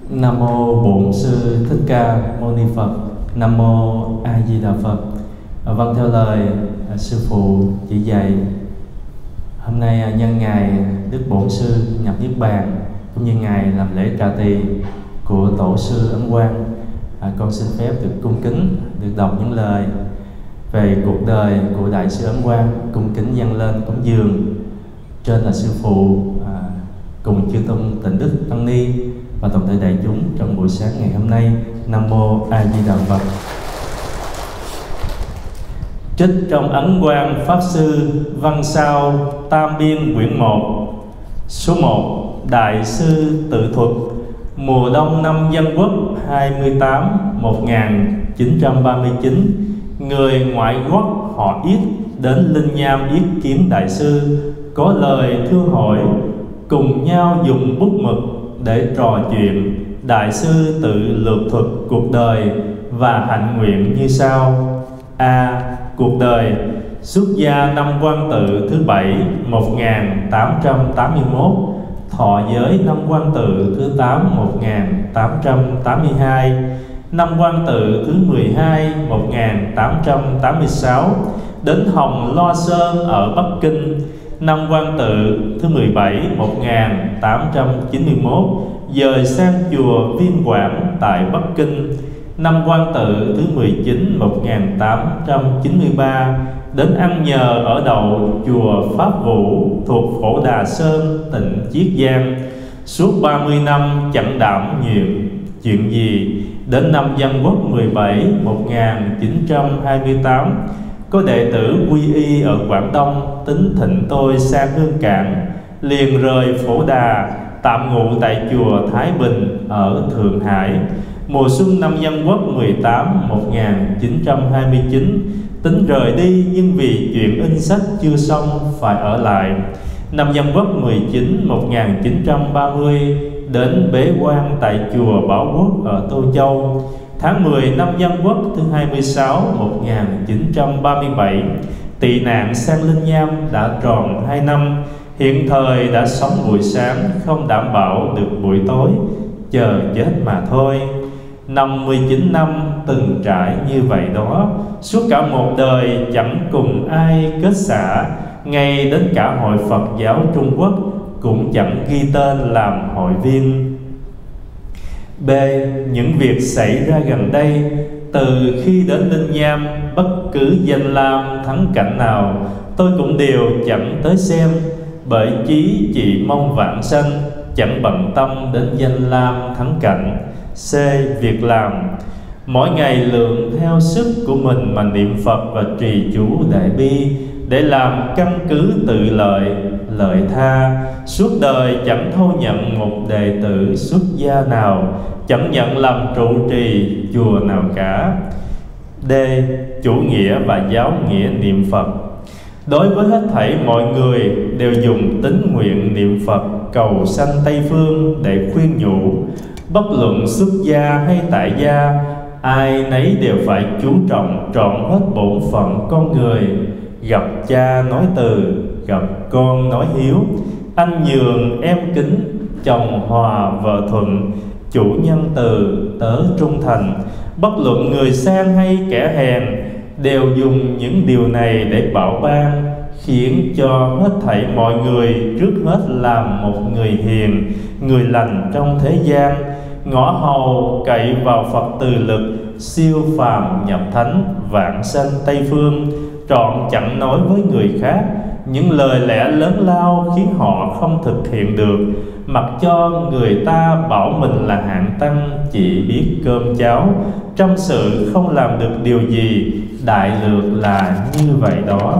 Nam mô Bổn Sư Thích Ca Mâu Ni Phật. Nam mô A Di Đà Phật. Vâng, theo lời sư phụ chỉ dạy, hôm nay nhân ngày Đức Bổn Sư nhập Niết Bàn, cũng như ngày làm lễ trà tỳ của Tổ sư Ấn Quang, con xin phép được cung kính được đọc những lời về cuộc đời của Đại sư Ấn Quang, cung kính dâng lên cúng dường trên là sư phụ cùng chư tôn tịnh đức tăng ni và toàn thể đại chúng trong buổi sáng ngày hôm nay. Nam mô A Di Đà Phật. Trích trong Ấn Quang Pháp Sư văn sao Tam Biên quyển 1. Số 1. Đại sư tự thuật. Mùa đông năm Dân Quốc 28/1939, người ngoại quốc họ Yết đến Linh Nham yết kiến đại sư, có lời thưa hỏi, cùng nhau dùng bút mực để trò chuyện. Đại sư tự lược thuật cuộc đời và hạnh nguyện như sau. A. Cuộc đời. Xuất gia năm Quan Tự thứ 7 1881, thọ giới năm Quan Tự thứ 8 1882, năm Quan Tự thứ 12 1886, đến Hồng Loa Sơn ở Bắc Kinh. Năm Quan Tự thứ 17 1891, dời sang chùa Viên Quảng tại Bắc Kinh. Năm Quan Tự thứ 19 1893, đến ăn nhờ ở đậu chùa Pháp Vũ thuộc Phổ Đà Sơn, tỉnh Chiết Giang. Suốt 30 năm chẳng đảm nhiệm chuyện gì. Đến năm Dân Quốc 17 1928, có đệ tử quy y ở Quảng Đông tính thịnh tôi sang Hương Cảng, liền rời Phổ Đà tạm ngụ tại chùa Thái Bình ở Thượng Hải. Mùa xuân năm Dân Quốc 18 1929, tính rời đi, nhưng vì chuyện in sách chưa xong phải ở lại. Năm Dân Quốc 19 1930, đến bế quan tại chùa Bảo Quốc ở Tô Châu. Tháng 10 năm Dân Quốc thứ 26 1937, tị nạn sang Linh Nham đã tròn 2 năm. Hiện thời đã sống buổi sáng, không đảm bảo được buổi tối, chờ chết mà thôi. 59 năm từng trải như vậy đó, suốt cả một đời chẳng cùng ai kết xả. Ngay đến cả Hội Phật giáo Trung Quốc cũng chẳng ghi tên làm hội viên. B. Những việc xảy ra gần đây. Từ khi đến Linh Nham, bất cứ danh lam thắng cảnh nào tôi cũng đều chẳng tới xem, bởi chí chỉ mong vãng sanh, chẳng bận tâm đến danh lam thắng cảnh. C. Việc làm. Mỗi ngày lượng theo sức của mình mà niệm Phật và trì chú Đại Bi, để làm căn cứ tự lợi, lợi tha. Suốt đời chẳng thâu nhận một đệ tử xuất gia nào, chẳng nhận làm trụ trì chùa nào cả. D. Chủ nghĩa và giáo nghĩa niệm Phật. Đối với hết thảy mọi người đều dùng tín nguyện niệm Phật cầu sanh Tây Phương để khuyên nhủ. Bất luận xuất gia hay tại gia, ai nấy đều phải chú trọng trọn hết bổn phận con người. Gặp cha nói từ, gặp con nói hiếu, anh nhường em kính, chồng hòa vợ thuận, chủ nhân từ, tớ trung thành. Bất luận người sang hay kẻ hèn, đều dùng những điều này để bảo ban, khiến cho hết thảy mọi người trước hết làm một người hiền, người lành trong thế gian. Ngõ hầu cậy vào Phật từ lực, siêu phàm nhập thánh, vãng sanh Tây Phương. Trọn chẳng nói với người khác những lời lẽ lớn lao khiến họ không thực hiện được, mặc cho người ta bảo mình là hạng tăng chỉ biết cơm cháo, trong sự không làm được điều gì. Đại lược là như vậy đó.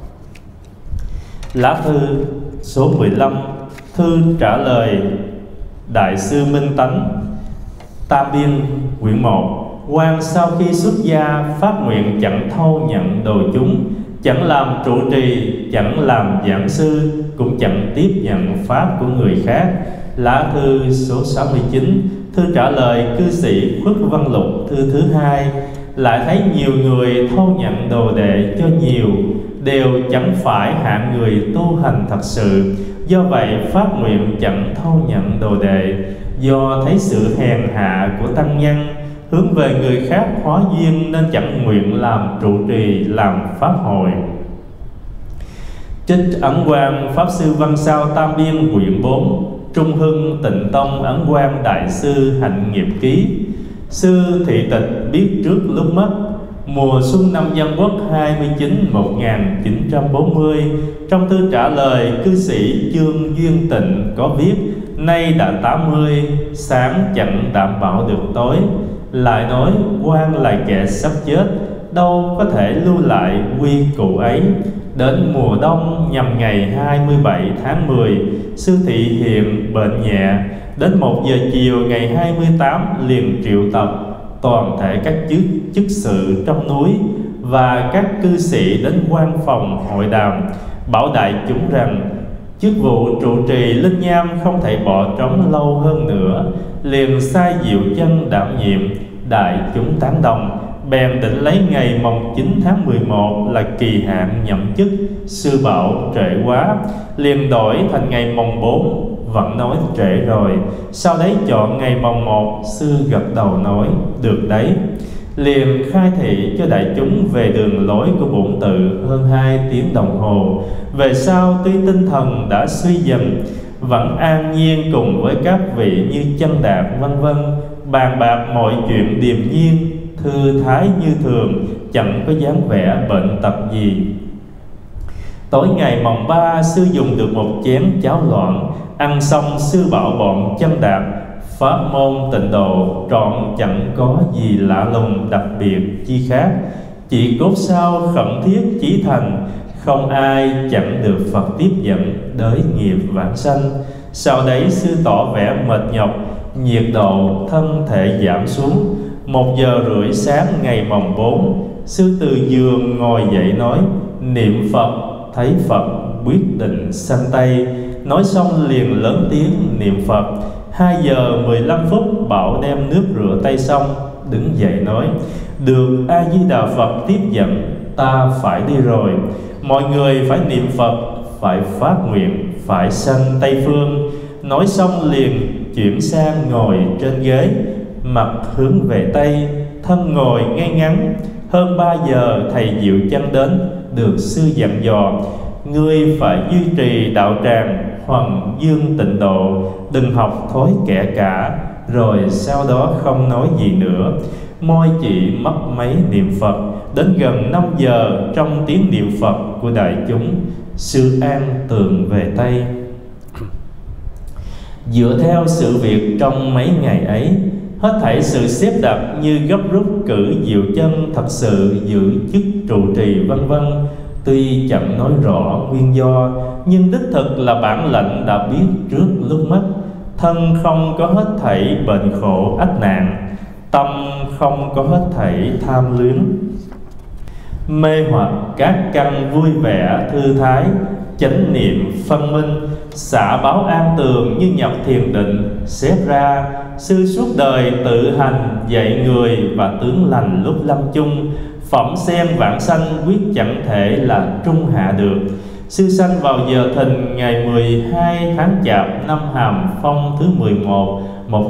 Lá thư số 15. Thư trả lời Đại sư Minh Tánh. Tam Biên quyển 1. Quan sau khi xuất gia phát nguyện chẳng thâu nhận đồ chúng, chẳng làm trụ trì, chẳng làm giảng sư, cũng chẳng tiếp nhận pháp của người khác. Lá thư số 69. Thư trả lời cư sĩ Khuất Văn Lục, thư thứ 2. Lại thấy nhiều người thâu nhận đồ đệ cho nhiều, đều chẳng phải hạng người tu hành thật sự. Do vậy phát nguyện chẳng thâu nhận đồ đệ. do thấy sự hèn hạ của tăng nhân hướng về người khác hóa duyên, nên chẳng nguyện làm trụ trì làm pháp hội. Trích Ấn Quang Pháp Sư Văn Sao Tam Biên quyển 4, Trung Hưng Tịnh Tông Ấn Quang Đại Sư Hạnh Nghiệp Ký. Sư thị tịch biết trước lúc mất. Mùa xuân năm Dân Quốc 29/1940, trong thư trả lời cư sĩ Chương Duyên Tịnh có viết: nay đã 80, sáng chẳng đảm bảo được tối. Lại nói quan là kẻ sắp chết, đâu có thể lưu lại quy củ ấy. Đến mùa đông nhằm ngày 27 tháng 10, sư thị hiện bệnh nhẹ. Đến 1 giờ chiều ngày 28 liền triệu tập toàn thể các chức sự trong núi và các cư sĩ đến quan phòng hội đàm, bảo đại chúng rằng chức vụ trụ trì linh nham không thể bỏ trống lâu hơn nữa. Liền sai Diệu Chân đảm nhiệm. Đại chúng tán đồng, bèn định lấy ngày mồng 9 tháng 11 là kỳ hạn nhậm chức. Sư bảo trễ quá, liền đổi thành ngày mồng 4. Vẫn nói trễ rồi, sau đấy chọn ngày mồng 1. Sư gật đầu nói được đấy. Liền khai thị cho đại chúng về đường lối của bổn tự hơn 2 tiếng đồng hồ. Về sau tuy tinh thần đã suy dần, vẫn an nhiên cùng với các vị như Chân Đạt vân vân, bàn bạc mọi chuyện điềm nhiên, thư thái như thường, chẳng có dáng vẻ bệnh tật gì. Tối ngày mồng 3, sư dùng được một chén cháo loạn. Ăn xong, sư bảo bọn Chân Đạt: pháp môn tịnh độ trọn chẳng có gì lạ lùng đặc biệt chi khác, chỉ cốt sao khẩn thiết chí thành, không ai chẳng được Phật tiếp dẫn đới nghiệp vãng sanh. Sau đấy sư tỏ vẻ mệt nhọc, nhiệt độ thân thể giảm xuống. 1 giờ rưỡi sáng ngày mồng 4, sư từ giường ngồi dậy nói: niệm Phật, thấy Phật quyết định sanh Tây. Nói xong liền lớn tiếng niệm Phật. 2 giờ 15 phút bảo đem nước rửa tay xong, đứng dậy nói: được A Di Đà Phật tiếp dẫn, ta phải đi rồi. Mọi người phải niệm Phật, phải phát nguyện, phải sanh Tây Phương. Nói xong liền chuyển sang ngồi trên ghế, mặt hướng về Tây, thân ngồi ngay ngắn. Hơn 3 giờ thầy Diệu Chân đến, được sư dặn dò: ngươi phải duy trì đạo tràng Hoằng Dương Tịnh Độ, đừng học thói kẻ cả. Rồi sau đó không nói gì nữa. Môi chỉ mất mấy niệm Phật. Đến gần 5 giờ, trong tiếng niệm Phật của đại chúng, sư an tường về Tây. Dựa theo sự việc trong mấy ngày ấy, hết thảy sự xếp đặt như gấp rút cử Diệu Chân thật sự giữ chức trụ trì vân vân. Tuy chẳng nói rõ nguyên do, nhưng đích thực là bản lệnh đã biết trước lúc mất. Thân không có hết thảy bệnh khổ ách nạn, tâm không có hết thảy tham luyến, mê hoặc các căn vui vẻ thư thái, chánh niệm phân minh, xả báo an tường như nhập thiền định. Xếp ra, sư suốt đời tự hành dạy người và tướng lành lúc lâm chung. Phẩm sen vãng sanh quyết chẳng thể là trung hạ được. Sư sanh vào giờ thìn ngày 12 tháng Chạp năm Hàm Phong thứ 11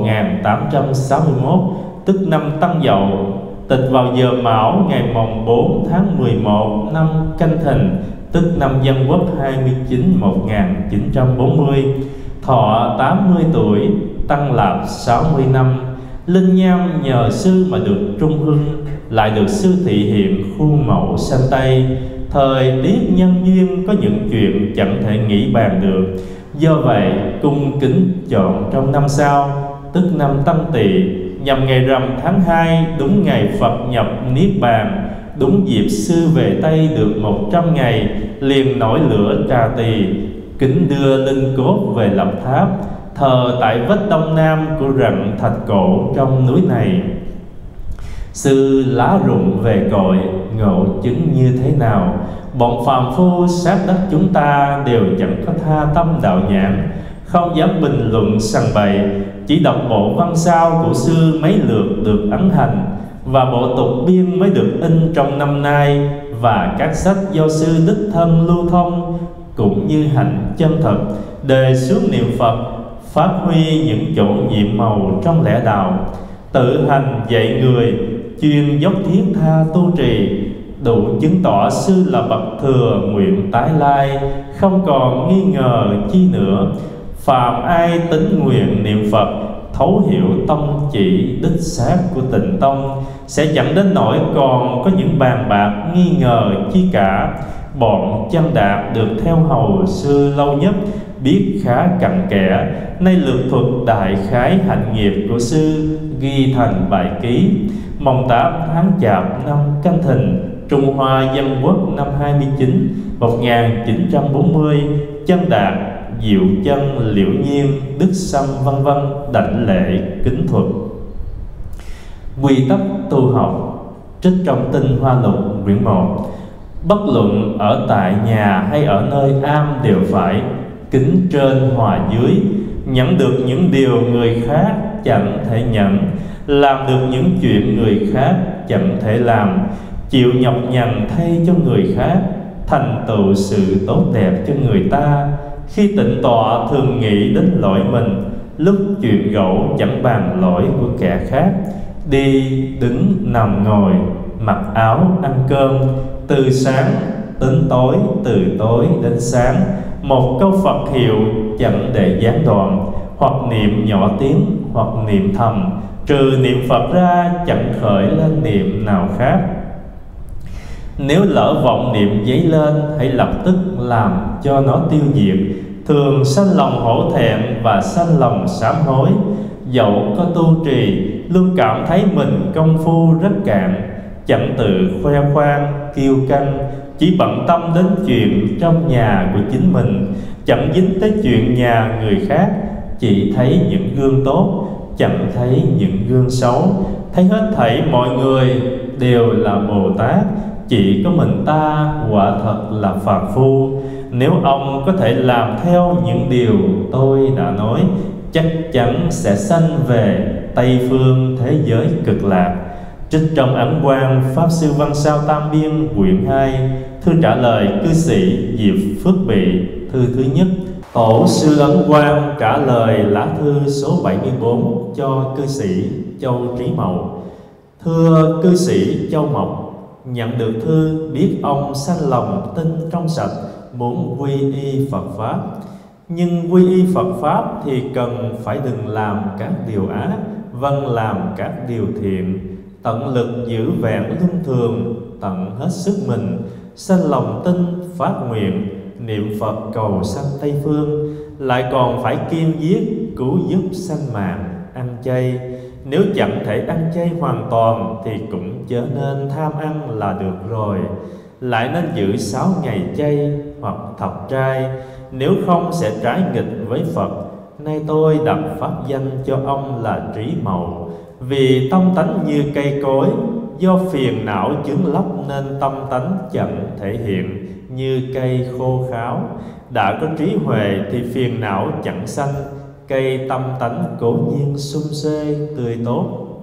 1861, tức năm Tân Dậu. Tịch vào giờ Mão ngày mồng 4 tháng 11 năm Canh Thìn, tức năm Dân Quốc 29 1940. Thọ 80 tuổi, tăng lạp 60 năm. Linh nham nhờ sư mà được trung hưng, lại được sư thị hiện khuôn mẫu sanh Tây. Thời tiết nhân duyên có những chuyện chẳng thể nghĩ bàn được. Do vậy cung kính chọn trong năm sau, tức năm Tân Tỵ, nhằm ngày rằm tháng 2, đúng ngày Phật nhập Niết Bàn, đúng dịp sư về Tây được 100 ngày, liền nổi lửa Trà Tỳ, kính đưa linh cốt về lập tháp, thờ tại vách đông nam của rặng thạch cổ trong núi này. Sư lá rụng về cội, ngộ chứng như thế nào? Bọn phàm phu sát đất chúng ta đều chẳng có tha tâm đạo nhãn, không dám bình luận sằng bậy. Chỉ đọc bộ văn sao của sư mấy lượt được ấn hành, và bộ tục biên mới được in trong năm nay, và các sách do sư đích thân lưu thông, cũng như hạnh chân thật đề xướng niệm Phật, phát huy những chỗ nhiệm màu trong lẽ đạo, tự hành dạy người, chuyên dốc thiết tha tu trì, đủ chứng tỏ sư là bậc thừa nguyện tái lai, không còn nghi ngờ chi nữa. Phàm ai tín nguyện niệm Phật, thấu hiểu tông chỉ đích xác của Tịnh Tông, sẽ chẳng đến nỗi còn có những bàn bạc nghi ngờ chi cả. Bọn Chân Đạt được theo hầu sư lâu nhất, biết khá cặn kẽ, nay lược thuật đại khái hạnh nghiệp của sư, ghi thành bài ký. Mồng 8 tháng Chạp năm Canh Thìn, Trung Hoa Dân Quốc năm 29 1940, Chân Đạt, Diệu Chân, Liễu Nhiên, Đức Sâm vân vân đảnh lễ kính thuật. Quy tắc tu học trích trong Tinh Hoa Lục quyển 1. Bất luận ở tại nhà hay ở nơi am đều phải kính trên hòa dưới, nhận được những điều người khác chẳng thể nhận, làm được những chuyện người khác chẳng thể làm, chịu nhọc nhằn thay cho người khác, thành tựu sự tốt đẹp cho người ta. Khi tịnh tọa thường nghĩ đến lỗi mình, lúc chuyện gẫu chẳng bàn lỗi của kẻ khác. Đi, đứng, nằm, ngồi, mặc áo, ăn cơm, từ sáng đến tối, từ tối đến sáng, một câu Phật hiệu chẳng để gián đoạn, hoặc niệm nhỏ tiếng, hoặc niệm thầm, trừ niệm Phật ra chẳng khởi lên niệm nào khác. Nếu lỡ vọng niệm dấy lên, hãy lập tức làm cho nó tiêu diệt. Thường sanh lòng hổ thẹn và sanh lòng sám hối. Dẫu có tu trì, luôn cảm thấy mình công phu rất cạn, chẳng tự khoe khoang, kiêu căng, chỉ bận tâm đến chuyện trong nhà của chính mình, chẳng dính tới chuyện nhà người khác, chỉ thấy những gương tốt, chẳng thấy những gương xấu, thấy hết thảy mọi người đều là Bồ Tát, chỉ có mình ta quả thật là phàm phu. Nếu ông có thể làm theo những điều tôi đã nói, chắc chắn sẽ sanh về Tây Phương thế giới cực lạc. Trích trong Ấn Quang Pháp Sư Văn Sao Tam Biên quyển 2, thư trả lời cư sĩ Diệp Phước Bị, thư thứ nhất. Tổ sư Ấn Quang trả lời lá thư số 74 cho cư sĩ Châu Trí Mậu. Thưa cư sĩ Châu Mộc, nhận được thư biết ông sanh lòng tin trong sạch, muốn quy y Phật Pháp. Nhưng quy y Phật Pháp thì cần phải đừng làm các điều ác, vâng làm các điều thiện, tận lực giữ vẹn luân thường, tận hết sức mình, sanh lòng tin phát nguyện, niệm Phật cầu sanh Tây Phương, lại còn phải kiêm giết cứu giúp sanh mạng, ăn chay. Nếu chẳng thể ăn chay hoàn toàn thì cũng chớ nên tham ăn là được rồi. Lại nên giữ 6 ngày chay hoặc thập trai, nếu không sẽ trái nghịch với Phật. Nay tôi đặt pháp danh cho ông là Trí Mậu, vì tâm tánh như cây cối, do phiền não chướng lấp nên tâm tánh chẳng thể hiện, như cây khô kháo. Đã có trí huệ thì phiền não chẳng sanh, cây tâm tánh cố nhiên sum xê tươi tốt.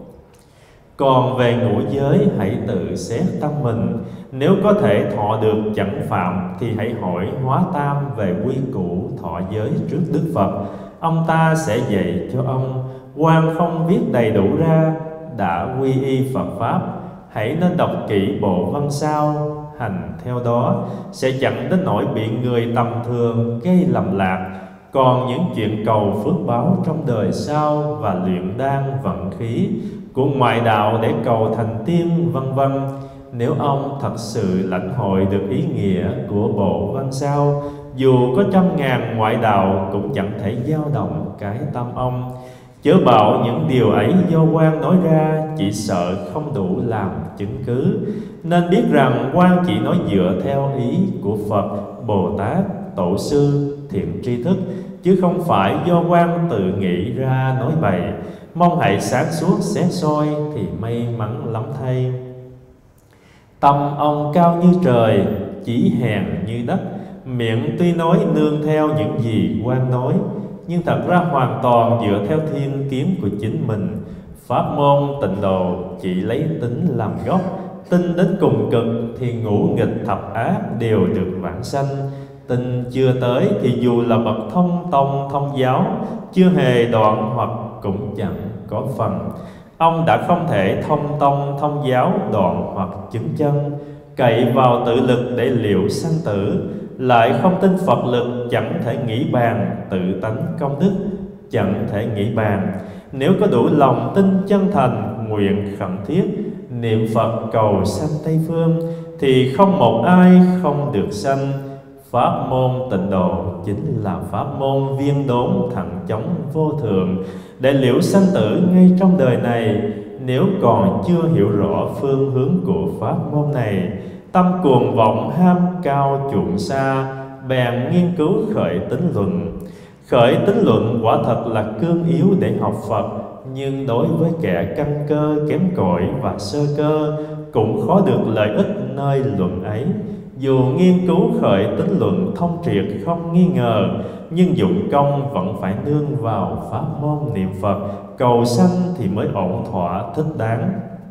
Còn về ngũ giới hãy tự xét tâm mình, nếu có thể thọ được chẳng phạm thì hãy hỏi Hóa Tam về quy củ thọ giới trước Đức Phật. Ông ta sẽ dạy cho ông. Quan không viết đầy đủ ra, đã quy y Phật Pháp, hãy nên đọc kỹ bộ văn sao, hành theo đó, sẽ chẳng đến nỗi bị người tầm thường gây lầm lạc. Còn những chuyện cầu phước báo trong đời sau và luyện đan vận khí của ngoại đạo để cầu thành tiên vân vân, nếu ông thật sự lãnh hội được ý nghĩa của bộ văn sao, dù có 100.000 ngoại đạo cũng chẳng thể dao động cái tâm ông. Chớ bảo những điều ấy do quan nói ra, chỉ sợ không đủ làm chứng cứ. Nên biết rằng quan chỉ nói dựa theo ý của Phật, Bồ Tát, Tổ sư, thiện tri thức, chứ không phải do quan tự nghĩ ra nói bậy. Mong hãy sáng suốt xét soi thì may mắn lắm thay. Tâm ông cao như trời, chỉ hèn như đất, miệng tuy nói nương theo những gì quan nói, nhưng thật ra hoàn toàn dựa theo thiên kiến của chính mình. Pháp môn tịnh độ chỉ lấy tính làm gốc, tin đến cùng cực thì ngũ nghịch thập ác đều được vãng sanh. Tin chưa tới thì dù là bậc thông tông thông giáo, chưa hề đoạn hoặc cũng chẳng có phần. Ông đã không thể thông tông thông giáo đoạn hoặc chứng chân, cậy vào tự lực để liệu sanh tử, lại không tin Phật lực, chẳng thể nghĩ bàn tự tánh công đức, chẳng thể nghĩ bàn. Nếu có đủ lòng tin chân thành, nguyện khẩn thiết niệm Phật cầu sanh Tây Phương, thì không một ai không được sanh. Pháp môn Tịnh Độ chính là pháp môn viên đốn thẳng chống vô thượng, để liễu sanh tử ngay trong đời này. Nếu còn chưa hiểu rõ phương hướng của pháp môn này, tâm cuồng vọng ham cao chuộng xa, bèn nghiên cứu khởi tín luận. Khởi tín luận quả thật là cương yếu để học Phật, nhưng đối với kẻ căn cơ kém cỏi và sơ cơ, cũng khó được lợi ích nơi luận ấy. Dù nghiên cứu khởi tín luận thông triệt không nghi ngờ, nhưng dụng công vẫn phải nương vào pháp môn niệm Phật cầu sanh thì mới ổn thỏa thích đáng.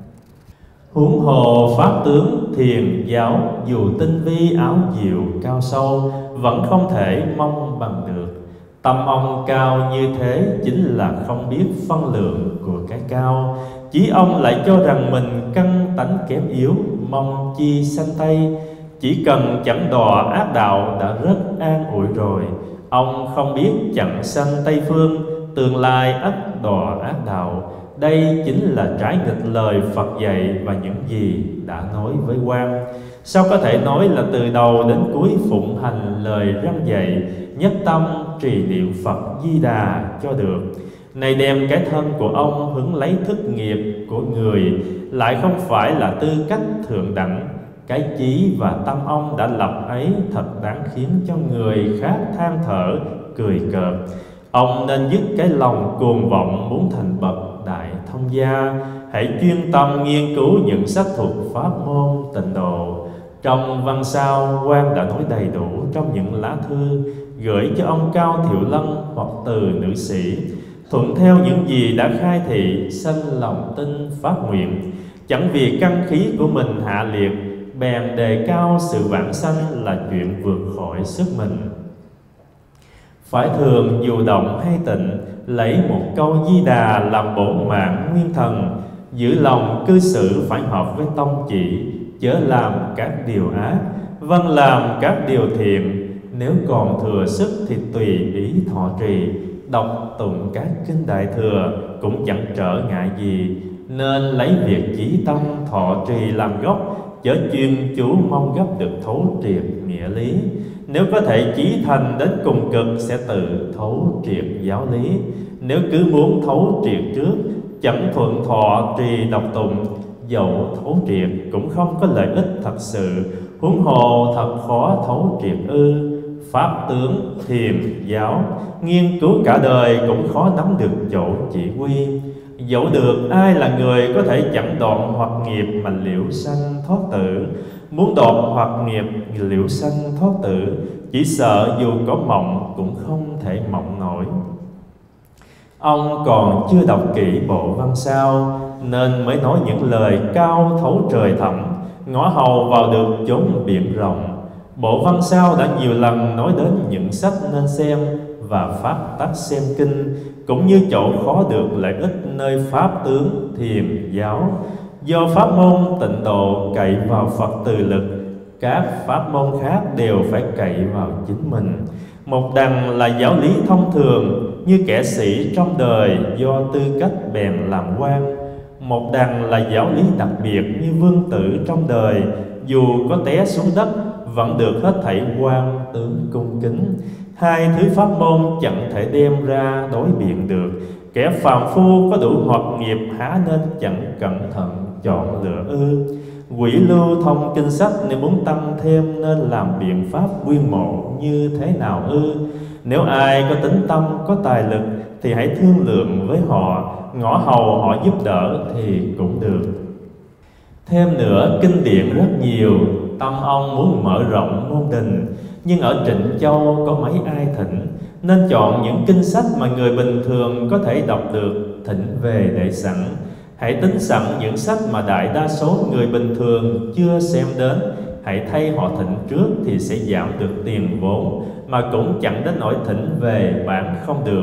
Huống hồ pháp tướng thiền giáo, dù tinh vi áo diệu cao sâu, vẫn không thể mong bằng được. Tâm ông cao như thế chính là không biết phân lượng của cái cao. Chỉ ông lại cho rằng mình căn tánh kém yếu, mong chi sanh Tây. Chỉ cần chẳng đọa ác đạo đã rất an ủi rồi. Ông không biết chẳng sanh Tây Phương, tương lai ắt đọa ác đạo. Đây chính là trái nghịch lời Phật dạy và những gì đã nói với quan. Sao có thể nói là từ đầu đến cuối phụng hành lời răn dạy, nhất tâm trì niệm Phật Di Đà cho được? Này đem cái thân của ông hứng lấy thức nghiệp của người, lại không phải là tư cách thượng đẳng. Cái chí và tâm ông đã lập ấy thật đáng khiến cho người khác than thở, cười cợt. Ông nên dứt cái lòng cuồng vọng muốn thành bậc đại thông gia. Hãy chuyên tâm nghiên cứu những sách thuộc pháp môn Tịnh Độ. Trong văn sao, quan đã nói đầy đủ trong những lá thư gửi cho ông Cao Thiệu Lân hoặc từ nữ sĩ, thuận theo những gì đã khai thị, sanh lòng tin phát nguyện. Chẳng vì căn khí của mình hạ liệt, bèn đề cao sự vãng sanh là chuyện vượt khỏi sức mình. Phải thường dù động hay tịnh, lấy một câu Di Đà làm bổn mạng nguyên thần. Giữ lòng cư xử phải hợp với tông chỉ, chớ làm các điều ác, vâng làm các điều thiện. Nếu còn thừa sức thì tùy ý thọ trì, đọc tụng các kinh Đại Thừa cũng chẳng trở ngại gì. Nên lấy việc chí tâm thọ trì làm gốc, chớ chuyên chú mong gấp được thấu triệt nghĩa lý. Nếu có thể chí thành đến cùng cực, sẽ tự thấu triệt giáo lý. Nếu cứ muốn thấu triệt trước, chẳng thuận thọ trì đọc tụng, dẫu thấu triệt cũng không có lợi ích thật sự. Huống hồ thật khó thấu triệt ư? Pháp tướng thiền giáo nghiên cứu cả đời cũng khó nắm được chỗ chỉ quy. Dẫu được ai là người có thể chẳng đoạn hoặc nghiệp mà liễu sanh thoát tử. Muốn đoạn hoặc nghiệp liễu sanh thoát tử, chỉ sợ dù có mộng cũng không thể mộng nổi. Ông còn chưa đọc kỹ bộ văn sao, nên mới nói những lời cao thấu trời thẳm, ngõ hầu vào được chốn biển rộng. Bộ văn sao đã nhiều lần nói đến những sách nên xem và pháp tắc xem kinh, cũng như chỗ khó được lợi ích nơi pháp tướng thiền giáo. Do pháp môn Tịnh Độ cậy vào Phật từ lực, các pháp môn khác đều phải cậy vào chính mình. Một đằng là giáo lý thông thường như kẻ sĩ trong đời do tư cách bèn làm quan. Một đằng là giáo lý đặc biệt như vương tử trong đời, dù có té xuống đất vẫn được hết thảy quan tướng cung kính. Hai thứ pháp môn chẳng thể đem ra đối biện được. Kẻ phàm phu có đủ hoặc nghiệp, há nên chẳng cẩn thận chọn lựa ư? Quỷ lưu thông kinh sách, nếu muốn tăng thêm nên làm biện pháp quyên mộ như thế nào ư? Nếu ai có tính tâm, có tài lực thì hãy thương lượng với họ, ngõ hầu họ giúp đỡ thì cũng được. Thêm nữa, kinh điển rất nhiều, tâm ông muốn mở rộng môn đình, nhưng ở Trịnh Châu có mấy ai thỉnh, nên chọn những kinh sách mà người bình thường có thể đọc được, thỉnh về để sẵn. Hãy tính sẵn những sách mà đại đa số người bình thường chưa xem đến, hãy thay họ thỉnh trước thì sẽ giảm được tiền vốn, mà cũng chẳng đến nỗi thỉnh về bán không được.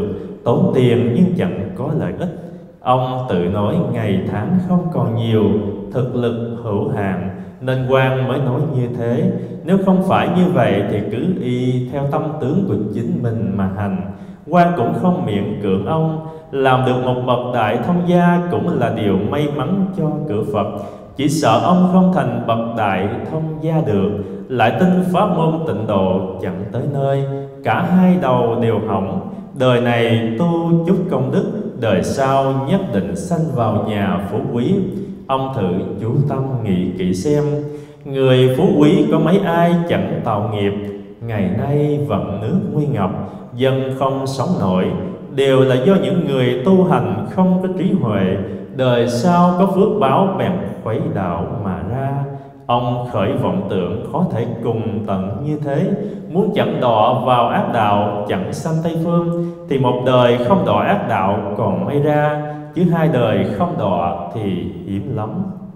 tốn tiền nhưng chẳng có lợi ích. Ông tự nói ngày tháng không còn nhiều, thực lực hữu hạn, nên quan mới nói như thế. Nếu không phải như vậy thì cứ y theo tâm tướng của chính mình mà hành. Quan cũng không miễn cưỡng ông. Làm được một bậc đại thông gia cũng là điều may mắn cho cửa Phật. Chỉ sợ ông không thành bậc đại thông gia được, lại tin pháp môn tịnh độ chẳng tới nơi, cả hai đầu đều hỏng. Đời này tu chút công đức, đời sau nhất định sanh vào nhà phú quý. Ông thử chú tâm nghĩ kỹ xem, người phú quý có mấy ai chẳng tạo nghiệp. Ngày nay vận nước nguy ngập, dân không sống nổi, đều là do những người tu hành không có trí huệ. Đời sau có phước báo bèn khuấy đạo mà ra. Ông khởi vọng tưởng khó thể cùng tận như thế. Muốn chẳng đọa vào ác đạo, chẳng sanh Tây Phương, thì một đời không đọa ác đạo còn may ra, chứ hai đời không đọa thì hiếm lắm.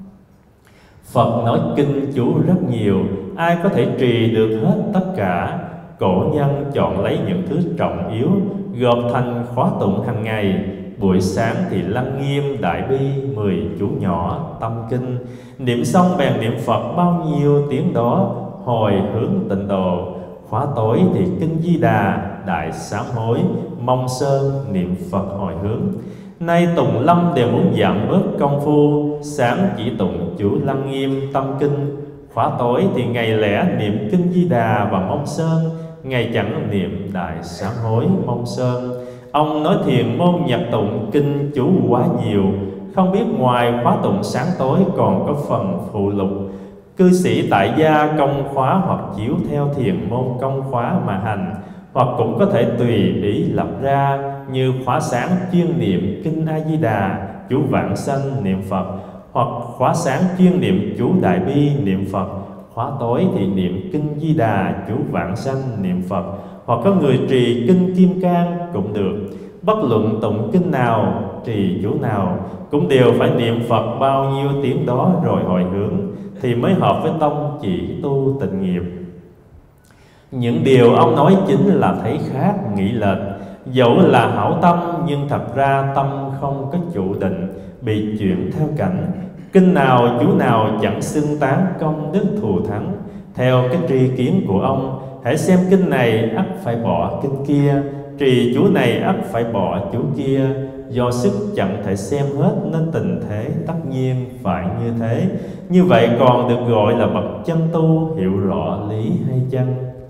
Phật nói kinh chú rất nhiều, ai có thể trì được hết tất cả. Cổ nhân chọn lấy những thứ trọng yếu, gộp thành khóa tụng hàng ngày. Buổi sáng thì Lăng Nghiêm, Đại Bi, 10 chú nhỏ, Tâm Kinh. Niệm xong bèn niệm Phật bao nhiêu tiếng đó, hồi hướng tịnh độ. Khóa tối thì Kinh Di Đà, Đại Sám Hối, Mông Sơn, niệm Phật hồi hướng. Nay tụng lâm đều muốn giảm bớt công phu, sáng chỉ tụng chú Lăng Nghiêm, Tâm Kinh. Khóa tối thì ngày lẻ niệm Kinh Di Đà và Mông Sơn, ngày chẳng niệm Đại Sám Hối, Mông Sơn. Ông nói thiền môn nhật tụng kinh chú quá nhiều, không biết ngoài khóa tụng sáng tối còn có phần phụ lục. Cư sĩ tại gia công khóa hoặc chiếu theo thiền môn công khóa mà hành, hoặc cũng có thể tùy ý lập ra, như khóa sáng chuyên niệm Kinh A Di Đà, chú Vãng Sanh niệm Phật, hoặc khóa sáng chuyên niệm chú Đại Bi niệm Phật. Khóa tối thì niệm Kinh Di Đà, chú Vãng Sanh niệm Phật, hoặc có người trì Kinh Kim Cang cũng được. Bất luận tụng kinh nào, trì chú nào, cũng đều phải niệm Phật bao nhiêu tiếng đó rồi hồi hướng, thì mới hợp với tông chỉ tu tịnh nghiệp. Những điều ông nói chính là thấy khác, nghĩ lệch. Dẫu là hảo tâm nhưng thật ra tâm không có chủ định, bị chuyển theo cảnh. Kinh nào chú nào chẳng xưng tán công đức thù thắng. Theo cái tri kiến của ông, hãy xem kinh này ắt phải bỏ kinh kia, trì chú này ắt phải bỏ chú kia. Do sức chẳng thể xem hết nên tình thế tất nhiên phải như thế. Như vậy còn được gọi là bậc chân tu hiểu rõ lý hay chăng?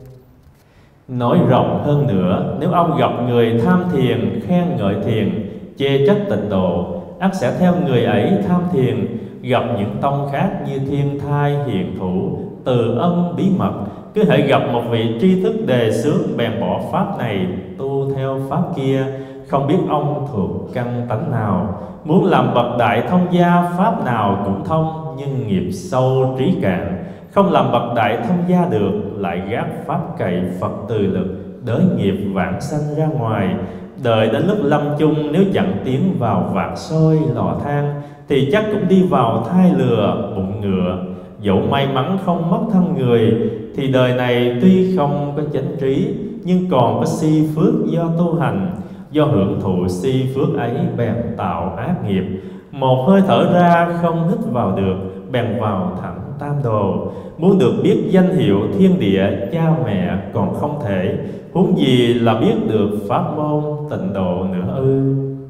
Nói rộng hơn nữa, nếu ông gặp người tham thiền, khen ngợi thiền, chê trách tịnh độ, ắt sẽ theo người ấy tham thiền. Gặp những tông khác như Thiên Thai, Hiền Thủ, Từ Ân, Bí Mật, cứ hãy gặp một vị tri thức đề xướng bèn bỏ pháp này tu theo pháp kia. Không biết ông thuộc căn tánh nào, muốn làm bậc đại thông gia, pháp nào cũng thông, nhưng nghiệp sâu trí cạn. Không làm bậc đại thông gia được, lại gác pháp cậy Phật từ lực, đới nghiệp vãng sanh ra ngoài. Đợi đến lúc lâm chung, nếu chẳng tiến vào vạc sôi lò than, thì chắc cũng đi vào thai lừa bụng ngựa. Dẫu may mắn không mất thân người, thì đời này tuy không có chánh trí, nhưng còn có si phước do tu hành. Do hưởng thụ si phước ấy bèn tạo ác nghiệp. Một hơi thở ra không hít vào được, bèn vào thẳng tam đồ. Muốn được biết danh hiệu thiên địa cha mẹ còn không thể, huống gì là biết được pháp môn tịnh độ nữa ư?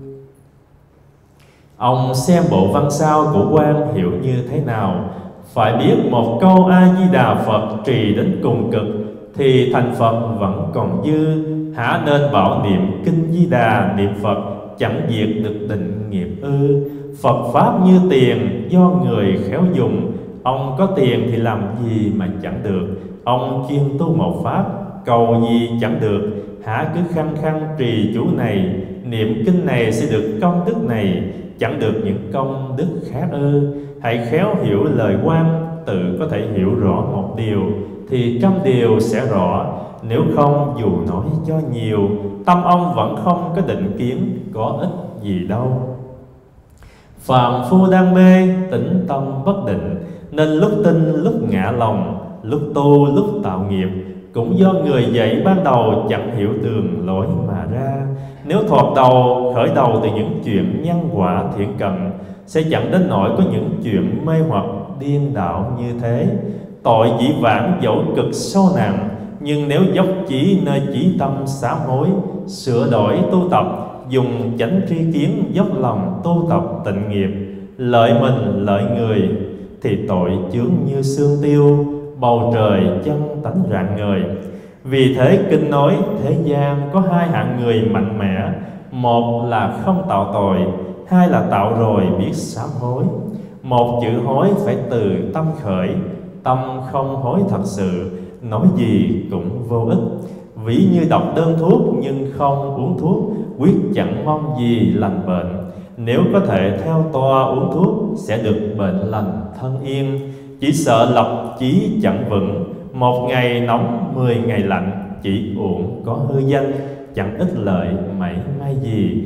Ông xem bộ văn sao của Quan hiểu như thế nào? Phải biết một câu A Di Đà Phật trì đến cùng cực, thì thành Phật vẫn còn dư. Hả nên bảo niệm Kinh Di Đà niệm Phật chẳng diệt được định nghiệp ư? Phật pháp như tiền, do người khéo dùng. Ông có tiền thì làm gì mà chẳng được? Ông chuyên tu một pháp, cầu gì chẳng được. Hả cứ khăng khăng trì chú này, niệm kinh này sẽ được công đức này, chẳng được những công đức khác ư? Hãy khéo hiểu lời Quan, tự có thể hiểu rõ một điều, thì trăm điều sẽ rõ. Nếu không dù nói cho nhiều, tâm ông vẫn không có định kiến, có ích gì đâu. Phàm phu đang mê, tĩnh tâm bất định, nên lúc tin lúc ngã lòng, lúc tu lúc tạo nghiệp. cũng do người dạy ban đầu chẳng hiểu đường lối mà ra. Nếu thoạt đầu khởi đầu từ những chuyện nhân quả thiện cận, sẽ chẳng đến nỗi có những chuyện mê hoặc điên đạo như thế. Tội dĩ vãng dẫu cực sâu nặng, nhưng nếu dốc chí nơi chí tâm sám hối, sửa đổi tu tập, dùng chánh tri kiến dốc lòng tu tập tịnh nghiệp, lợi mình lợi người, thì tội chướng như sương tiêu, bầu trời chân tánh rạng ngời. Vì thế kinh nói thế gian có hai hạng người mạnh mẽ: một là không tạo tội, hai là tạo rồi biết sám hối. Một chữ hối phải từ tâm khởi, tâm không hối thật sự, nói gì cũng vô ích. Ví như đọc đơn thuốc nhưng không uống thuốc, quyết chẳng mong gì lành bệnh. Nếu có thể theo toa uống thuốc, sẽ được bệnh lành thân yên. Chỉ sợ lập chí chẳng vững, một ngày nóng 10 ngày lạnh, chỉ uổng có hư danh, chẳng ích lợi mảy may gì.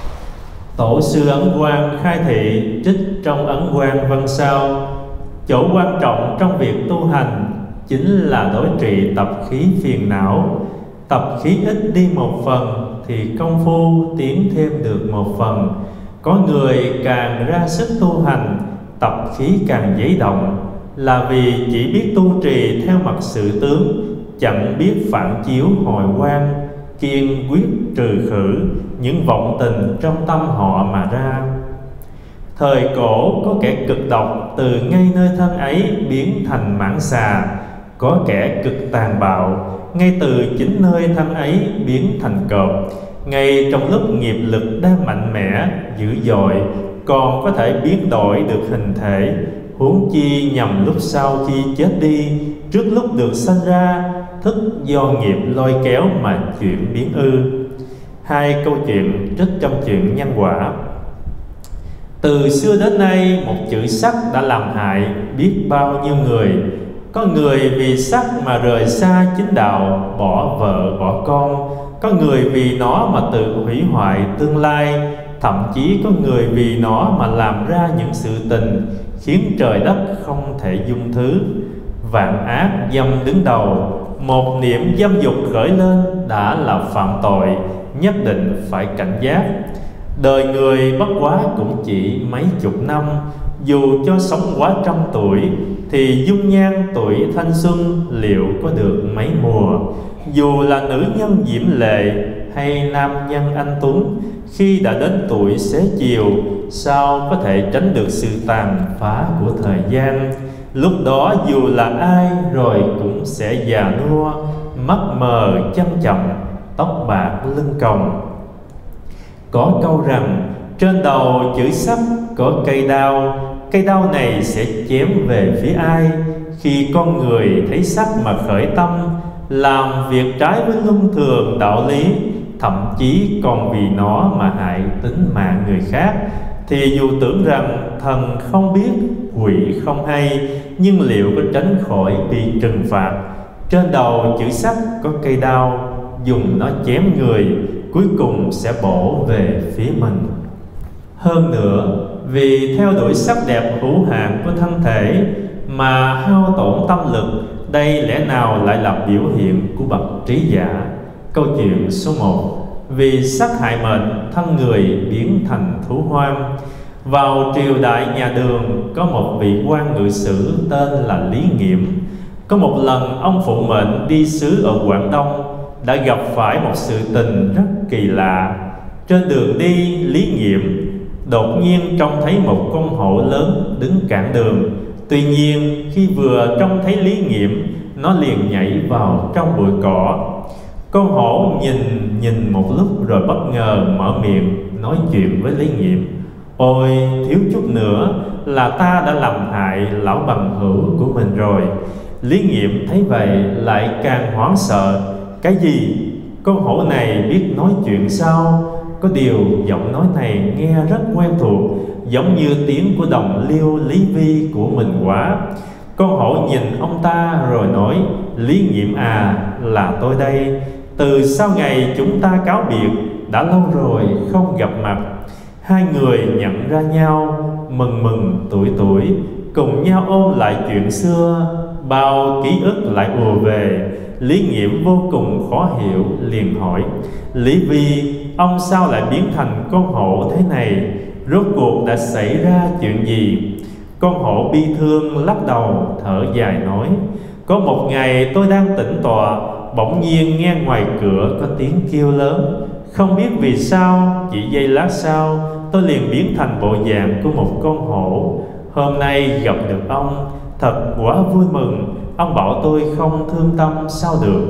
Tổ sư Ấn Quang khai thị trích trong Ấn Quang văn sao: chỗ quan trọng trong việc tu hành chính là đối trị tập khí phiền não. Tập khí ít đi một phần thì công phu tiến thêm được một phần. Có người càng ra sức tu hành, tập khí càng dấy động, là vì chỉ biết tu trì theo mặt sự tướng, chẳng biết phản chiếu hồi quan, kiên quyết trừ khử những vọng tình trong tâm họ mà ra. Thời cổ có kẻ cực độc, từ ngay nơi thân ấy biến thành mãng xà. Có kẻ cực tàn bạo, ngay từ chính nơi thân ấy biến thành cọp. Ngay trong lúc nghiệp lực đang mạnh mẽ, dữ dội, còn có thể biến đổi được hình thể, huống chi nhằm lúc sau khi chết đi, trước lúc được sanh ra, thức do nghiệp lôi kéo mà chuyển biến ư. Hai câu chuyện trích trong chuyện nhân quả. Từ xưa đến nay, một chữ sắc đã làm hại biết bao nhiêu người. Có người vì sắc mà rời xa chính đạo, bỏ vợ bỏ con. Có người vì nó mà tự hủy hoại tương lai. Thậm chí có người vì nó mà làm ra những sự tình khiến trời đất không thể dung thứ. Vạn ác dâm đứng đầu, một niệm dâm dục khởi lên đã là phạm tội, nhất định phải cảnh giác. Đời người bất quá cũng chỉ mấy chục năm, dù cho sống quá trăm tuổi, thì dung nhan tuổi thanh xuân liệu có được mấy mùa. Dù là nữ nhân diễm lệ hay nam nhân anh tuấn, khi đã đến tuổi xế chiều, sao có thể tránh được sự tàn phá của thời gian. Lúc đó dù là ai rồi cũng sẽ già nua, mắt mờ chân chậm, tóc bạc lưng còng. Có câu rằng trên đầu chữ sắc có cây đao, cây đao này sẽ chém về phía ai? Khi con người thấy sắc mà khởi tâm, làm việc trái với luân thường đạo lý, thậm chí còn vì nó mà hại tính mạng người khác, thì dù tưởng rằng thần không biết, quỷ không hay, nhưng liệu có tránh khỏi bị trừng phạt? Trên đầu chữ sắc có cây đao, dùng nó chém người, cuối cùng sẽ bổ về phía mình. Hơn nữa, vì theo đuổi sắc đẹp hữu hạn của thân thể mà hao tổn tâm lực, đây lẽ nào lại là biểu hiện của bậc trí giả? Câu chuyện số 1. Vì sát hại mệnh, thân người biến thành thú hoang. Vào triều đại nhà Đường, có một vị quan ngự sử tên là Lý Nghiễm. Có một lần ông phụ mệnh đi sứ ở Quảng Đông, đã gặp phải một sự tình rất kỳ lạ. Trên đường đi, Lý Nghiễm đột nhiên trông thấy một con hổ lớn đứng cản đường. Tuy nhiên khi vừa trông thấy Lý Nghiễm, nó liền nhảy vào trong bụi cỏ. Con hổ nhìn một lúc rồi bất ngờ mở miệng nói chuyện với Lý Nghiễm: Ôi, thiếu chút nữa là ta đã làm hại lão bằng hữu của mình rồi. Lý Nghiễm thấy vậy lại càng hoảng sợ. Cái gì? Con hổ này biết nói chuyện sao? Có điều giọng nói này nghe rất quen thuộc, giống như tiếng của đồng liêu Lý Vi của mình quá. Con hổ nhìn ông ta rồi nói: Lý Nghiễm à, là tôi đây. Từ sau ngày chúng ta cáo biệt, đã lâu rồi không gặp mặt. Hai người nhận ra nhau, mừng tuổi, cùng nhau ôn lại chuyện xưa. Bao ký ức lại ùa về, Lý Nghiễm vô cùng khó hiểu, liền hỏi: Lý Vi, ông sao lại biến thành con hổ thế này? Rốt cuộc đã xảy ra chuyện gì? Con hổ bi thương lắc đầu thở dài nói: Có một ngày tôi đang tĩnh tọa, bỗng nhiên nghe ngoài cửa có tiếng kêu lớn. Không biết vì sao, chỉ giây lát sau tôi liền biến thành bộ dạng của một con hổ. Hôm nay gặp được ông, thật quá vui mừng. Ông bảo tôi không thương tâm sao được.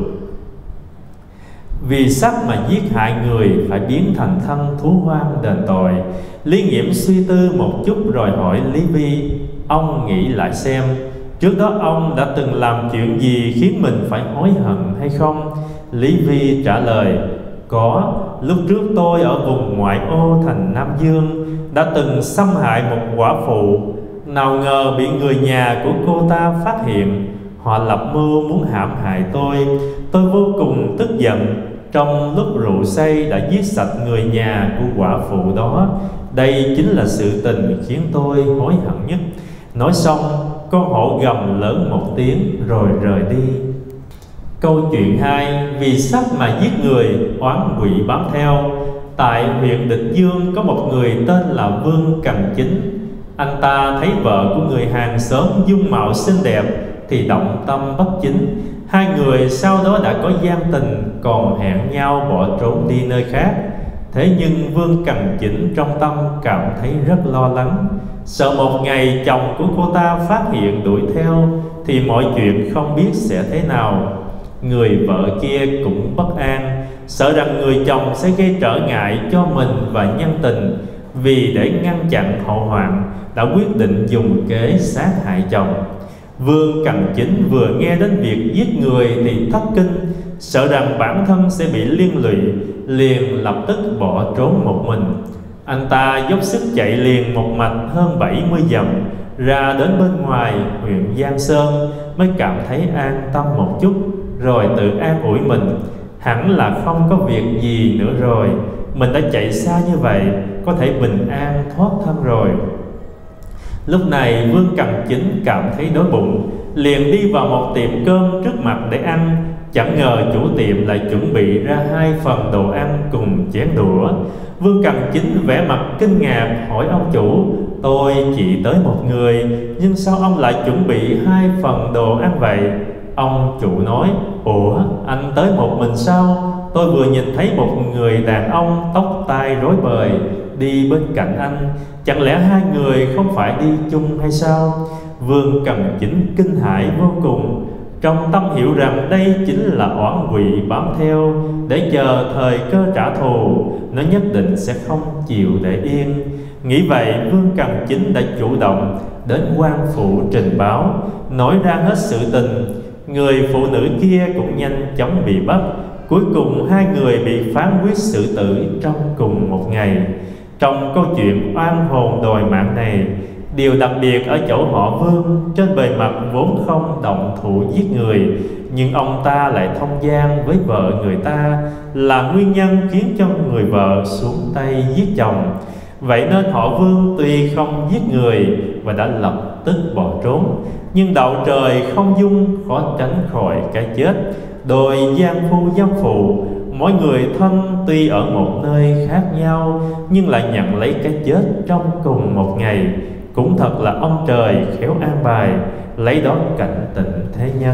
Vì sắc mà giết hại người, phải biến thành thân thú hoang đền tội. Lý Nghiễm suy tư một chút rồi hỏi Lý Vi: Ông nghĩ lại xem, trước đó ông đã từng làm chuyện gì khiến mình phải hối hận hay không? Lý Vi trả lời: Có, lúc trước tôi ở vùng ngoại ô thành Nam Dương đã từng xâm hại một quả phụ. Nào ngờ bị người nhà của cô ta phát hiện. Họ lập mưu muốn hãm hại tôi. Tôi vô cùng tức giận. Trong lúc rượu say đã giết sạch người nhà của quả phụ đó. Đây chính là sự tình khiến tôi hối hận nhất. Nói xong, con hổ gầm lớn một tiếng rồi rời đi. Câu chuyện 2: Vì sắc mà giết người, oán quỷ bám theo. Tại huyện Định Dương có một người tên là Vương Cần Chính. Anh ta thấy vợ của người hàng xóm dung mạo xinh đẹp thì động tâm bất chính. Hai người sau đó đã có gian tình, còn hẹn nhau bỏ trốn đi nơi khác. Thế nhưng Vương Cần Chính trong tâm cảm thấy rất lo lắng, sợ một ngày chồng của cô ta phát hiện đuổi theo thì mọi chuyện không biết sẽ thế nào. Người vợ kia cũng bất an, sợ rằng người chồng sẽ gây trở ngại cho mình và nhân tình. Vì để ngăn chặn hậu hoạn, đã quyết định dùng kế sát hại chồng. Vương Cần Chính vừa nghe đến việc giết người thì thất kinh, sợ rằng bản thân sẽ bị liên lụy, liền lập tức bỏ trốn một mình. Anh ta dốc sức chạy liền một mạch hơn 70 dặm, ra đến bên ngoài huyện Giang Sơn mới cảm thấy an tâm một chút, rồi tự an ủi mình: hẳn là không có việc gì nữa rồi, mình đã chạy xa như vậy, có thể bình an thoát thân rồi. Lúc này Vương Cần Chính cảm thấy đói bụng, liền đi vào một tiệm cơm trước mặt để ăn. Chẳng ngờ chủ tiệm lại chuẩn bị ra 2 phần đồ ăn cùng chén đũa. Vương Cần Chính vẻ mặt kinh ngạc hỏi ông chủ: Tôi chỉ tới một người, nhưng sao ông lại chuẩn bị 2 phần đồ ăn vậy? Ông chủ nói: Ủa, anh tới một mình sao? Tôi vừa nhìn thấy một người đàn ông tóc tai rối bời đi bên cạnh anh, chẳng lẽ hai người không phải đi chung hay sao? Vương Cần Chính kinh hãi vô cùng, trong tâm hiểu rằng đây chính là oán quỷ bám theo để chờ thời cơ trả thù, nó nhất định sẽ không chịu để yên. Nghĩ vậy, Vương Cần Chính đã chủ động đến quan phủ trình báo, nói ra hết sự tình. Người phụ nữ kia cũng nhanh chóng bị bắt. Cuối cùng hai người bị phán quyết xử tử trong cùng một ngày. Trong câu chuyện oan hồn đòi mạng này, điều đặc biệt ở chỗ họ Vương trên bề mặt vốn không động thủ giết người, nhưng ông ta lại thông gian với vợ người ta, là nguyên nhân khiến cho người vợ xuống tay giết chồng. Vậy nên họ Vương tuy không giết người và đã lập tức bỏ trốn, nhưng đạo trời không dung, khó tránh khỏi cái chết. Đôi giang phu dâm phụ, mỗi người thân tuy ở một nơi khác nhau nhưng lại nhận lấy cái chết trong cùng một ngày. Cũng thật là ông trời khéo an bài, lấy đó cảnh tỉnh thế nhân.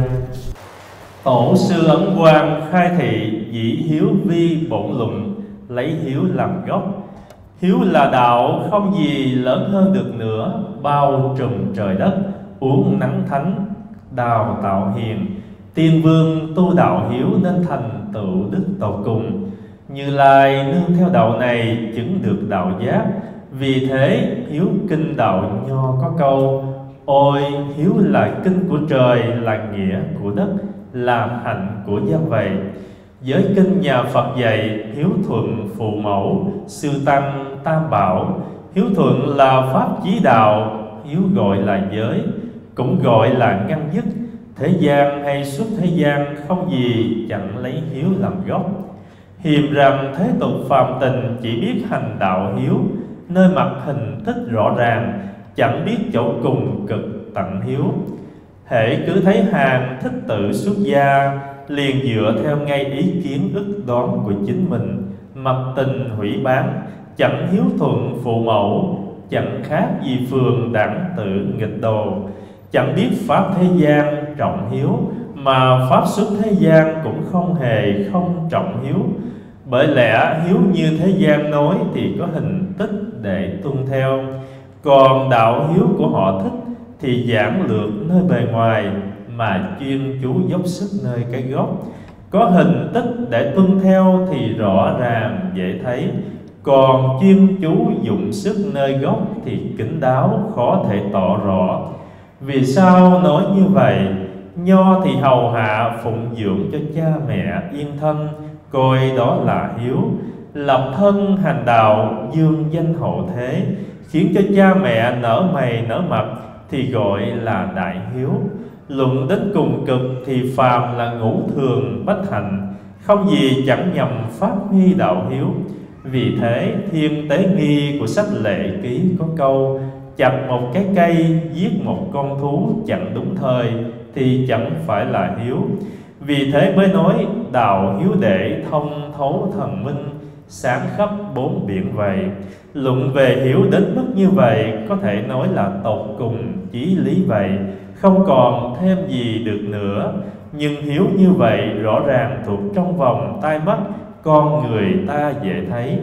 Tổ sư Ấn Quang khai thị dĩ hiếu vi bổn luận, lấy hiếu làm gốc. Hiếu là đạo, không gì lớn hơn được nữa, bao trùm trời đất, uống nắng thánh, đào tạo hiền. Tiên vương tu đạo hiếu nên thành tựu đức tột cùng. Như Lai nương theo đạo này chứng được đạo giác. Vì thế hiếu kinh đạo nho có câu: Ôi hiếu là kinh của trời, là nghĩa của đất, làm hạnh của dân vậy. Giới kinh nhà Phật dạy hiếu thuận phụ mẫu, sư tăng tam bảo. Hiếu thuận là pháp chí đạo, hiếu gọi là giới, cũng gọi là ngăn dứt. Thế gian hay suốt thế gian không gì chẳng lấy hiếu làm gốc. Hiềm rằng thế tục phàm tình chỉ biết hành đạo hiếu, nơi mặt hình thức rõ ràng, chẳng biết chỗ cùng cực tận hiếu. Hễ cứ thấy hàng thích tự xuất gia, liền dựa theo ngay ý kiến ức đoán của chính mình, mặc tình hủy bán, chẳng hiếu thuận phụ mẫu, chẳng khác gì phường đẳng tự nghịch đồ. Chẳng biết pháp thế gian trọng hiếu, mà pháp xuất thế gian cũng không hề không trọng hiếu. Bởi lẽ hiếu như thế gian nói thì có hình tích để tuân theo, còn đạo hiếu của họ thích thì giản lược nơi bề ngoài, mà chuyên chú dốc sức nơi cái gốc. Có hình tích để tuân theo thì rõ ràng dễ thấy, còn chuyên chú dụng sức nơi gốc thì kín đáo khó thể tỏ rõ. Vì sao nói như vậy? Nho thì hầu hạ phụng dưỡng cho cha mẹ yên thân, coi đó là hiếu. Lập thân hành đạo, dương danh hậu thế, khiến cho cha mẹ nở mày nở mặt thì gọi là đại hiếu. Luận đến cùng cực thì phàm là ngũ thường bách hạnh, không gì chẳng nhằm phát huy đạo hiếu. Vì thế Thiên Tế Nghi của sách Lệ Ký có câu: chặt một cái cây, giết một con thú chẳng đúng thời thì chẳng phải là hiếu. Vì thế mới nói đạo hiếu đệ thông thấu thần minh, sáng khắp bốn biển vậy. Luận về hiếu đến mức như vậy có thể nói là tột cùng chí lý vậy, không còn thêm gì được nữa. Nhưng hiếu như vậy rõ ràng thuộc trong vòng tai mắt con người ta dễ thấy.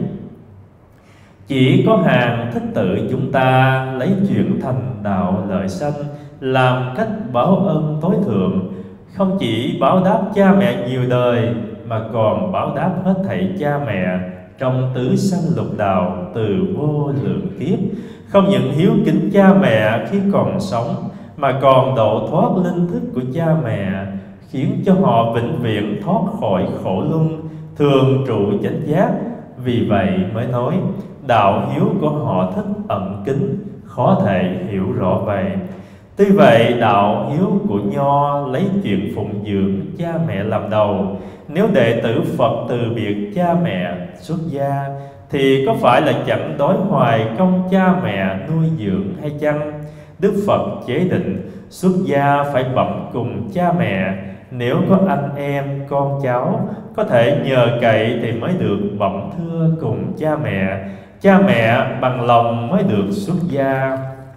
Chỉ có hàng thích tự chúng ta lấy chuyện thành đạo lợi sanh làm cách báo ân tối thượng, không chỉ báo đáp cha mẹ nhiều đời mà còn báo đáp hết thảy cha mẹ trong tứ sanh lục đạo từ vô lượng kiếp. Không những hiếu kính cha mẹ khi còn sống mà còn độ thoát linh thức của cha mẹ, khiến cho họ vĩnh viễn thoát khỏi khổ luân, thường trụ chánh giác. Vì vậy mới nói đạo hiếu của họ thích ẩn kín, khó thể hiểu rõ vậy. Tuy vậy đạo hiếu của Nho lấy chuyện phụng dưỡng cha mẹ làm đầu. Nếu đệ tử Phật từ biệt cha mẹ xuất gia thì có phải là chẳng đói hoài công cha mẹ nuôi dưỡng hay chăng? Đức Phật chế định xuất gia phải bẩm cùng cha mẹ. Nếu có anh em con cháu có thể nhờ cậy thì mới được bẩm thưa cùng cha mẹ. Cha mẹ bằng lòng mới được xuất gia,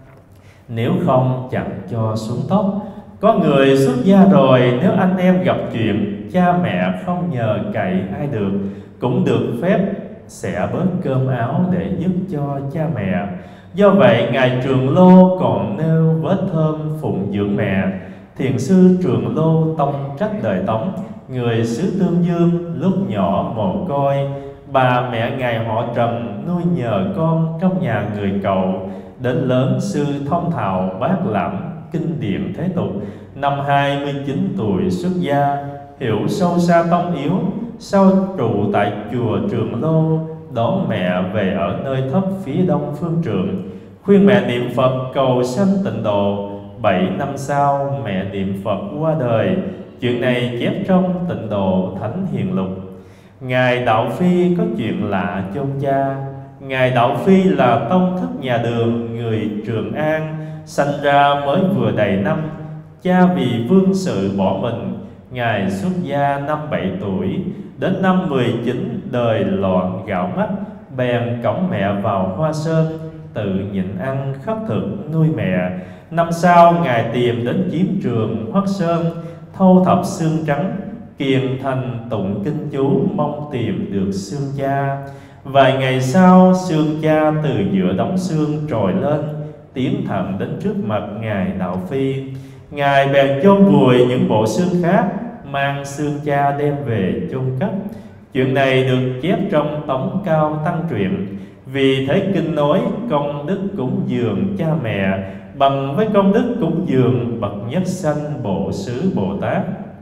nếu không chẳng cho xuống tóc. Có người xuất gia rồi, nếu anh em gặp chuyện cha mẹ không nhờ cậy ai được, cũng được phép xẻ bớt cơm áo để giúp cho cha mẹ. Do vậy Ngài Trường Lô còn nêu vết thơm phụng dưỡng mẹ. Thiền sư Trường Lô tông trách đời Tống, người xứ Tương Dương, lúc nhỏ mồ côi, bà mẹ Ngài họ Trần nuôi nhờ con trong nhà người cậu. Đến lớn sư thông thạo bát lãm kinh điển thế tục, năm 29 tuổi xuất gia, hiểu sâu xa tông yếu. Sau trụ tại chùa Trường Lô, đón mẹ về ở nơi thấp phía đông phương Trượng, khuyên mẹ niệm Phật cầu sanh tịnh độ. 7 năm sau mẹ niệm Phật qua đời. Chuyện này chép trong Tịnh Độ Thánh Hiền Lục. Ngài Đạo Phi có chuyện lạ chôn cha. Ngài Đạo Phi là tông thất nhà Đường, người Trường An, sanh ra mới vừa đầy năm. Cha vì vương sự bỏ mình, Ngài xuất gia năm 7 tuổi. Đến năm 19 đời loạn gạo mắt, bèn cõng mẹ vào Hoa Sơn, tự nhịn ăn khất thực nuôi mẹ. Năm sau Ngài tìm đến chiến trường Hoắc Sơn, thâu thập xương trắng, kiền thành tụng kinh chú, mong tìm được xương cha. Vài ngày sau, xương cha từ giữa đống xương trồi lên, tiến thẳng đến trước mặt Ngài Đạo Phi. Ngài bèn chôn vùi những bộ xương khác, mang xương cha đem về chôn cất. Chuyện này được chép trong Tống Cao Tăng Truyện. Vì thế kinh nói công đức cúng dường cha mẹ bằng với công đức cúng dường bậc nhất sanh Bộ Xứ Bồ Tát.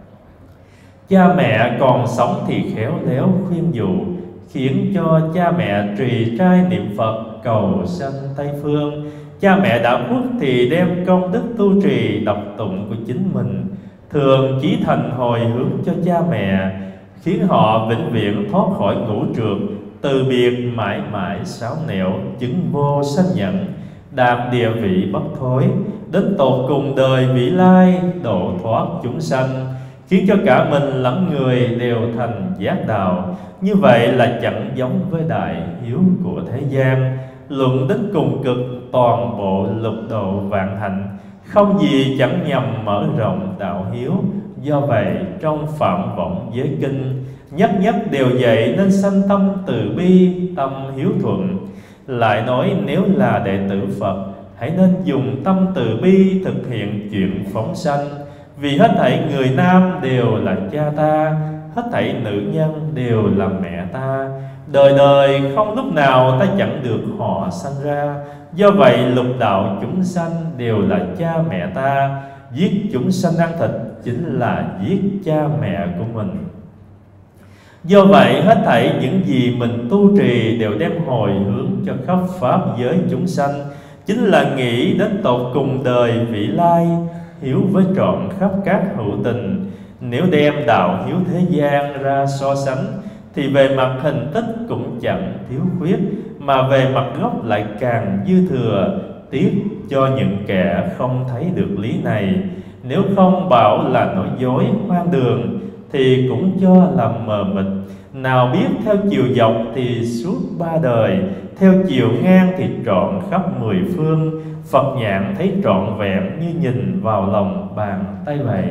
Cha mẹ còn sống thì khéo léo khuyên dụ, khiến cho cha mẹ trì trai niệm Phật cầu sanh Tây Phương. Cha mẹ đã khuất thì đem công đức tu trì đọc tụng của chính mình, thường chí thành hồi hướng cho cha mẹ, khiến họ vĩnh viễn thoát khỏi ngũ trượt, từ biệt mãi mãi sáu nẻo, chứng vô sanh nhận, đạt địa vị bất thối, đến tột cùng đời vị lai, độ thoát chúng sanh. khiến cho cả mình lẫn người đều thành giác đạo. Như vậy là chẳng giống với đại hiếu của thế gian. Luận đến cùng cực, toàn bộ lục độ vạn hạnh, không gì chẳng nhằm mở rộng đạo hiếu. Do vậy trong Phạm Võng Giới Kinh nhất nhất đều dạy nên sanh tâm từ bi, tâm hiếu thuận. Lại nói nếu là đệ tử Phật, hãy nên dùng tâm từ bi thực hiện chuyện phóng sanh. Vì hết thảy người nam đều là cha ta, hết thảy nữ nhân đều là mẹ ta. Đời đời không lúc nào ta chẳng được họ sanh ra. Do vậy lục đạo chúng sanh đều là cha mẹ ta. Giết chúng sanh ăn thịt chính là giết cha mẹ của mình. Do vậy hết thảy những gì mình tu trì đều đem hồi hướng cho khắp pháp giới chúng sanh, chính là nghĩ đến tột cùng đời vị lai, hiếu với trọn khắp các hữu tình. Nếu đem đạo hiếu thế gian ra so sánh, thì về mặt hình tích cũng chẳng thiếu khuyết, mà về mặt gốc lại càng dư thừa. Tiếc cho những kẻ không thấy được lý này. Nếu không bảo là nói dối hoang đường, thì cũng cho làm mờ mịt. Nào biết theo chiều dọc thì suốt ba đời, theo chiều ngang thì trọn khắp mười phương. Phật nhãn thấy trọn vẹn như nhìn vào lòng bàn tay vậy.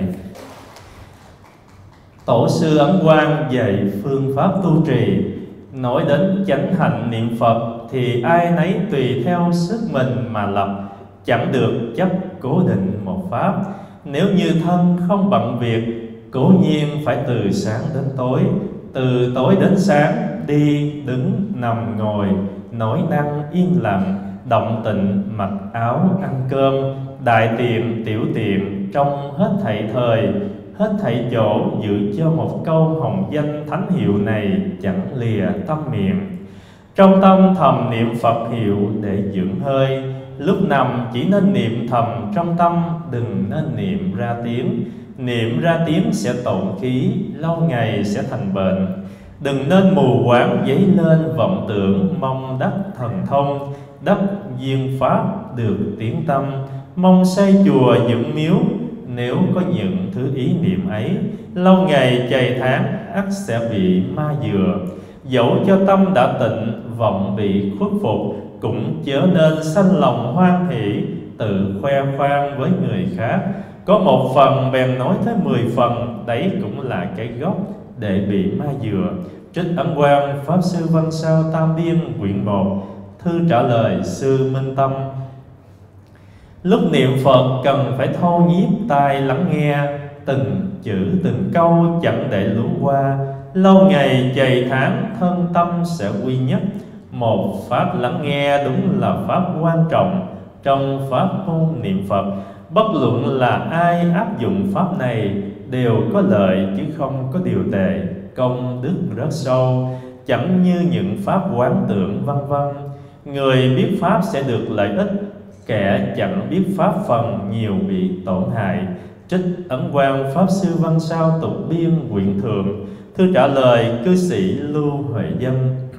Tổ sư Ấn Quang dạy phương pháp tu trì. Nói đến chánh hạnh niệm Phật thì ai nấy tùy theo sức mình mà lập, chẳng được chấp cố định một pháp. Nếu như thân không bận việc, cố nhiên phải từ sáng đến tối, từ tối đến sáng, đi, đứng, nằm, ngồi, nói năng, yên lặng, động tịnh, mặc áo, ăn cơm, đại tiện, tiểu tiện, trong hết thảy thời, hết thảy chỗ, giữ cho một câu hồng danh thánh hiệu này chẳng lìa tâm miệng. Trong tâm thầm niệm Phật hiệu để dưỡng hơi, lúc nằm chỉ nên niệm thầm trong tâm, đừng nên niệm ra tiếng. Niệm ra tiếng sẽ tổn khí, lâu ngày sẽ thành bệnh. Đừng nên mù quáng dấy lên vọng tưởng, mong đắc thần thông, đắc duyên pháp được tiếng tâm, mong xây chùa dựng miếu. Nếu có những thứ ý niệm ấy, lâu ngày chày tháng ắt sẽ bị ma dừa. Dẫu cho tâm đã tịnh, vọng bị khuất phục, cũng chớ nên sanh lòng hoan hỷ, tự khoe khoang với người khác. Có một phần bèn nói tới 10 phần, đấy cũng là cái gốc để bị ma dừa. Trích Ấn Quang Pháp Sư Văn Sao Tam Biên quyển 1, thư trả lời sư Minh Tâm. Lúc niệm Phật cần phải thâu nhiếp tai lắng nghe, từng chữ từng câu chẳng để luống qua. Lâu ngày chày tháng thân tâm sẽ quy nhất. Một pháp lắng nghe đúng là pháp quan trọng trong pháp môn niệm Phật. Bất luận là ai áp dụng pháp này đều có lợi chứ không có điều tệ, công đức rất sâu, chẳng như những pháp quán tưởng vân vân. Người biết pháp sẽ được lợi ích, kẻ chẳng biết pháp phần nhiều bị tổn hại. Trích Ấn Quang Pháp Sư Văn Sao Tục Biên quyển Thượng, thư trả lời cư sĩ Lưu Huệ Dân.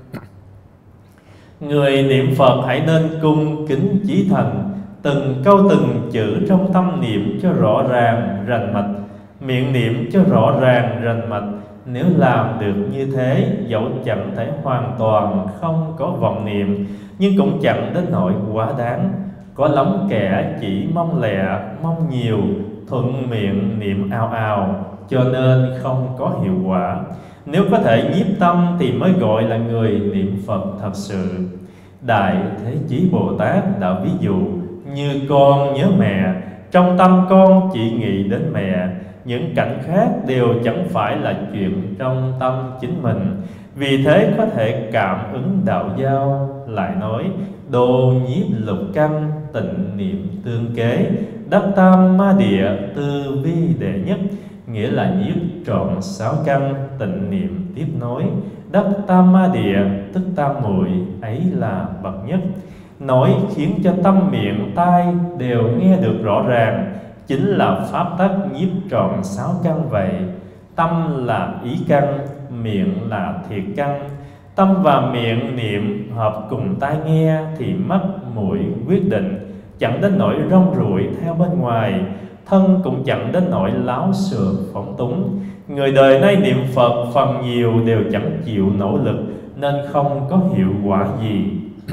Người niệm Phật hãy nên cung kính chí thành, từng câu từng chữ trong tâm niệm cho rõ ràng rành mạch, miệng niệm cho rõ ràng rành mạch. Nếu làm được như thế, dẫu chẳng thể hoàn toàn không có vọng niệm, nhưng cũng chẳng đến nỗi quá đáng. Có lắm kẻ chỉ mong lẹ, mong nhiều, thuận miệng niệm ào ào, cho nên không có hiệu quả. Nếu có thể nhiếp tâm thì mới gọi là người niệm Phật thật sự. Đại Thế Chí Bồ Tát đã ví dụ như con nhớ mẹ, trong tâm con chỉ nghĩ đến mẹ, những cảnh khác đều chẳng phải là chuyện trong tâm chính mình. Vì thế có thể cảm ứng đạo giao. Lại nói đô nhiếp lục căn, tịnh niệm tương kế, đắc tam ma địa, tư vi đệ nhất. Nghĩa là nhiếp trọn 6 căn, tịnh niệm tiếp nối, đắc tam ma địa tức tam muội, ấy là bậc nhất. Nói khiến cho tâm miệng tai đều nghe được rõ ràng, chính là pháp tắc nhiếp trọn 6 căn vậy. Tâm là ý căn, miệng là thiệt căn. Tâm và miệng niệm hợp cùng tai nghe thì mắt mũi quyết định, chẳng đến nỗi rong ruổi theo bên ngoài. thân cũng chẳng đến nỗi láo xược phóng túng. Người đời nay niệm Phật phần nhiều đều chẳng chịu nỗ lực, nên không có hiệu quả gì.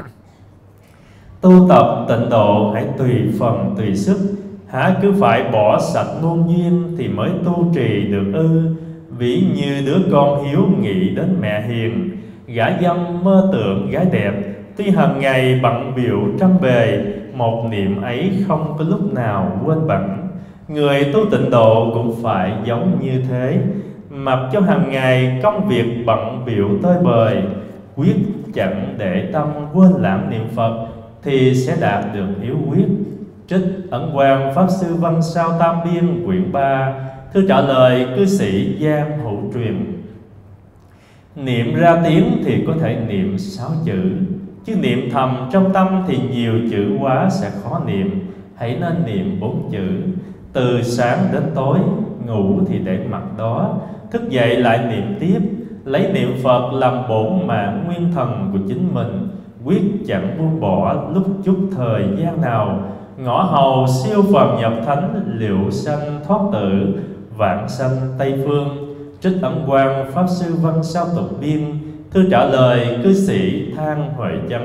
Tu tập tịnh độ hãy tùy phần tùy sức, hả cứ phải bỏ sạch muôn duyên thì mới tu trì được ư? Ví như đứa con hiếu nghĩ đến mẹ hiền, gã dâm mơ tưởng gái đẹp, tuy hàng ngày bận bịu trăm bề, một niệm ấy không có lúc nào quên bẵng. Người tu tịnh độ cũng phải giống như thế, mặc cho hàng ngày công việc bận bịu tơi bời, quyết chẳng để tâm quên lãng niệm Phật thì sẽ đạt được hiếu quyết. Trích Ấn Quang Pháp Sư Văn Sao Tam Biên quyển 3, thư trả lời cư sĩ Giang Hữu Truyền. Niệm ra tiếng thì có thể niệm 6 chữ, chứ niệm thầm trong tâm thì nhiều chữ quá sẽ khó niệm. Hãy nên niệm 4 chữ: từ sáng đến tối, ngủ thì để mặt đó, thức dậy lại niệm tiếp. Lấy niệm Phật làm bổn mạng nguyên thần của chính mình, quyết chẳng buông bỏ lúc chút thời gian nào. Ngõ hầu siêu phàm nhập thánh, liệu sanh thoát tử, vãng sanh Tây phương. Trích Ấn Quang Pháp Sư Văn Sao Tục Biên, thư trả lời cư sĩ Thang Huệ Chấn.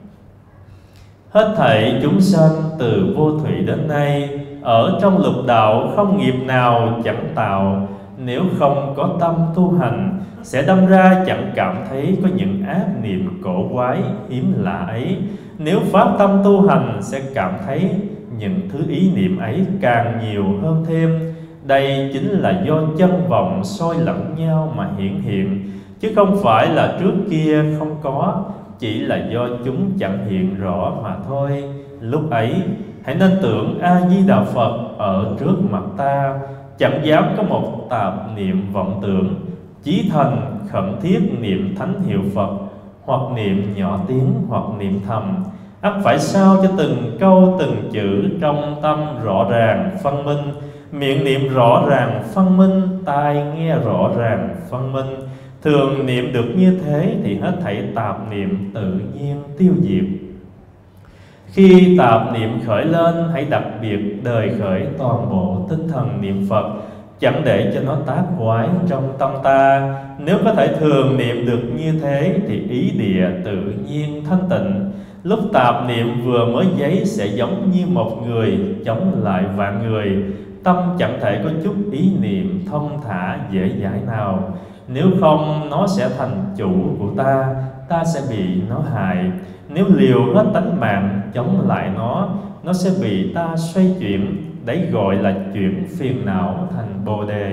Hết thảy chúng sanh từ vô thủy đến nay, ở trong lục đạo không nghiệp nào chẳng tạo. Nếu không có tâm tu hành, sẽ đâm ra chẳng cảm thấy có những ác niệm cổ quái hiếm lạ ấy. Nếu phát tâm tu hành, sẽ cảm thấy những thứ ý niệm ấy càng nhiều hơn thêm. Đây chính là do chân vọng soi lẫn nhau mà hiện, chứ không phải là trước kia không có, chỉ là do chúng chẳng hiện rõ mà thôi. Lúc ấy hãy nên tưởng A Di Đà Phật ở trước mặt ta, chẳng dám có một tạp niệm vọng tưởng, chí thành khẩn thiết niệm thánh hiệu Phật, hoặc niệm nhỏ tiếng hoặc niệm thầm. ắt phải sao cho từng câu từng chữ trong tâm rõ ràng phân minh, miệng niệm rõ ràng phân minh, tai nghe rõ ràng phân minh. Thường niệm được như thế thì hết thảy tạp niệm tự nhiên tiêu diệt. Khi tạp niệm khởi lên, hãy đặc biệt đời khởi toàn bộ tinh thần niệm Phật, chẳng để cho nó tác quái trong tâm ta. Nếu có thể thường niệm được như thế thì ý địa tự nhiên thanh tịnh. Lúc tạp niệm vừa mới dấy sẽ giống như một người chống lại vạn người, tâm chẳng thể có chút ý niệm thông thả dễ dãi nào. Nếu không, nó sẽ thành chủ của ta, ta sẽ bị nó hại. Nếu liều hết tánh mạng chống lại nó sẽ bị ta xoay chuyển. Đấy gọi là chuyển phiền não thành bồ đề.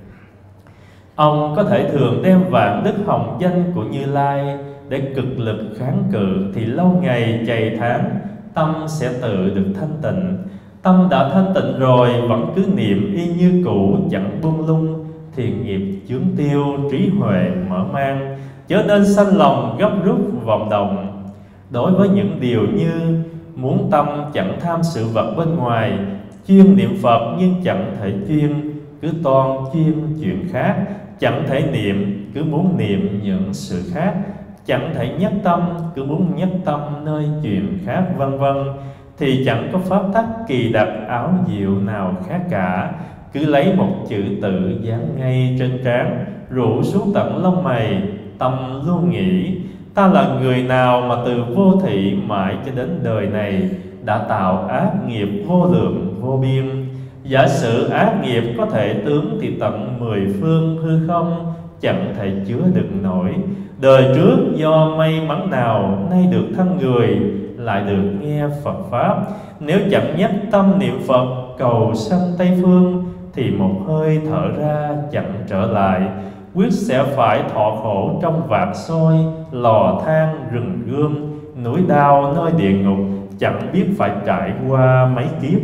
Ông có thể thường đem vạn đức hồng danh của Như Lai để cực lực kháng cự, thì lâu ngày chày tháng tâm sẽ tự được thanh tịnh. Tâm đã thanh tịnh rồi vẫn cứ niệm y như cũ chẳng buông lung, thì nghiệp chướng tiêu, trí huệ mở mang, chớ nên sanh lòng gấp rút vọng động. Đối với những điều như muốn tâm chẳng tham sự vật bên ngoài, chuyên niệm Phật nhưng chẳng thể chuyên, cứ toan chuyên chuyện khác, chẳng thể niệm, cứ muốn niệm những sự khác, chẳng thể nhất tâm, cứ muốn nhất tâm nơi chuyện khác, vân vân, thì chẳng có pháp tắc kỳ đặc áo diệu nào khác cả. Cứ lấy một chữ tự dán ngay trên trán, rủ xuống tận lông mày, tâm luôn nghĩ: ta là người nào mà từ vô thị mãi cho đến đời này đã tạo ác nghiệp vô lượng vô biên. Giả sử ác nghiệp có thể tướng thì tận 10 phương hư không chẳng thể chứa đựng nổi. Đời trước do may mắn nào nay được thân người, lại được nghe Phật Pháp. Nếu chẳng nhất tâm niệm Phật cầu sanh Tây phương, thì một hơi thở ra chẳng trở lại, quyết sẽ phải thọ khổ trong vạc soi, lò than, rừng gươm, núi đao nơi địa ngục, chẳng biết phải trải qua mấy kiếp.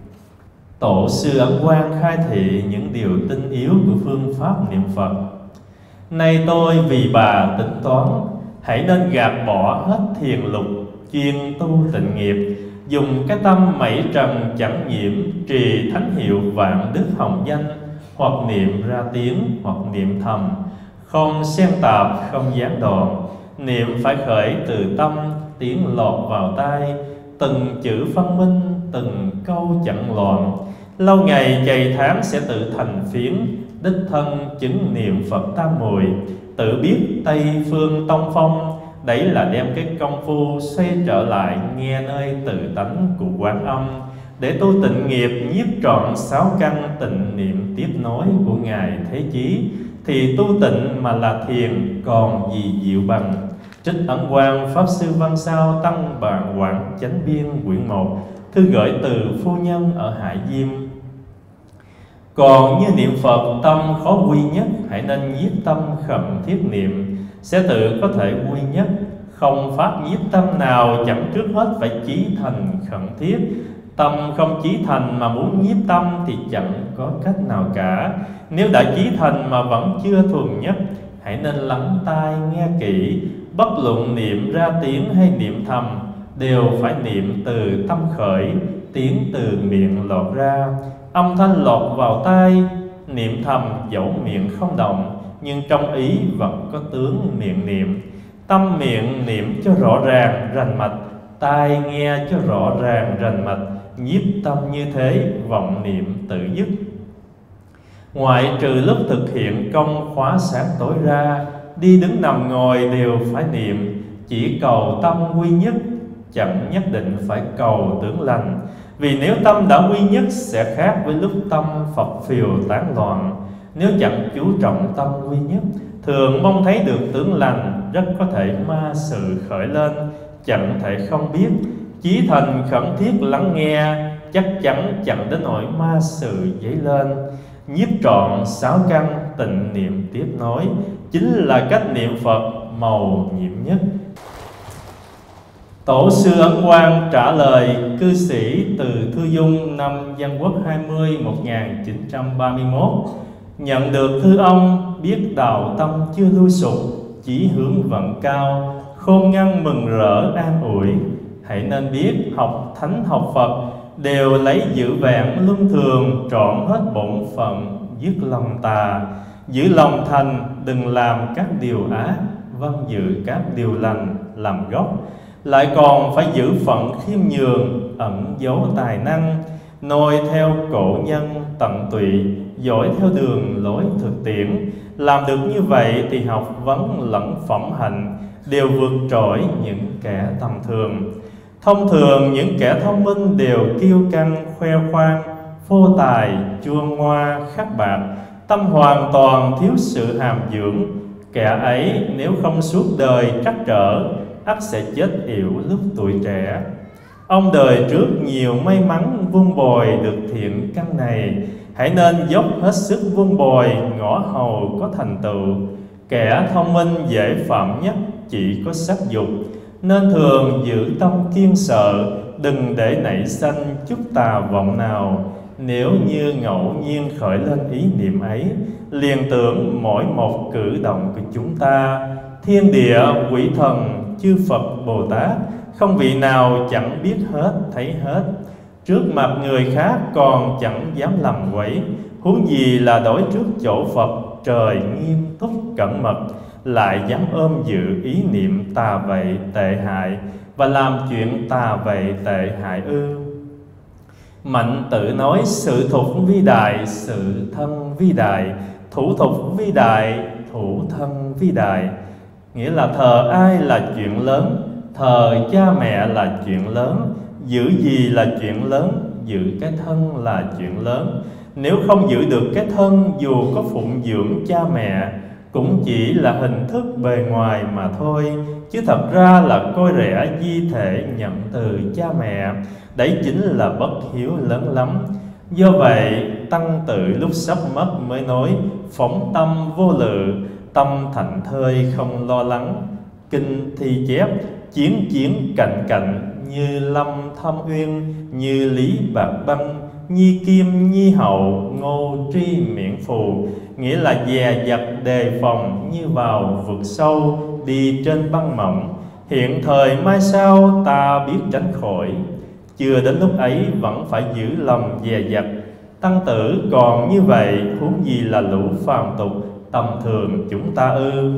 Tổ sư Ấn Quang khai thị những điều tinh yếu của phương pháp niệm Phật. Nay tôi vì bà tính toán, hãy nên gạt bỏ hết thiền lục, chuyên tu tịnh nghiệp, dùng cái tâm mảy trần chẳng nhiễm, trì thánh hiệu vạn đức hồng danh, hoặc niệm ra tiếng hoặc niệm thầm, không xen tạp, không gián đoạn. Niệm phải khởi từ tâm, tiếng lọt vào tai, từng chữ phân minh, từng câu chẳng loạn. lâu ngày chày tháng sẽ tự thành phiến, đích thân chứng niệm Phật tam muội, tự biết Tây phương tông phong. Đấy là đem cái công phu xoay trở lại nghe nơi tự tánh của Quán Âm, để tu tịnh nghiệp nhiếp trọn sáu căn tịnh niệm tiếp nối của Ngài Thế Chí. Thì tu tịnh mà là thiền còn gì diệu bằng. Trích Ấn Quang Pháp Sư Văn Sao Tăng Bản Quảng Chánh Biên quyển 1. Thư gửi từ phu nhân ở Hải Diêm. Còn như niệm Phật tâm khó quy nhất, hãy nên nhiếp tâm khẩn thiết niệm, sẽ tự có thể quy nhất. Không pháp nhiếp tâm nào chẳng trước hết phải chí thành khẩn thiết. Tâm không chí thành mà muốn nhiếp tâm thì chẳng có cách nào cả. Nếu đã chí thành mà vẫn chưa thuần nhất, hãy nên lắng tai nghe kỹ. Bất luận niệm ra tiếng hay niệm thầm, đều phải niệm từ tâm khởi, tiếng từ miệng lọt ra. Âm thanh lọt vào tai, niệm thầm dẫu miệng không động, nhưng trong ý vẫn có tướng miệng niệm. Tâm miệng niệm cho rõ ràng rành mạch, tai nghe cho rõ ràng rành mạch, nhiếp tâm như thế vọng niệm tự dứt. Ngoại trừ lúc thực hiện công khóa sáng tối ra, đi đứng nằm ngồi đều phải niệm. Chỉ cầu tâm quy nhất, chẳng nhất định phải cầu tưởng lành. Vì nếu tâm đã quy nhất sẽ khác với lúc tâm phập phìu tán loạn. Nếu chẳng chú trọng tâm quy nhất, thường mong thấy được tướng lành, rất có thể ma sự khởi lên, chẳng thể không biết. Chí thành khẩn thiết lắng nghe, chắc chắn chẳng đến nỗi ma sự dấy lên. Nhiếp trọn sáu căn tịnh niệm tiếp nối, chính là cách niệm Phật màu nhiệm nhất. Tổ sư Ấn Quang trả lời cư sĩ từ Thư Dung năm Dân Quốc 20 1931: nhận được thư ông, biết đạo tâm chưa lui sụp, chỉ hướng vận cao, khôn ngăn mừng rỡ an ủi. Hãy nên biết học thánh học Phật đều lấy giữ vẹn luân thường, trọn hết bổn phận, dứt lòng tà, giữ lòng thành, đừng làm các điều ác, vâng giữ các điều lành làm gốc. Lại còn phải giữ phận khiêm nhường, ẩn giấu tài năng, noi theo cổ nhân tận tụy, dõi theo đường lối thực tiễn. Làm được như vậy thì học vấn lẫn phẩm hạnh đều vượt trội những kẻ tầm thường. Thông thường những kẻ thông minh đều kiêu căng khoe khoang, phô tài chua ngoa khắc bạc, tâm hoàn toàn thiếu sự hàm dưỡng. Kẻ ấy nếu không suốt đời trắc trở, ắt sẽ chết yểu lúc tuổi trẻ. Ông đời trước nhiều may mắn vun bồi được thiện căn này, hãy nên dốc hết sức vun bồi, ngõ hầu có thành tựu. Kẻ thông minh dễ phạm nhất chỉ có sắc dục, nên thường giữ tâm kiên sợ, đừng để nảy sanh chút tà vọng nào. Nếu như ngẫu nhiên khởi lên ý niệm ấy, liền tưởng mỗi một cử động của chúng ta, thiên địa, quỷ thần, chư Phật, Bồ Tát, không vị nào chẳng biết hết, thấy hết. Trước mặt người khác còn chẳng dám làm quấy, huống gì là đối trước chỗ Phật trời nghiêm túc cẩn mật, lại dám ôm giữ ý niệm tà vậy tệ hại, và làm chuyện tà vậy tệ hại ư? Mạnh tự nói sự thục vi đại, sự thân vi đại, thủ thục vi đại, thủ thân vi đại. Nghĩa là thờ ai là chuyện lớn, thờ cha mẹ là chuyện lớn, giữ gì là chuyện lớn, giữ cái thân là chuyện lớn. Nếu không giữ được cái thân, dù có phụng dưỡng cha mẹ cũng chỉ là hình thức bề ngoài mà thôi, chứ thật ra là coi rẻ di thể nhận từ cha mẹ. Đấy chính là bất hiếu lớn lắm. Do vậy tăng tự lúc sắp mất mới nói: phóng tâm vô lự, tâm thảnh thơi không lo lắng. Kinh thi chép: chiến chiến cạnh cạnh, như lâm thâm uyên, như lý bạc băng, nhi kim nhi hậu, ngô tri miễn phù. Nghĩa là dè dặt đề phòng như vào vực sâu, đi trên băng mỏng. Hiện thời mai sau ta biết tránh khỏi, chưa đến lúc ấy vẫn phải giữ lòng dè dặt. Tăng tử còn như vậy, huống gì là lũ phàm tục tầm thường chúng ta ư?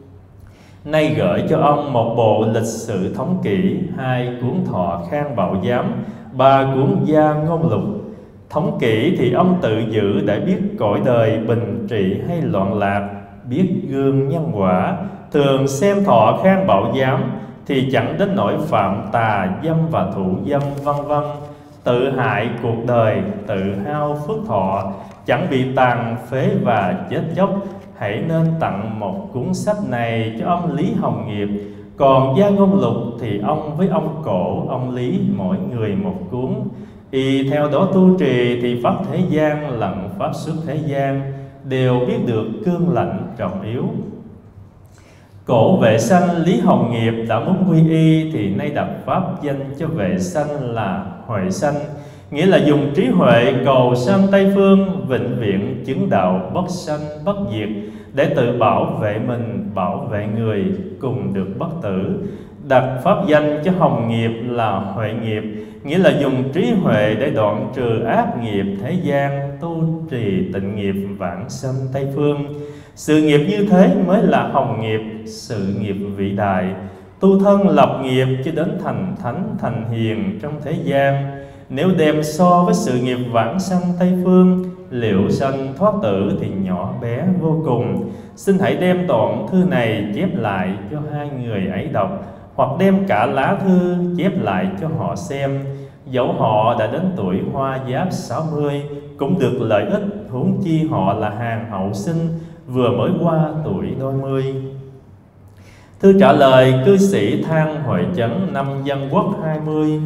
Nay gửi cho ông một bộ lịch sử thống kỷ, 2 cuốn Thọ Khang Bảo Giám, 3 cuốn Gia Ngôn Lục. Thống kỹ thì ông tự giữ để biết cõi đời bình trị hay loạn lạc, biết gương nhân quả, thường xem thọ khang bảo giám, thì chẳng đến nỗi phạm tà dâm và thủ dâm vân vân. Tự hại cuộc đời, tự hao phước thọ, chẳng bị tàn phế và chết chóc. Hãy nên tặng một cuốn sách này cho ông Lý Hồng Nghiệp. Còn Gia Ngôn Lục thì ông với ông Cổ, ông Lý mỗi người một cuốn. Y theo đó tu trì thì pháp thế gian lẫn pháp xuất thế gian, đều biết được cương lạnh trọng yếu. Cổ Vệ Sanh Lý Hồng Nghiệp đã muốn quy y thì nay đặt pháp danh cho Vệ Sanh là Huệ Sanh, nghĩa là dùng trí huệ cầu sanh Tây Phương, vĩnh viễn chứng đạo bất sanh bất diệt, để tự bảo vệ mình, bảo vệ người, cùng được bất tử. Đặt pháp danh cho Hồng Nghiệp là Huệ Nghiệp, nghĩa là dùng trí huệ để đoạn trừ ác nghiệp thế gian, tu trì tịnh nghiệp vãng sanh Tây Phương. Sự nghiệp như thế mới là Hồng Nghiệp, sự nghiệp vĩ đại, tu thân lập nghiệp cho đến thành thánh thành hiền trong thế gian. Nếu đem so với sự nghiệp vãng sanh Tây Phương, liệu sanh thoát tử thì nhỏ bé vô cùng. Xin hãy đem đoạn thư này chép lại cho hai người ấy đọc, hoặc đem cả lá thư chép lại cho họ xem. Dẫu họ đã đến tuổi hoa giáp 60 cũng được lợi ích, huống chi họ là hàng hậu sinh, vừa mới qua tuổi đôi mươi. Thư trả lời cư sĩ Thang Huệ Chấn năm Dân Quốc 20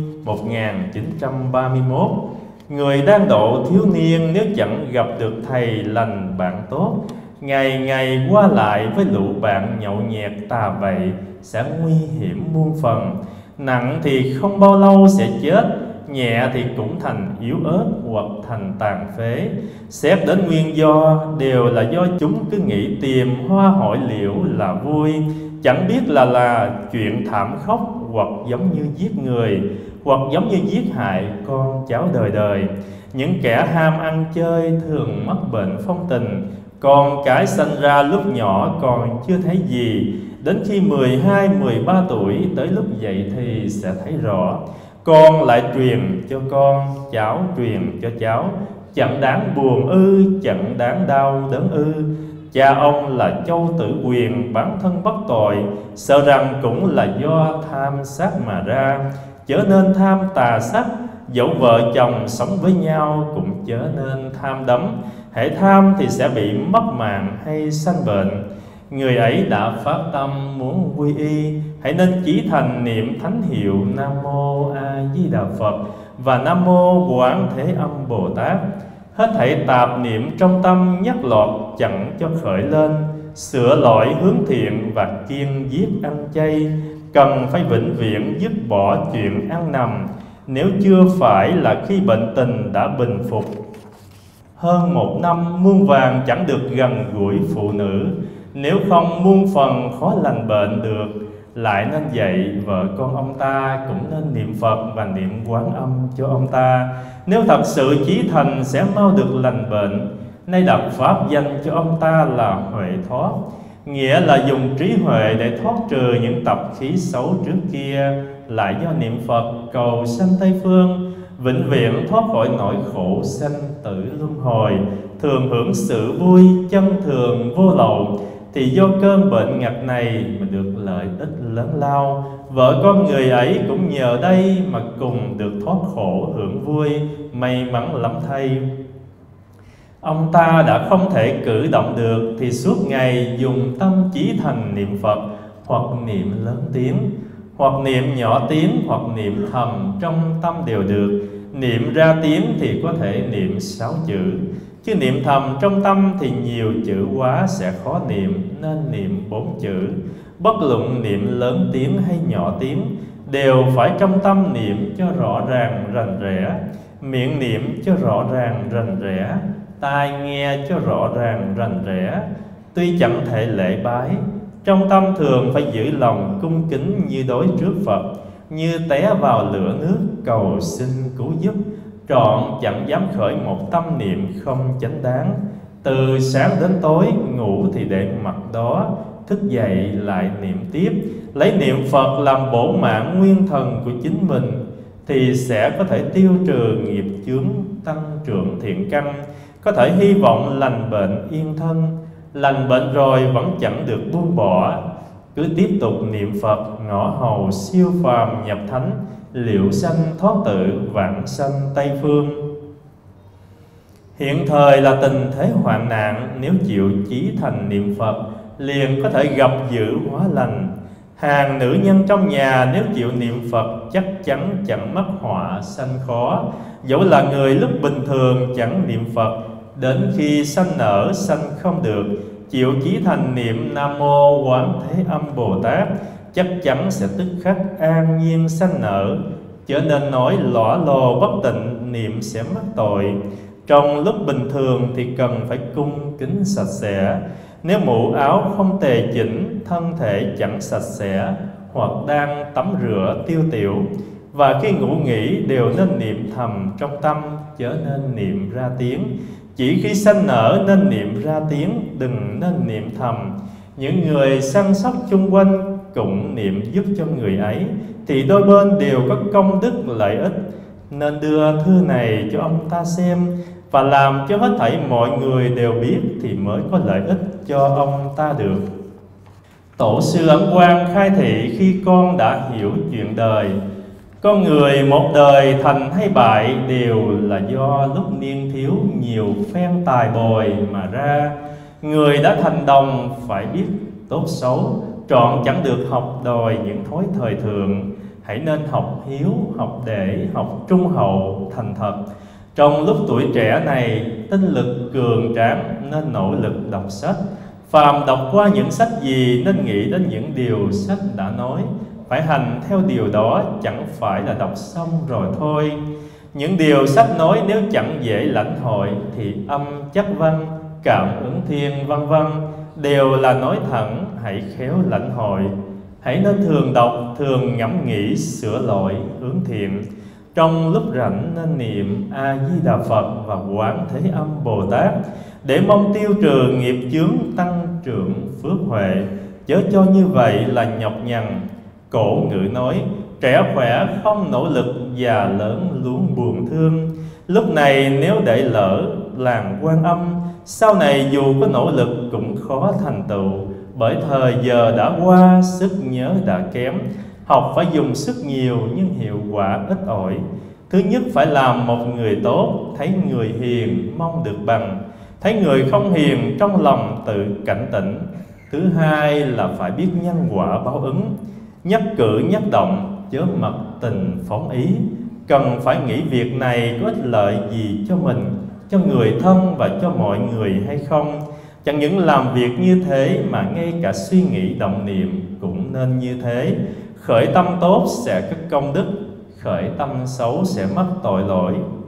1931. Người đang độ thiếu niên nếu chẳng gặp được thầy lành bạn tốt, ngày ngày qua lại với lũ bạn nhậu nhẹt tà vậy, sẽ nguy hiểm muôn phần. Nặng thì không bao lâu sẽ chết, nhẹ thì cũng thành yếu ớt hoặc thành tàn phế. Xét đến nguyên do đều là do chúng cứ nghĩ tìm hoa hỏi liễu là vui, chẳng biết là chuyện thảm khốc, hoặc giống như giết người, hoặc giống như giết hại con cháu đời đời. Những kẻ ham ăn chơi thường mắc bệnh phong tình, con cái sanh ra lúc nhỏ còn chưa thấy gì, đến khi 12, 13 tuổi tới lúc dậy thì sẽ thấy rõ. Con lại truyền cho con, cháu truyền cho cháu, chẳng đáng buồn ư, chẳng đáng đau đớn ư. Cha ông là Châu Tử Quyền, bản thân bất tội, sợ rằng cũng là do tham sát mà ra, chớ nên tham tà sắc. Dẫu vợ chồng sống với nhau cũng chớ nên tham đắm, hễ tham thì sẽ bị mất mạng hay sanh bệnh. Người ấy đã phát tâm muốn quy y, hãy nên chí thành niệm thánh hiệu Nam Mô A Di Đà Phật và Nam Mô Quán Thế Âm Bồ Tát. Hết thảy tạp niệm trong tâm nhất lọt chẳng cho khởi lên, sửa lỗi hướng thiện và kiêng giết ăn chay. Cần phải vĩnh viễn dứt bỏ chuyện ăn nằm, nếu chưa phải là khi bệnh tình đã bình phục. Hơn 1 năm muôn vàng chẳng được gần gũi phụ nữ, nếu không muôn phần khó lành bệnh được. Lại nên dạy vợ con ông ta cũng nên niệm Phật và niệm Quán Âm cho ông ta, nếu thật sự chí thành sẽ mau được lành bệnh. Nay đặt pháp danh cho ông ta là Huệ Thoát, nghĩa là dùng trí huệ để thoát trừ những tập khí xấu trước kia, lại do niệm Phật cầu sanh Tây Phương, vĩnh viễn thoát khỏi nỗi khổ sanh tử luân hồi, thường hưởng sự vui chân thường vô lậu. Thì do cơn bệnh ngặt này mà được lợi ích lớn lao. Vợ con người ấy cũng nhờ đây mà cùng được thoát khổ hưởng vui, may mắn lắm thay. Ông ta đã không thể cử động được thì suốt ngày dùng tâm chí thành niệm Phật, hoặc niệm lớn tiếng, hoặc niệm nhỏ tiếng, hoặc niệm thầm trong tâm đều được. Niệm ra tiếng thì có thể niệm 6 chữ, chứ niệm thầm trong tâm thì nhiều chữ quá sẽ khó niệm, nên niệm 4 chữ. Bất luận niệm lớn tiếng hay nhỏ tiếng, đều phải trong tâm niệm cho rõ ràng rành rẽ, miệng niệm cho rõ ràng rành rẽ, tai nghe cho rõ ràng rành rẽ. Tuy chẳng thể lễ bái, trong tâm thường phải giữ lòng cung kính như đối trước Phật, như té vào lửa nước cầu xin cứu giúp. Trọn chẳng dám khởi một tâm niệm không chánh đáng. Từ sáng đến tối ngủ thì để mặt đó, thức dậy lại niệm tiếp, lấy niệm Phật làm bổ mạng nguyên thần của chính mình. thì sẽ có thể tiêu trừ nghiệp chướng, tăng trưởng thiện căn, có thể hy vọng lành bệnh yên thân. Lành bệnh rồi vẫn chẳng được buông bỏ, cứ tiếp tục niệm Phật, ngõ hầu siêu phàm nhập thánh, liệu sanh thoát tự, vãng sanh Tây Phương. Hiện thời là tình thế hoạn nạn, nếu chịu chí thành niệm Phật, liền có thể gặp dữ hóa lành. Hàng nữ nhân trong nhà nếu chịu niệm Phật, chắc chắn chẳng mắc họa sanh khó. Dẫu là người lúc bình thường chẳng niệm Phật, đến khi sanh nở sanh không được, chịu chí thành niệm Nam Mô Quán Thế Âm Bồ Tát, chắc chắn sẽ tức khắc an nhiên sanh nở. Chớ nên nói lõa lồ bất tịnh, niệm sẽ mắc tội. Trong lúc bình thường thì cần phải cung kính sạch sẽ. Nếu mũ áo không tề chỉnh, thân thể chẳng sạch sẽ, hoặc đang tắm rửa tiêu tiểu, và khi ngủ nghỉ đều nên niệm thầm trong tâm, chớ nên niệm ra tiếng. Chỉ khi sanh nở nên niệm ra tiếng, đừng nên niệm thầm. Những người săn sóc chung quanh cũng niệm giúp cho người ấy, thì đôi bên đều có công đức lợi ích. Nên đưa thư này cho ông ta xem, và làm cho hết thảy mọi người đều biết, thì mới có lợi ích cho ông ta được. Tổ sư Ấn Quang khai thị khi con đã hiểu chuyện đời, con người một đời thành hay bại đều là do lúc niên thiếu nhiều phen tài bồi mà ra. Người đã thành đồng phải biết tốt xấu, trọn chẳng được học đòi những thói thời thượng. Hãy nên học hiếu, học để, học trung hậu, thành thật. Trong lúc tuổi trẻ này, tinh lực cường tráng nên nỗ lực đọc sách. Phàm đọc qua những sách gì nên nghĩ đến những điều sách đã nói, phải hành theo điều đó, chẳng phải là đọc xong rồi thôi. Những điều sách nói nếu chẳng dễ lãnh hội, thì âm chắc văn, cảm ứng thiên vân vân đều là nói thẳng, hãy khéo lãnh hội. Hãy nên thường đọc, thường ngẫm nghĩ, sửa lỗi, hướng thiện. Trong lúc rảnh nên niệm A Di Đà Phật và Quán Thế Âm Bồ Tát, để mong tiêu trừ nghiệp chướng, tăng trưởng phước huệ. Chớ cho như vậy là nhọc nhằn. Cổ ngữ nói, trẻ khỏe không nỗ lực, già lớn luôn buồn thương. Lúc này nếu để lỡ làng Quan Âm, sau này dù có nỗ lực cũng khó thành tựu. Bởi thời giờ đã qua, sức nhớ đã kém. Học phải dùng sức nhiều nhưng hiệu quả ít ỏi. Thứ nhất phải làm một người tốt, thấy người hiền mong được bằng, thấy người không hiền trong lòng tự cảnh tỉnh. Thứ hai là phải biết nhân quả báo ứng, nhất cử nhất động chớ mặc tình phóng ý. Cần phải nghĩ việc này có ích lợi gì cho mình, cho người thân và cho mọi người hay không. Chẳng những làm việc như thế mà ngay cả suy nghĩ động niệm cũng nên như thế. Khởi tâm tốt sẽ có công đức, khởi tâm xấu sẽ mắc tội lỗi.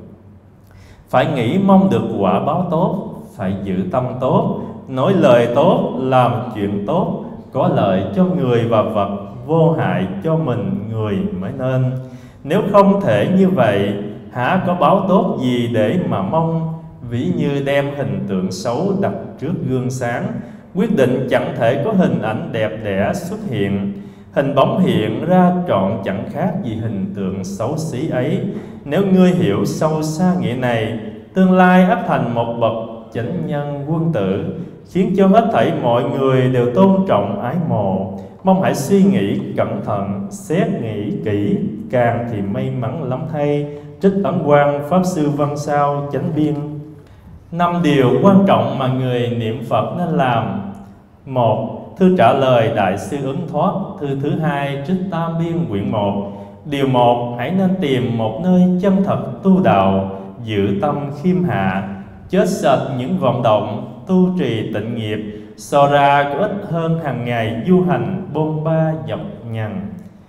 Phải nghĩ mong được quả báo tốt, phải giữ tâm tốt, nói lời tốt, làm chuyện tốt, có lợi cho người và vật, vô hại cho mình người mới nên. Nếu không thể như vậy, há có báo tốt gì để mà mong. Ví như đem hình tượng xấu đặt trước gương sáng, quyết định chẳng thể có hình ảnh đẹp đẽ xuất hiện. Hình bóng hiện ra trọn chẳng khác gì hình tượng xấu xí ấy. Nếu ngươi hiểu sâu xa nghĩa này, tương lai ắt thành một bậc chánh nhân quân tử, khiến cho hết thảy mọi người đều tôn trọng ái mộ. Mong hãy suy nghĩ cẩn thận, xét nghĩ kỹ, càng thì may mắn lắm thay. Trích Ấn Quang Pháp Sư Văn Sao Chánh Biên. 5 điều quan trọng mà người niệm Phật nên làm. 1. Thư trả lời Đại sư Ứng Thoát, thư thứ 2 Trích Tam Biên quyển 1. Điều 1. Hãy nên tìm một nơi chân thật tu đạo, giữ tâm khiêm hạ, chết sạch những vọng động, tu trì tịnh nghiệp, so ra có ích hơn hàng ngày du hành bôn ba nhọc nhằn.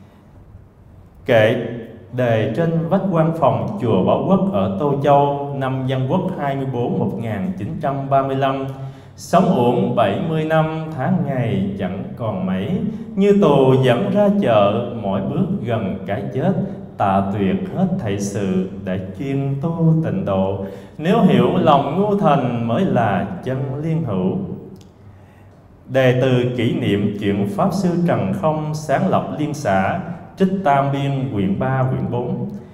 Kệ đề trên vách quan phòng chùa Bảo Quốc ở Tô Châu, năm Dân Quốc 24/1935. Sống uổng 70 năm, tháng ngày chẳng còn mấy, như tù dẫn ra chợ, mỗi bước gần cái chết. Tạ tuyệt hết thảy sự để chuyên tu tịnh độ, nếu hiểu lòng ngu thành mới là chân liên hữu. Đề từ kỷ niệm chuyện Pháp Sư Trần Không sáng lập liên xã, Trích Tam Biên quyển 3 quyển 4.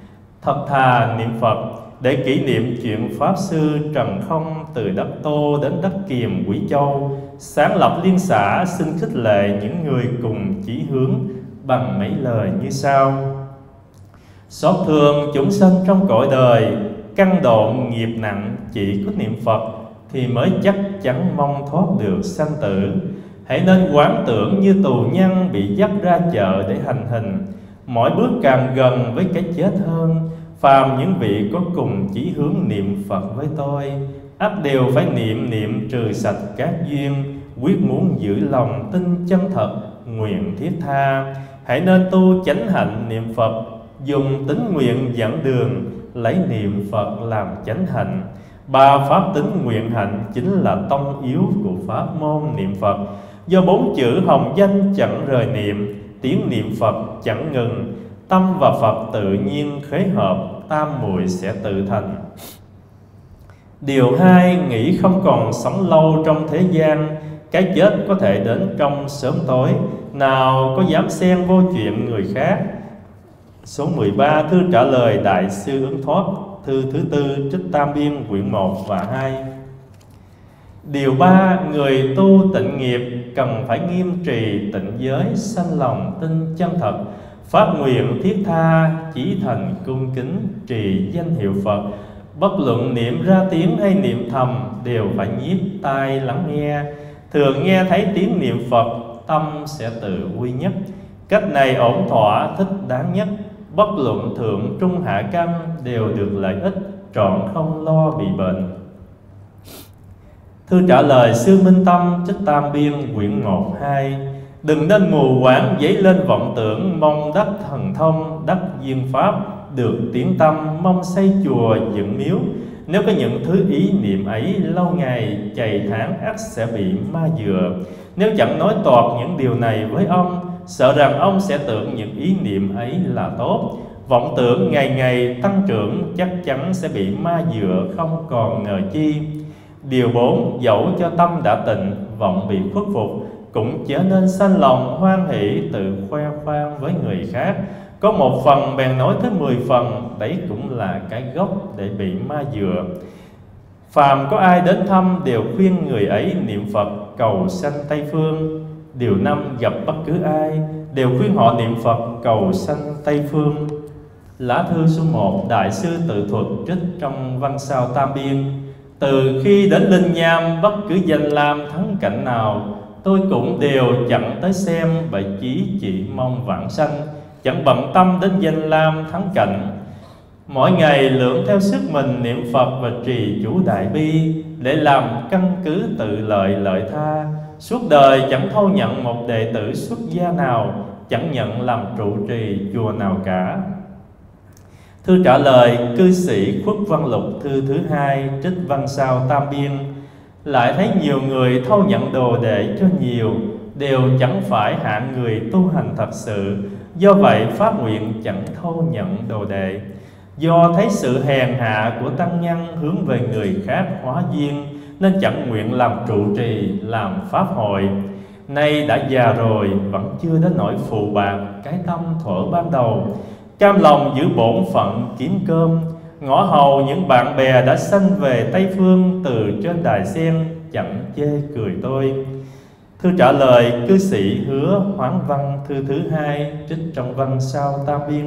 Thật thà niệm Phật để kỷ niệm chuyện Pháp Sư Trần Không từ đất Tô đến đất Kiềm Quý Châu, sáng lập liên xã, xin khích lệ những người cùng chí hướng bằng mấy lời như sau. Xót thương chúng sanh trong cõi đời, căn độn nghiệp nặng, chỉ có niệm Phật thì mới chắc chắn mong thoát được sanh tử. Hãy nên quán tưởng như tù nhân bị dắt ra chợ để hành hình, mỗi bước càng gần với cái chết hơn. Phàm những vị có cùng chí hướng niệm Phật với tôi, ắt đều phải niệm trừ sạch các duyên, quyết muốn giữ lòng tin chân thật, nguyện thiết tha. Hãy nên tu chánh hạnh niệm Phật, dùng tín nguyện dẫn đường, lấy niệm Phật làm chánh hạnh. Ba pháp tín nguyện hạnh chính là tông yếu của pháp môn niệm Phật. Do bốn chữ hồng danh chẳng rời niệm, tiếng niệm Phật chẳng ngừng, tâm và Phật tự nhiên khế hợp, tam muội sẽ tự thành. Điều hai, nghĩ không còn sống lâu trong thế gian, cái chết có thể đến trong sớm tối, nào có dám xen vô chuyện người khác. Số 13, thư trả lời Đại sư Ứng Thoát, thư thứ tư, trích Tam Biên quyển 1 và 2. Điều 3, người tu tịnh nghiệp cần phải nghiêm trì tịnh giới, sanh lòng tin chân thật, phát nguyện thiết tha, chí thành cung kính, trì danh hiệu Phật. Bất luận niệm ra tiếng hay niệm thầm, đều phải nhiếp tai lắng nghe. Thường nghe thấy tiếng niệm Phật, tâm sẽ tự quy nhất. Cách này ổn thỏa, thích đáng nhất. Bất luận thượng trung hạ căn đều được lợi ích, trọn không lo bị bệnh. Thư trả lời Sư Minh Tâm, trích Tam Biên quyển 1, 2. Đừng nên mù quáng dấy lên vọng tưởng, mong đắc thần thông, đắc duyên pháp, được tiếng tâm, mong xây chùa dựng miếu. Nếu có những thứ ý niệm ấy, lâu ngày chày tháng ắt sẽ bị ma dựa. Nếu chẳng nói toạc những điều này với ông, sợ rằng ông sẽ tưởng những ý niệm ấy là tốt. Vọng tưởng ngày ngày tăng trưởng, chắc chắn sẽ bị ma dựa, không còn ngờ chi. Điều 4, dẫu cho tâm đã tịnh, vọng bị khuất phục, cũng chớ nên sanh lòng hoan hỷ tự khoe khoang với người khác. Có một phần bèn nói tới 10 phần, đấy cũng là cái gốc để bị ma dựa. Phàm có ai đến thăm đều khuyên người ấy niệm Phật cầu sanh Tây Phương. Điều 5, gặp bất cứ ai đều khuyên họ niệm Phật cầu sanh Tây Phương. Lá thư số 1, Đại sư tự thuật trích trong văn sao Tam Biên. Từ khi đến Linh Nham, bất cứ danh lam thắng cảnh nào, tôi cũng đều chẳng tới xem, bởi chí chỉ mong vãng sanh, chẳng bận tâm đến danh lam thắng cảnh. Mỗi ngày lượng theo sức mình niệm Phật và trì chú Đại Bi, để làm căn cứ tự lợi tha. Suốt đời chẳng thâu nhận một đệ tử xuất gia nào, chẳng nhận làm trụ trì chùa nào cả. Thư trả lời cư sĩ Khuất Văn Lục, thư thứ 2, trích văn sao Tam Biên. Lại thấy nhiều người thâu nhận đồ đệ cho nhiều, đều chẳng phải hạng người tu hành thật sự. Do vậy phát nguyện chẳng thâu nhận đồ đệ. Do thấy sự hèn hạ của tăng nhân hướng về người khác hóa duyên, nên chẳng nguyện làm trụ trì, làm pháp hội. Nay đã già rồi, vẫn chưa đến nỗi phụ bạc cái tâm thuở ban đầu. Cam lòng giữ bổn phận kiếm cơm, ngõ hầu những bạn bè đã sanh về Tây Phương từ trên đài sen, chẳng chê cười tôi. Thư trả lời cư sĩ Hứa Hoáng Văn, thư thứ 2, trích trong văn sao Tam Biên.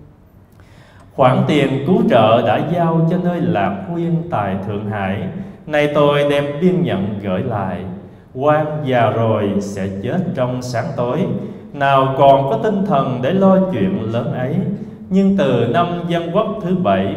Khoản tiền cứu trợ đã giao cho nơi Lạc Quyên tại Thượng Hải, nay tôi đem biên nhận gửi lại. Quan già rồi sẽ chết trong sáng tối, nào còn có tinh thần để lo chuyện lớn ấy. Nhưng từ năm Dân Quốc thứ 7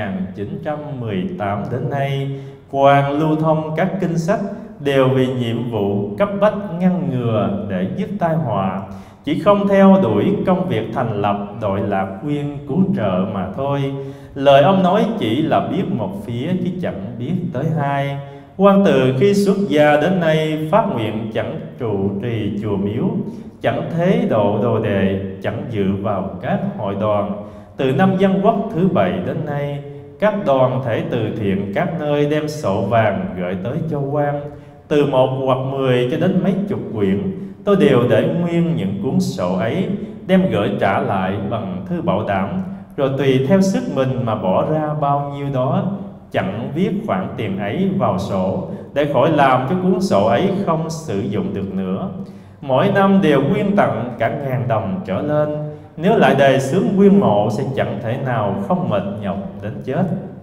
1918 đến nay, quan lưu thông các kinh sách đều vì nhiệm vụ cấp bách ngăn ngừa để dứt tai họa, chỉ không theo đuổi công việc thành lập đội Lạc Quyên cứu trợ mà thôi. Lời ông nói chỉ là biết một phía chứ chẳng biết tới hai. Quan từ khi xuất gia đến nay phát nguyện chẳng trụ trì chùa miếu, chẳng thế độ đồ đệ, chẳng dự vào các hội đoàn. Từ năm Dân Quốc thứ 7 đến nay, các đoàn thể từ thiện các nơi đem sổ vàng gửi tới cho quan. Từ 1 hoặc 10 cho đến mấy chục quyển, tôi đều để nguyên những cuốn sổ ấy, đem gửi trả lại bằng thư bảo đảm. rồi tùy theo sức mình mà bỏ ra bao nhiêu đó, chẳng viết khoản tiền ấy vào sổ, để khỏi làm cho cuốn sổ ấy không sử dụng được nữa. Mỗi năm đều quyên tặng cả 1000 đồng trở lên. Nếu lại đề xướng quyên mộ sẽ chẳng thể nào không mệt nhọc đến chết.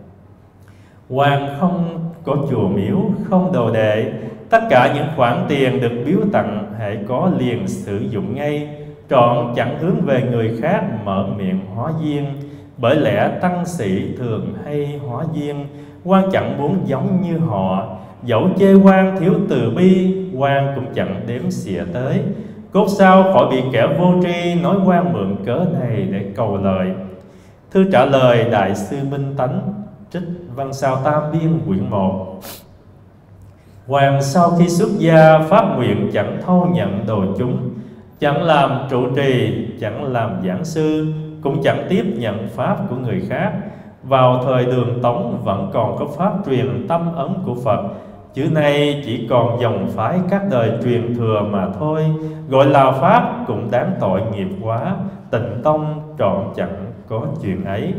Quan không có chùa miếu, không đồ đệ, tất cả những khoản tiền được biếu tặng hễ có liền sử dụng ngay, trọn chẳng hướng về người khác mở miệng hóa duyên. Bởi lẽ tăng sĩ thường hay hóa duyên, quan chẳng muốn giống như họ. Dẫu chê quan thiếu từ bi, quan cũng chẳng đếm xỉa tới. Cốt sao khỏi bị kẻ vô tri nói quan mượn cớ này để cầu lời. Thư trả lời Đại sư Minh Tánh, trích Văn Sao Tam Biên quyển 1. Quan sau khi xuất gia phát nguyện chẳng thâu nhận đồ chúng, chẳng làm trụ trì, chẳng làm giảng sư, cũng chẳng tiếp nhận pháp của người khác. Vào thời Đường Tống vẫn còn có pháp truyền tâm ấn của Phật, chứ nay chỉ còn dòng phái các đời truyền thừa mà thôi. Gọi là pháp cũng đáng tội nghiệp quá, Tịnh Tông trọn chẳng có chuyện ấy.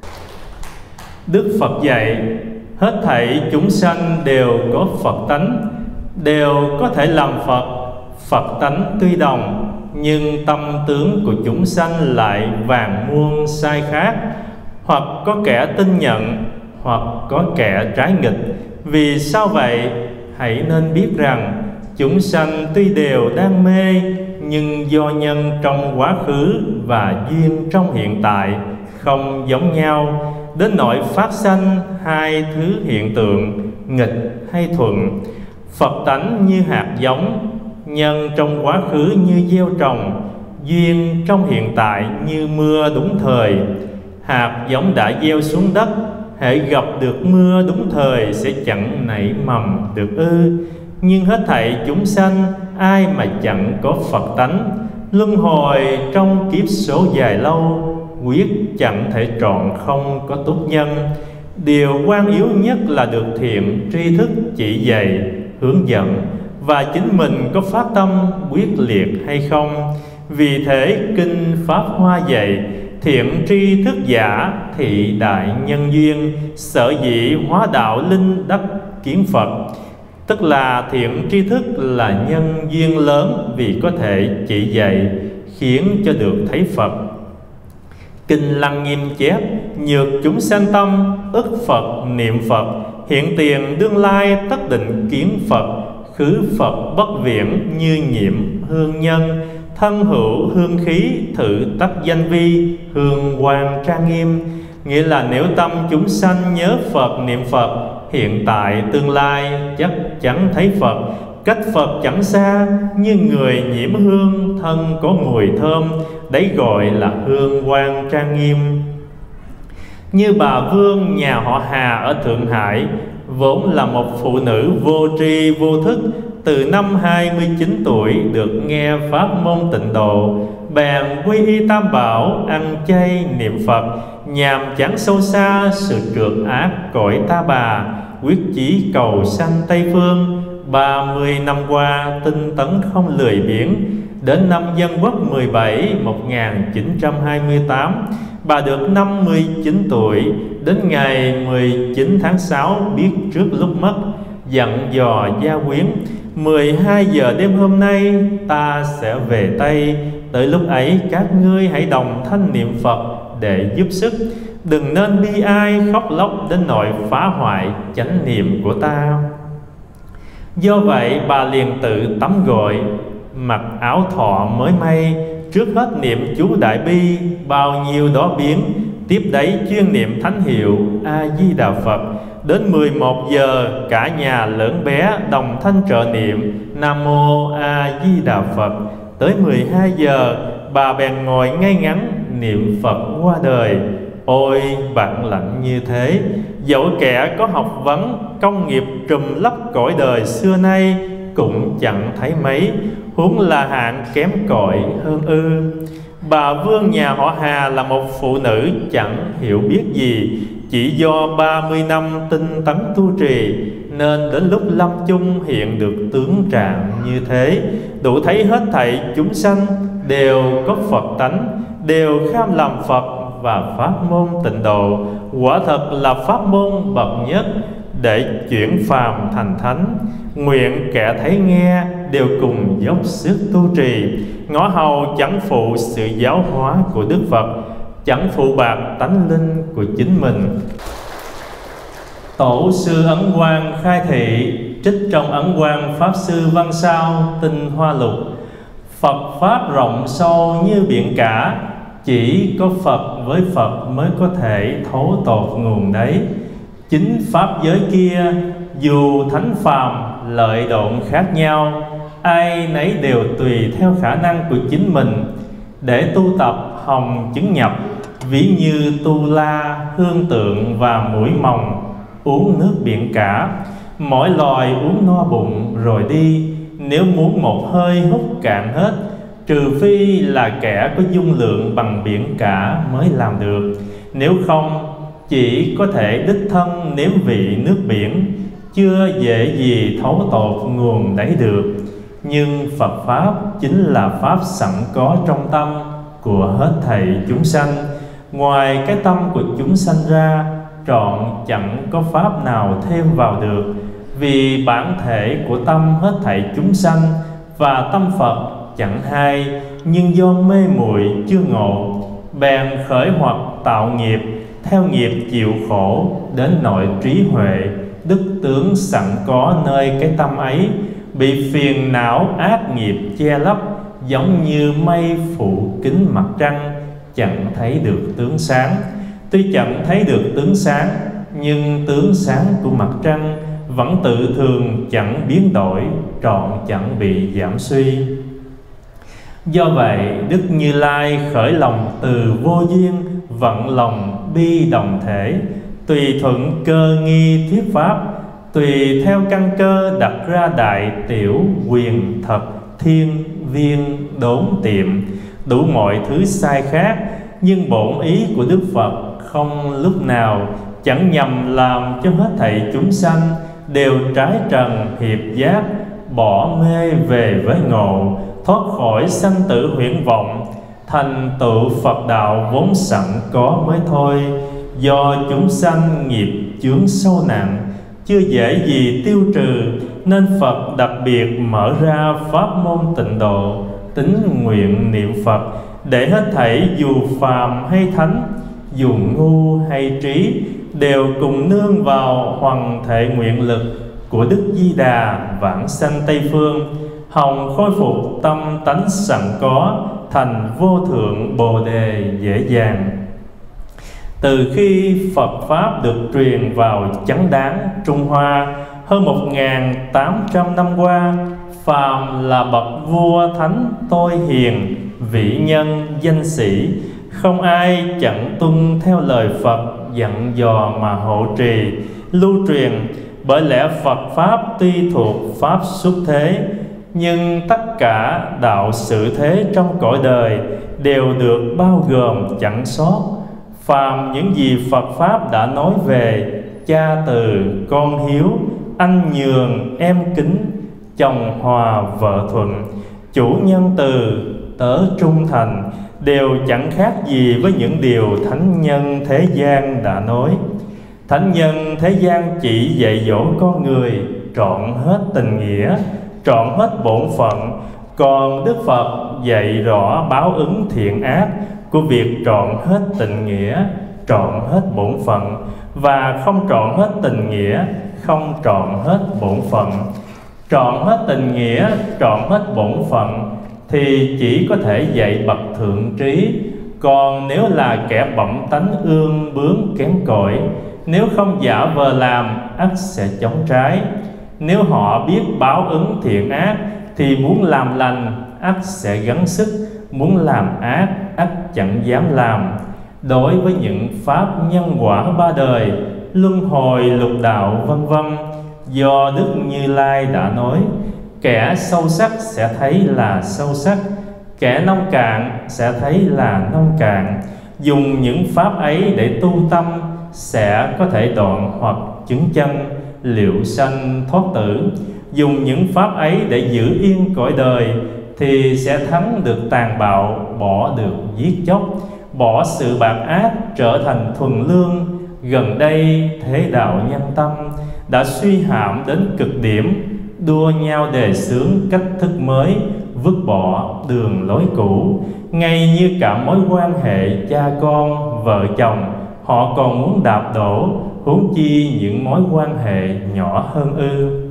Đức Phật dạy, hết thảy chúng sanh đều có Phật tánh, đều có thể làm Phật. Phật tánh tuy đồng, nhưng tâm tướng của chúng sanh lại vàng muôn sai khác. Hoặc có kẻ tin nhận, hoặc có kẻ trái nghịch. Vì sao vậy? Hãy nên biết rằng chúng sanh tuy đều đang mê, nhưng do nhân trong quá khứ và duyên trong hiện tại không giống nhau, đến nỗi phát sanh hai thứ hiện tượng nghịch hay thuận. Phật tánh như hạt giống, nhân trong quá khứ như gieo trồng, duyên trong hiện tại như mưa đúng thời. Hạt giống đã gieo xuống đất, hễ gặp được mưa đúng thời sẽ chẳng nảy mầm được ư? Nhưng hết thảy chúng sanh ai mà chẳng có Phật tánh, luân hồi trong kiếp số dài lâu, quyết chẳng thể trọn không có túc nhân. Điều quan yếu nhất là được thiện tri thức chỉ dạy, hướng dẫn, và chính mình có phát tâm quyết liệt hay không. Vì thế kinh Pháp Hoa dạy, thiện tri thức giả thị đại nhân duyên, sở dĩ hóa đạo linh đắc kiến Phật. Tức là thiện tri thức là nhân duyên lớn, vì có thể chỉ dạy khiến cho được thấy Phật. Kinh Lăng Nghiêm chép, nhược chúng sanh tâm, ức Phật niệm Phật, hiện tiền đương lai tất định kiến Phật. Khứ Phật bất viễn như nhiệm hương nhân, thân hữu hương khí thử tất danh vi, hương quang trang nghiêm. Nghĩa là nếu tâm chúng sanh nhớ Phật niệm Phật, hiện tại tương lai chắc chắn thấy Phật. Cách Phật chẳng xa, như người nhiễm hương, thân có mùi thơm, đấy gọi là hương quang trang nghiêm. Như bà Vương nhà họ Hà ở Thượng Hải, vốn là một phụ nữ vô tri vô thức, từ năm 29 tuổi được nghe pháp môn tịnh độ, bèn quy y Tam Bảo, ăn chay niệm Phật, nhàm chán sâu xa sự trượt ác cõi ta bà, quyết chí cầu sanh Tây Phương. 30 năm qua tinh tấn không lười biếng. Đến năm Dân Quốc 17 1928, bà được 59 tuổi. Đến ngày 19 tháng 6 biết trước lúc mất, dặn dò gia quyến: 12 giờ đêm hôm nay ta sẽ về Tây. Tới lúc ấy các ngươi hãy đồng thanh niệm Phật để giúp sức, đừng nên bi ai khóc lóc đến nỗi phá hoại chánh niệm của ta. Do vậy bà liền tự tắm gội, mặc áo thọ mới may, trước hết niệm chú Đại Bi bao nhiêu đó biến, tiếp đấy chuyên niệm thánh hiệu A Di Đà Phật. Đến 11 giờ cả nhà lớn bé đồng thanh trợ niệm Nam Mô A Di Đà Phật. Tới 12 giờ bà bèn ngồi ngay ngắn niệm Phật qua đời. Ôi bạn lạnh như thế, dẫu kẻ có học vấn công nghiệp trùm lấp cõi đời xưa nay cũng chẳng thấy mấy, huống là hạng kém cỏi hơn ư? Bà Vương nhà họ Hà là một phụ nữ chẳng hiểu biết gì, chỉ do 30 năm tinh tấn tu trì nên đến lúc lâm chung hiện được tướng trạng như thế, đủ thấy hết thảy chúng sanh đều có Phật tánh, đều kham làm Phật và pháp môn tịnh độ quả thật là pháp môn bậc nhất để chuyển phàm thành thánh. Nguyện kẻ thấy nghe đều cùng dốc sức tu trì, ngõ hầu chẳng phụ sự giáo hóa của Đức Phật, chẳng phụ bạc tánh linh của chính mình. Tổ sư Ấn Quang khai thị trích trong Ấn Quang Pháp Sư Văn Sao Tinh Hoa Lục: Phật pháp rộng sâu như biển cả, chỉ có Phật với Phật mới có thể thấu tột nguồn đấy. Chính pháp giới kia dù thánh phàm lợi độn khác nhau, ai nấy đều tùy theo khả năng của chính mình để tu tập hồng chứng nhập. Ví như tu la, hương tượng và mũi mòng uống nước biển cả, mỗi loài uống no bụng rồi đi, nếu muốn một hơi hút cạn hết, trừ phi là kẻ có dung lượng bằng biển cả mới làm được. Nếu không, chỉ có thể đích thân nếm vị nước biển, chưa dễ gì thấu tột nguồn đấy được. Nhưng Phật Pháp chính là Pháp sẵn có trong tâm của hết thảy chúng sanh. Ngoài cái tâm của chúng sanh ra, trọn chẳng có Pháp nào thêm vào được. Vì bản thể của tâm hết thảy chúng sanh và tâm Phật chẳng hai, nhưng do mê muội chưa ngộ, bèn khởi hoặc tạo nghiệp, theo nghiệp chịu khổ, đến nội trí huệ, đức tướng sẵn có nơi cái tâm ấy, bị phiền não ác nghiệp che lấp, giống như mây phủ kín mặt trăng, chẳng thấy được tướng sáng. Tuy chẳng thấy được tướng sáng, nhưng tướng sáng của mặt trăng vẫn tự thường chẳng biến đổi, trọn chẳng bị giảm suy. Do vậy, Đức Như Lai khởi lòng từ vô duyên, vận lòng bi đồng thể, tùy thuận cơ nghi thuyết pháp, tùy theo căn cơ đặt ra đại tiểu quyền thật thiên viên đốn tiệm, đủ mọi thứ sai khác. Nhưng bổn ý của Đức Phật không lúc nào chẳng nhằm làm cho hết thảy chúng sanh đều trái trần hiệp giác, bỏ mê về với ngộ, thoát khỏi sanh tử huyễn vọng, thành tựu Phật đạo vốn sẵn có mới thôi. Do chúng sanh nghiệp chướng sâu nặng, chưa dễ gì tiêu trừ, nên Phật đặc biệt mở ra pháp môn tịnh độ, tín nguyện niệm Phật, để hết thảy dù phàm hay thánh, dù ngu hay trí, đều cùng nương vào hoằng thể nguyện lực của Đức Di Đà vãng sanh Tây Phương, hòng khôi phục tâm tánh sẵn có, thành vô thượng Bồ Đề dễ dàng. Từ khi Phật Pháp được truyền vào chánh đáng Trung Hoa hơn 1.800 năm qua, phàm là bậc vua thánh tôi hiền, vĩ nhân danh sĩ, không ai chẳng tuân theo lời Phật dặn dò mà hộ trì, lưu truyền. Bởi lẽ Phật Pháp tuy thuộc Pháp xuất thế, nhưng tất cả đạo sự thế trong cõi đời đều được bao gồm chẳng sót. Phàm những gì Phật Pháp đã nói về cha từ, con hiếu, anh nhường, em kính, chồng hòa, vợ thuận, chủ nhân từ, tớ trung thành, đều chẳng khác gì với những điều thánh nhân thế gian đã nói. Thánh nhân thế gian chỉ dạy dỗ con người trọn hết tình nghĩa, trọn hết bổn phận. Còn Đức Phật dạy rõ báo ứng thiện ác của việc trọn hết tình nghĩa, trọn hết bổn phận, và không trọn hết tình nghĩa, không trọn hết bổn phận. Trọn hết tình nghĩa, trọn hết bổn phận thì chỉ có thể dạy bậc thượng trí. Còn nếu là kẻ bẩm tánh ương bướng kém cỏi, nếu không giả vờ làm, ắt sẽ chống trái. Nếu họ biết báo ứng thiện ác thì muốn làm lành, ắt sẽ gắng sức, muốn làm ác, ắt chẳng dám làm. Đối với những pháp nhân quả ba đời, luân hồi lục đạo vân vân, do Đức Như Lai đã nói, kẻ sâu sắc sẽ thấy là sâu sắc, kẻ nông cạn sẽ thấy là nông cạn. Dùng những pháp ấy để tu tâm, sẽ có thể đoạn hoặc chứng chân, liệu sanh thoát tử. Dùng những pháp ấy để giữ yên cõi đời, thì sẽ thắng được tàn bạo, bỏ được giết chóc. bỏ sự bạc ác trở thành thuần lương. Gần đây thế đạo nhân tâm đã suy hãm đến cực điểm, đua nhau đề xướng cách thức mới, vứt bỏ đường lối cũ. Ngay như cả mối quan hệ cha con, vợ chồng, họ còn muốn đạp đổ, huống chi những mối quan hệ nhỏ hơn ư.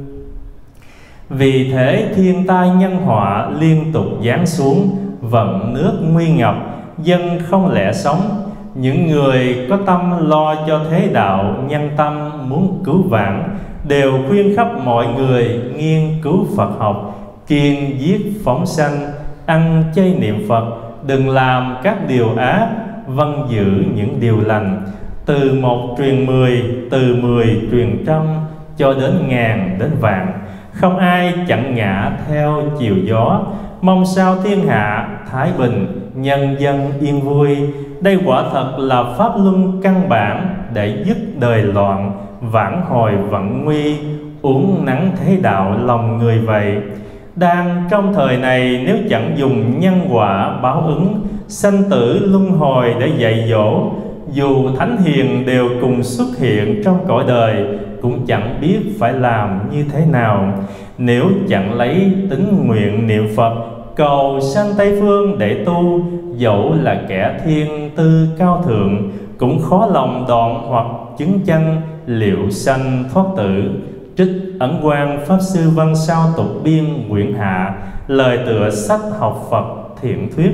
Vì thế thiên tai nhân họa liên tục giáng xuống, vận nước nguy ngập, dân không lẽ sống. Những người có tâm lo cho thế đạo nhân tâm muốn cứu vãn đều khuyên khắp mọi người nghiên cứu Phật học, kiêng giết phóng sanh, ăn chay niệm Phật, đừng làm các điều ác, vâng giữ những điều lành. Từ một truyền 10, từ 10 truyền trăm, cho đến ngàn đến vạn, không ai chặn ngã theo chiều gió. Mong sao thiên hạ thái bình, nhân dân yên vui. Đây quả thật là pháp luân căn bản để dứt đời loạn, vãn hồi vận nguy, uống nắng thế đạo lòng người vậy. Đang trong thời này nếu chẳng dùng nhân quả báo ứng, sanh tử luân hồi để dạy dỗ, dù thánh hiền đều cùng xuất hiện trong cõi đời, cũng chẳng biết phải làm như thế nào. Nếu chẳng lấy tín nguyện niệm Phật, cầu sanh Tây Phương để tu, dẫu là kẻ thiên tư cao thượng, cũng khó lòng đoạn hoặc chứng chân, liệu sanh thoát tử. Trích Ấn Quang Pháp Sư Văn Sao Tục Biên quyển hạ, lời tựa sách học Phật thiện thuyết.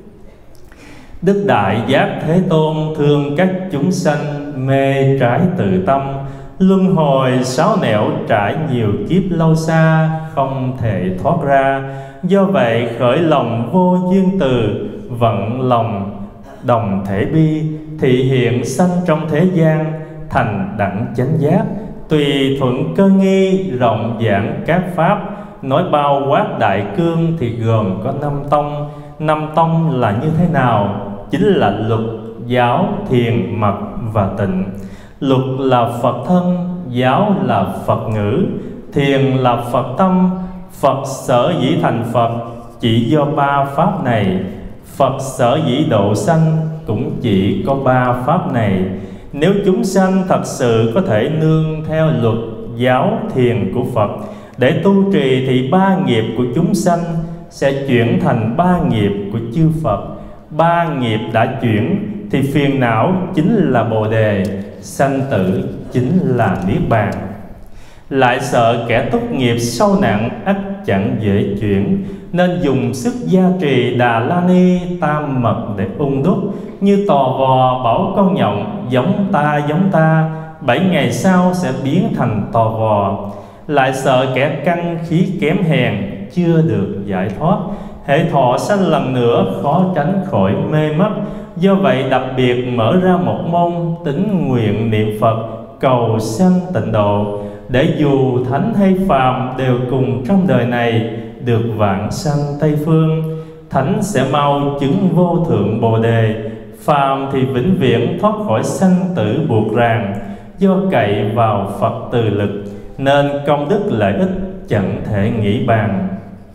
Đức Đại Giác Thế Tôn thương các chúng sanh mê trái tự tâm, luân hồi sáu nẻo trải nhiều kiếp lâu xa, không thể thoát ra. Do vậy khởi lòng vô duyên từ, vận lòng đồng thể bi, thị hiện sanh trong thế gian, thành đẳng chánh giác. Tùy thuận cơ nghi, rộng giảng các pháp, nói bao quát đại cương thì gồm có 5 tông. 5 tông là như thế nào? Chính là luật, giáo, thiền, mật và tịnh. Luật là Phật thân, giáo là Phật ngữ, thiền là Phật tâm. Phật sở dĩ thành Phật chỉ do 3 pháp này, Phật sở dĩ độ sanh cũng chỉ có 3 pháp này. Nếu chúng sanh thật sự có thể nương theo luật, giáo, thiền của Phật để tu trì, thì 3 nghiệp của chúng sanh sẽ chuyển thành 3 nghiệp của chư Phật. 3 nghiệp đã chuyển thì phiền não chính là Bồ Đề, sanh tử chính là Niết Bàn. Lại sợ kẻ túc nghiệp sâu nặng ắt chẳng dễ chuyển, nên dùng sức gia trì Đà La Ni tam mật để ung đúc. Như tò vò bảo con nhộng giống ta, 7 ngày sau sẽ biến thành tò vò. Lại sợ kẻ căn khí kém hèn chưa được giải thoát, hễ thọ sanh lần nữa khó tránh khỏi mê mất. Do vậy đặc biệt mở ra một môn tín nguyện niệm Phật, cầu sanh tịnh độ, để dù thánh hay phàm đều cùng trong đời này được vãng sanh Tây Phương. Thánh sẽ mau chứng vô thượng Bồ Đề, phàm thì vĩnh viễn thoát khỏi sanh tử buộc ràng. Do cậy vào Phật từ lực, nên công đức lợi ích chẳng thể nghĩ bàn.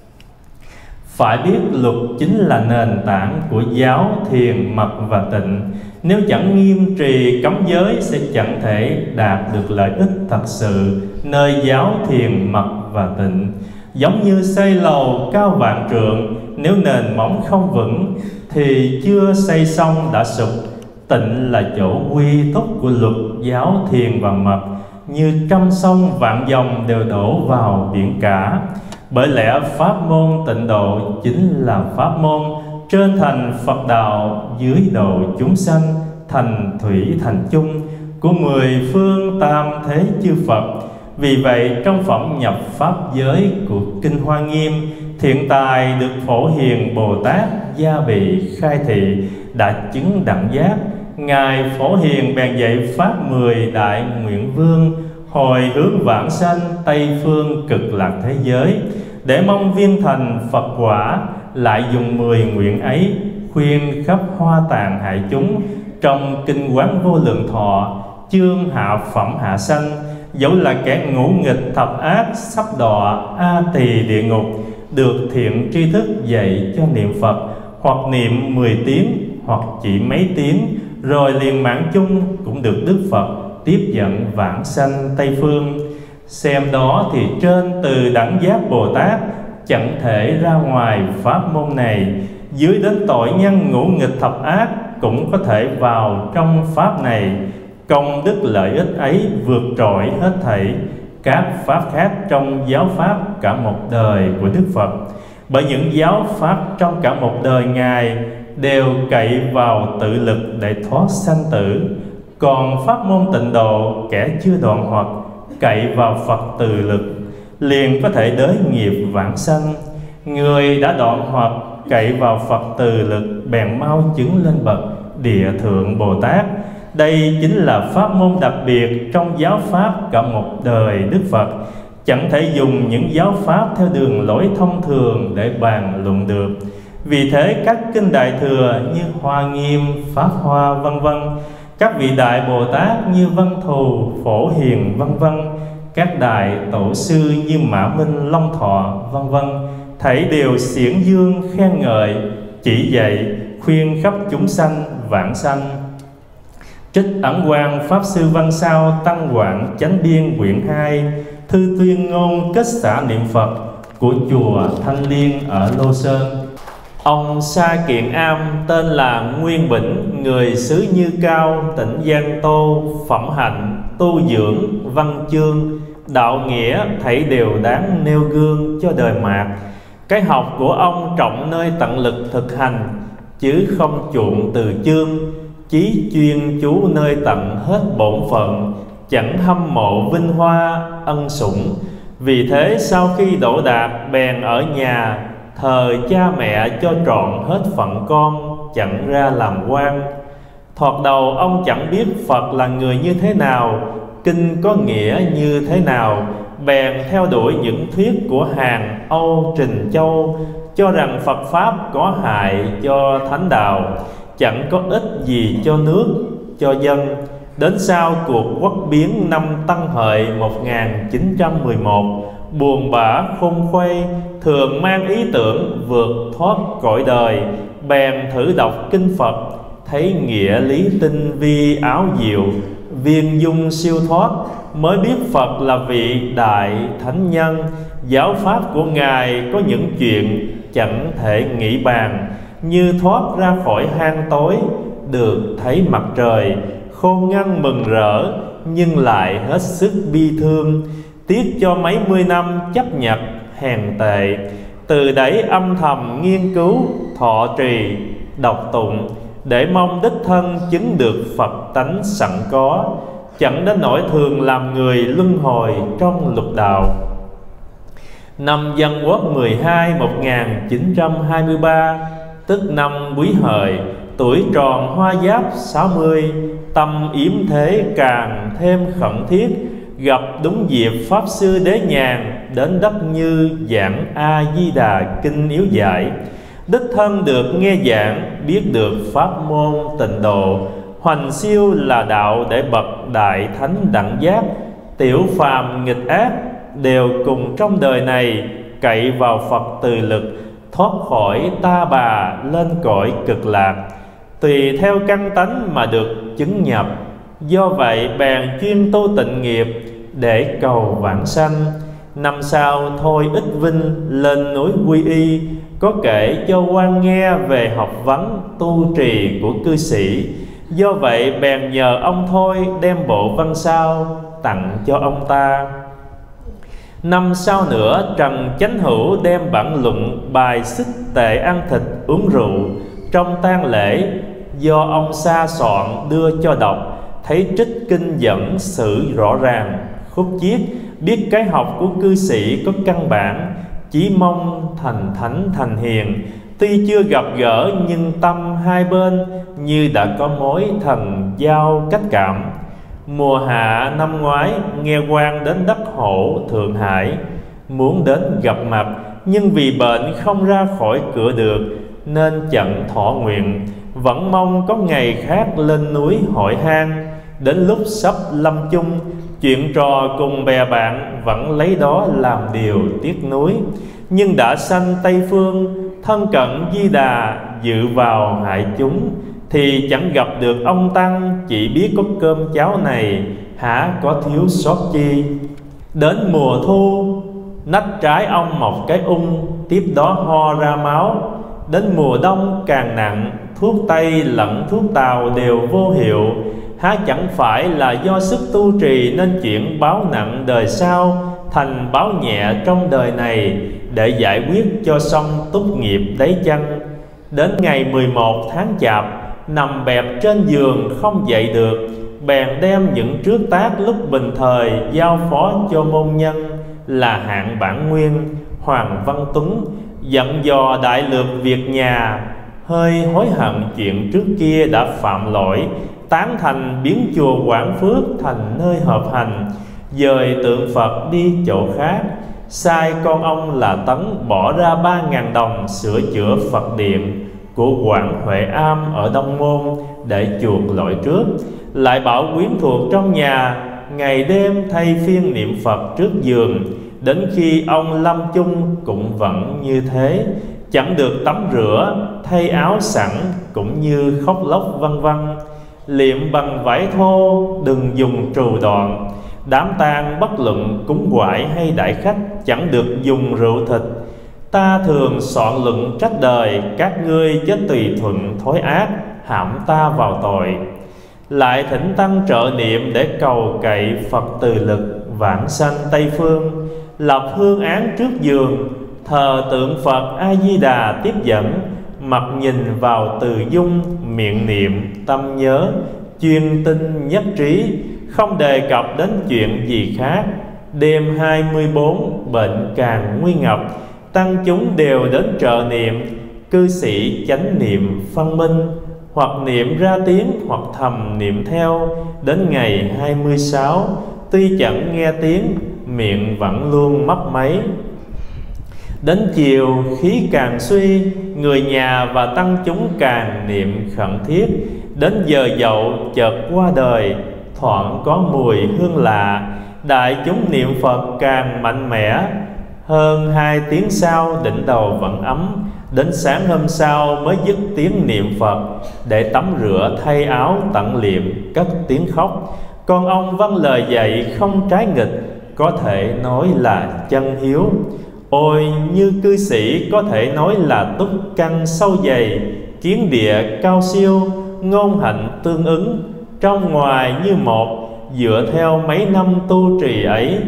Phải biết luật chính là nền tảng của giáo, thiền, mật và tịnh. Nếu chẳng nghiêm trì cấm giới sẽ chẳng thể đạt được lợi ích thật sự nơi giáo, thiền, mật và tịnh. Giống như xây lầu cao vạn trượng, nếu nền móng không vững thì chưa xây xong đã sụp. Tịnh là chỗ quy túc của luật, giáo, thiền và mật, như trăm sông vạn dòng đều đổ vào biển cả. Bởi lẽ pháp môn tịnh độ chính là pháp môn trên thành Phật đạo, dưới độ chúng sanh, thành thủy thành chung của 10 phương tam thế chư Phật. Vì vậy trong phẩm nhập pháp giới của Kinh Hoa Nghiêm, thiện tài được Phổ Hiền Bồ Tát gia bị khai thị, đã chứng đẳng giác. Ngài Phổ Hiền bèn dạy pháp 10 đại nguyện vương, hồi hướng vãng sanh Tây Phương cực lạc thế giới, để mong viên thành Phật quả. Lại dùng 10 nguyện ấy khuyên khắp Hoa Tạng hại chúng, trong Kinh Quán Vô Lượng Thọ chương hạ phẩm hạ sanh. Dẫu là kẻ ngũ nghịch thập ác, sắp đọa A Tỳ địa ngục, được thiện tri thức dạy cho niệm Phật, hoặc niệm 10 tiếng, hoặc chỉ mấy tiếng, rồi liền mạng chung cũng được Đức Phật tiếp dẫn vãng sanh Tây Phương. Xem đó thì trên từ đẳng giác Bồ Tát chẳng thể ra ngoài pháp môn này, dưới đến tội nhân ngũ nghịch thập ác cũng có thể vào trong pháp này. Công đức lợi ích ấy vượt trội hết thảy các pháp khác trong giáo pháp cả một đời của Đức Phật. Bởi những giáo pháp trong cả một đời Ngài đều cậy vào tự lực để thoát sanh tử. Còn pháp môn tịnh độ, kẻ chưa đoạn hoặc cậy vào Phật từ lực liền có thể đới nghiệp vãng sanh. Người đã đoạn hoặc cậy vào Phật từ lực bèn mau chứng lên bậc địa thượng Bồ Tát. Đây chính là pháp môn đặc biệt trong giáo pháp cả một đời Đức Phật. Chẳng thể dùng những giáo pháp theo đường lối thông thường để bàn luận được. Vì thế các kinh Đại Thừa như Hoa Nghiêm, Pháp Hoa vân vân, các vị Đại Bồ Tát như Văn Thù, Phổ Hiền vân vân, các Đại Tổ Sư như Mã Minh, Long Thọ vân vân, thảy đều xiển dương khen ngợi, chỉ dạy, khuyên khắp chúng sanh vãng sanh. Trích Ẩn Quang Pháp Sư Văn Sao Tăng Quảng Chánh Biên quyển 2, thư tuyên ngôn kết xả niệm Phật của chùa Thanh Liên ở Lô Sơn. Ông Sa Kiện Am tên là Nguyên Bỉnh, người xứ Như Cao, tỉnh Giang Tô, phẩm hạnh, tu dưỡng, văn chương, đạo nghĩa thảy đều đáng nêu gương cho đời mạt. Cái học của ông trọng nơi tận lực thực hành, chứ không chuộng từ chương, chí chuyên chú nơi tận hết bổn phận, chẳng hâm mộ vinh hoa ân sủng. Vì thế sau khi đỗ đạt bèn ở nhà thờ cha mẹ cho trọn hết phận con, chẳng ra làm quan. Thoạt đầu ông chẳng biết Phật là người như thế nào, kinh có nghĩa như thế nào, bèn theo đuổi những thuyết của Hàn Âu Trình Châu, cho rằng Phật Pháp có hại cho thánh đạo, chẳng có ích gì cho nước, cho dân. Đến sau cuộc quốc biến năm Tân Hợi 1911, buồn bã khôn khuây, thường mang ý tưởng vượt thoát cõi đời, bèn thử đọc kinh Phật, thấy nghĩa lý tinh vi áo diệu, viên dung siêu thoát, mới biết Phật là vị đại thánh nhân. Giáo pháp của Ngài có những chuyện chẳng thể nghĩ bàn, như thoát ra khỏi hang tối, được thấy mặt trời, khôn ngoan mừng rỡ, nhưng lại hết sức bi thương. Tiếc cho mấy mươi năm chấp nhặt hèn tệ, từ đấy âm thầm nghiên cứu, thọ trì, đọc tụng, để mong đích thân chứng được Phật tánh sẵn có, chẳng đến nỗi thường làm người luân hồi trong lục đạo. Năm Dân Quốc 12 1923, tức năm Quý Hợi, tuổi tròn Hoa Giáp 60, tâm yếm thế càng thêm khẩn thiết, gặp đúng dịp Pháp Sư Đế Nhàn đến đất Như giảng A Di Đà kinh yếu giải. Đích thân được nghe giảng, biết được pháp môn tịnh độ, hoành siêu là đạo để bậc đại thánh đẳng giác, tiểu phàm nghịch ác đều cùng trong đời này cậy vào Phật từ lực, thoát khỏi ta bà lên cõi cực lạc, tùy theo căn tánh mà được chứng nhập. Do vậy bèn chuyên tu tịnh nghiệp để cầu vãng sanh. Năm sau Thôi Ích Vinh lên núi Quy Y, có kể cho quan nghe về học vấn tu trì của cư sĩ. Do vậy bèn nhờ ông Thôi đem bộ văn sao tặng cho ông ta. Năm sau nữa Trần Chánh Hữu đem bản luận bài xích tệ ăn thịt uống rượu trong tang lễ, do ông Sa soạn đưa cho đọc, thấy trích kinh dẫn sự rõ ràng, khúc chiết, biết cái học của cư sĩ có căn bản, chỉ mong thành thánh thành hiền. Tuy chưa gặp gỡ nhưng tâm hai bên như đã có mối thần giao cách cảm. Mùa hạ năm ngoái nghe quan đến đất Hổ Thượng Hải, muốn đến gặp mặt, nhưng vì bệnh không ra khỏi cửa được nên chận thọ nguyện, vẫn mong có ngày khác lên núi hội hang. Đến lúc sắp lâm chung, chuyện trò cùng bè bạn vẫn lấy đó làm điều tiếc nuối. Nhưng đã sanh Tây Phương, thân cận Di Đà, dự vào hại chúng, thì chẳng gặp được ông Tăng, chỉ biết có cơm cháo này, hả có thiếu sót chi. Đến mùa thu, nách trái ong mọc cái ung, tiếp đó ho ra máu. Đến mùa đông càng nặng, thuốc Tây lẫn thuốc Tàu đều vô hiệu. Há chẳng phải là do sức tu trì nên chuyện báo nặng đời sau thành báo nhẹ trong đời này, để giải quyết cho xong túc nghiệp đấy chăng? Đến ngày 11 tháng Chạp, nằm bẹp trên giường không dậy được, bèn đem những trước tác lúc bình thời giao phó cho môn nhân là Hạng Bản Nguyên, Hoàng Văn Tuấn, dặn dò đại lược việc nhà. Hơi hối hận chuyện trước kia đã phạm lỗi, tán thành biến chùa Quảng Phước thành nơi hợp hành, dời tượng Phật đi chỗ khác. Sai con ông là Tấn bỏ ra 3.000 đồng sửa chữa Phật điện của Quảng Huệ Am ở Đông Môn để chuộc lỗi trước. Lại bảo quyến thuộc trong nhà ngày đêm thay phiên niệm Phật trước giường. Đến khi ông lâm chung cũng vẫn như thế, chẳng được tắm rửa, thay áo sẵn cũng như khóc lóc vân vân. Liệm bằng vải thô, đừng dùng trù đoạn. Đám tang bất luận cúng quải hay đại khách, chẳng được dùng rượu thịt. Ta thường soạn luận trách đời, các ngươi chớ tùy thuận thói ác, hãm ta vào tội. Lại thỉnh tăng trợ niệm để cầu cậy Phật từ lực vãng sanh Tây Phương. Lập hương án trước giường, thờ tượng Phật A Di Đà tiếp dẫn. Mặt nhìn vào từ dung, miệng niệm tâm nhớ, chuyên tinh nhất trí, không đề cập đến chuyện gì khác. Đêm 24 bệnh càng nguy ngập, tăng chúng đều đến trợ niệm. Cư sĩ chánh niệm phân minh, hoặc niệm ra tiếng hoặc thầm niệm theo. Đến ngày 26, tuy chẳng nghe tiếng, miệng vẫn luôn mấp máy. Đến chiều khí càng suy, người nhà và tăng chúng càng niệm khẩn thiết. Đến giờ dậu chợt qua đời, thoảng có mùi hương lạ. Đại chúng niệm Phật càng mạnh mẽ. Hơn 2 tiếng sau đỉnh đầu vẫn ấm. Đến sáng hôm sau mới dứt tiếng niệm Phật, để tắm rửa thay áo tận liệm, cất tiếng khóc. Con ông vâng lời dạy không trái nghịch, có thể nói là chân hiếu. Ôi như cư sĩ có thể nói là túc căn sâu dày, kiến địa cao siêu, ngôn hạnh tương ứng, trong ngoài như một, dựa theo mấy năm tu trì ấy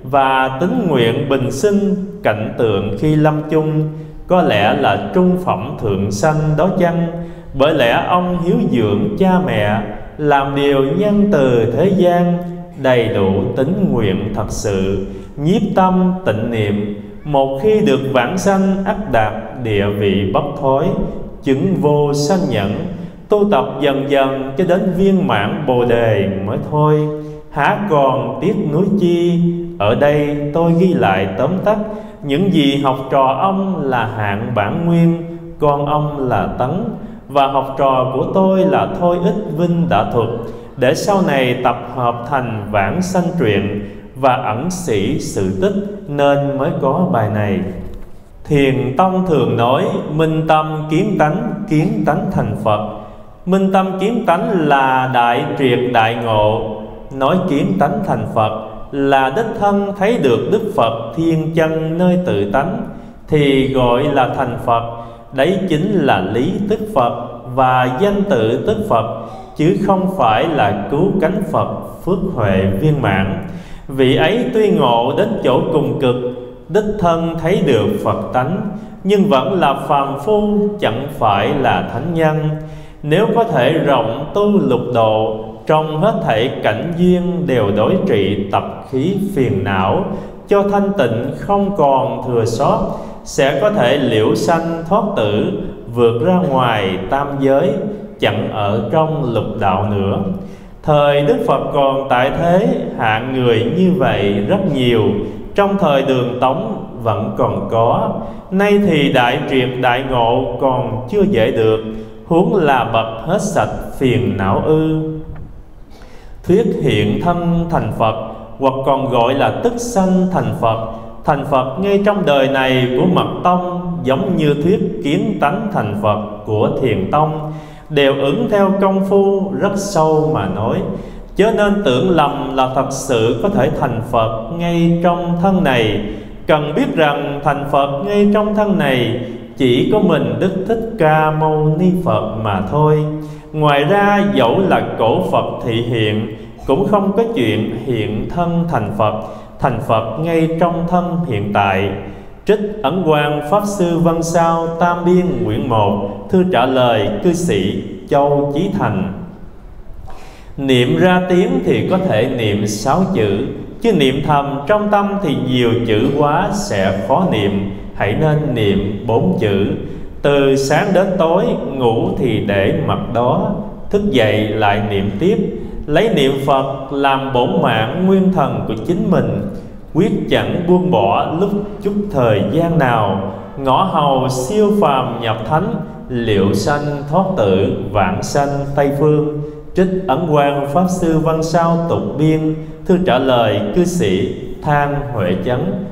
và tín nguyện bình sinh. Cảnh tượng khi lâm chung có lẽ là trung phẩm thượng sanh đó chăng? Bởi lẽ ông hiếu dưỡng cha mẹ, làm điều nhân từ thế gian, đầy đủ tín nguyện thật sự, nhiếp tâm tịnh niệm. Một khi được vãng sanh ắt đạt địa vị bất thối, chứng vô sanh nhẫn, tu tập dần dần cho đến viên mãn Bồ Đề mới thôi. Há còn tiếc nuối chi? Ở đây tôi ghi lại tóm tắt những gì học trò ông là Hạng Bản Nguyên, con ông là Tấn, và học trò của tôi là Thôi Ích Vinh đã thuật, để sau này tập hợp thành vãng sanh truyện và ẩn sĩ sự tích, nên mới có bài này. Thiền tông thường nói minh tâm kiến tánh thành Phật. Minh tâm kiến tánh là đại triệt đại ngộ. Nói kiến tánh thành Phật là đích thân thấy được Đức Phật thiên chân nơi tự tánh, thì gọi là thành Phật. Đấy chính là lý tức Phật và danh tự tức Phật, chứ không phải là cứu cánh Phật phước huệ viên mãn. Vị ấy tuy ngộ đến chỗ cùng cực, đích thân thấy được Phật tánh, nhưng vẫn là phàm phu, chẳng phải là thánh nhân. Nếu có thể rộng tu lục độ, trong hết thảy cảnh duyên đều đối trị tập khí phiền não, cho thanh tịnh không còn thừa sót, sẽ có thể liễu sanh thoát tử, vượt ra ngoài tam giới, chẳng ở trong lục đạo nữa. Thời Đức Phật còn tại thế, hạng người như vậy rất nhiều. Trong thời Đường Tống vẫn còn có, nay thì đại triệt đại ngộ còn chưa dễ được, huống là bậc hết sạch phiền não ư. Thuyết hiện thân thành Phật, hoặc còn gọi là tức sanh thành Phật. Thành Phật ngay trong đời này của Mật Tông, giống như thuyết kiến tánh thành Phật của Thiền Tông. đều ứng theo công phu rất sâu mà nói. Chớ nên tưởng lầm là thật sự có thể thành Phật ngay trong thân này. Cần biết rằng thành Phật ngay trong thân này chỉ có mình Đức Thích Ca Mâu Ni Phật mà thôi. Ngoài ra dẫu là cổ Phật thị hiện, cũng không có chuyện hiện thân thành Phật ngay trong thân hiện tại. Trích Ấn Quang Pháp Sư Văn Sao Tam Biên quyển 1, thư trả lời cư sĩ Châu Chí Thành. Niệm ra tiếng thì có thể niệm 6 chữ, chứ niệm thầm trong tâm thì nhiều chữ quá sẽ khó niệm. Hãy nên niệm 4 chữ. Từ sáng đến tối, ngủ thì để mặt đó, thức dậy lại niệm tiếp. Lấy niệm Phật làm bổn mạng nguyên thần của chính mình, quyết chẳng buông bỏ lúc chút thời gian nào. Ngõ hầu siêu phàm nhập thánh, liệu sanh thoát tự vãng sanh Tây Phương. Trích Ấn Quang Pháp Sư Văn Sao Tục Biên, thư trả lời cư sĩ Than Huệ Chấn.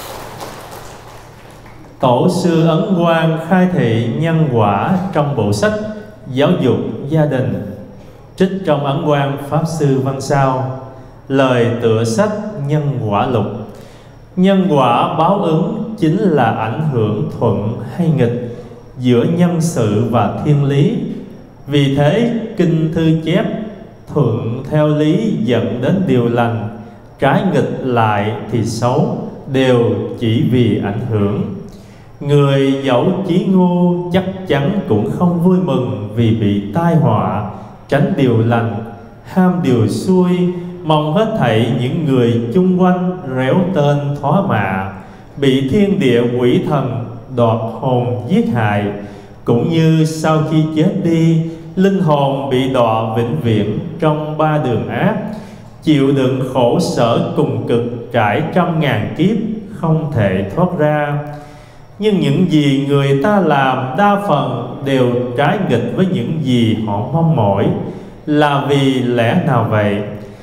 Tổ sư Ấn Quang khai thị nhân quả trong bộ sách Giáo dục gia đình. Trích trong Ấn Quang Pháp Sư Văn Sao. Lời tựa sách Nhân quả lục. Nhân quả báo ứng chính là ảnh hưởng thuận hay nghịch giữa nhân sự và thiên lý. Vì thế kinh thư chép thuận theo lý dẫn đến điều lành, trái nghịch lại thì xấu, đều chỉ vì ảnh hưởng. Người dẫu chí ngu chắc chắn cũng không vui mừng vì bị tai họa, tránh điều lành, ham điều xuôi, mong hết thảy những người chung quanh réo tên thóa mạ, bị thiên địa quỷ thần đoạt hồn giết hại. Cũng như sau khi chết đi, linh hồn bị đọa vĩnh viễn trong 3 đường ác, chịu đựng khổ sở cùng cực trải trăm ngàn kiếp, không thể thoát ra. Nhưng những gì người ta làm đa phần đều trái nghịch với những gì họ mong mỏi. Là vì lẽ nào vậy?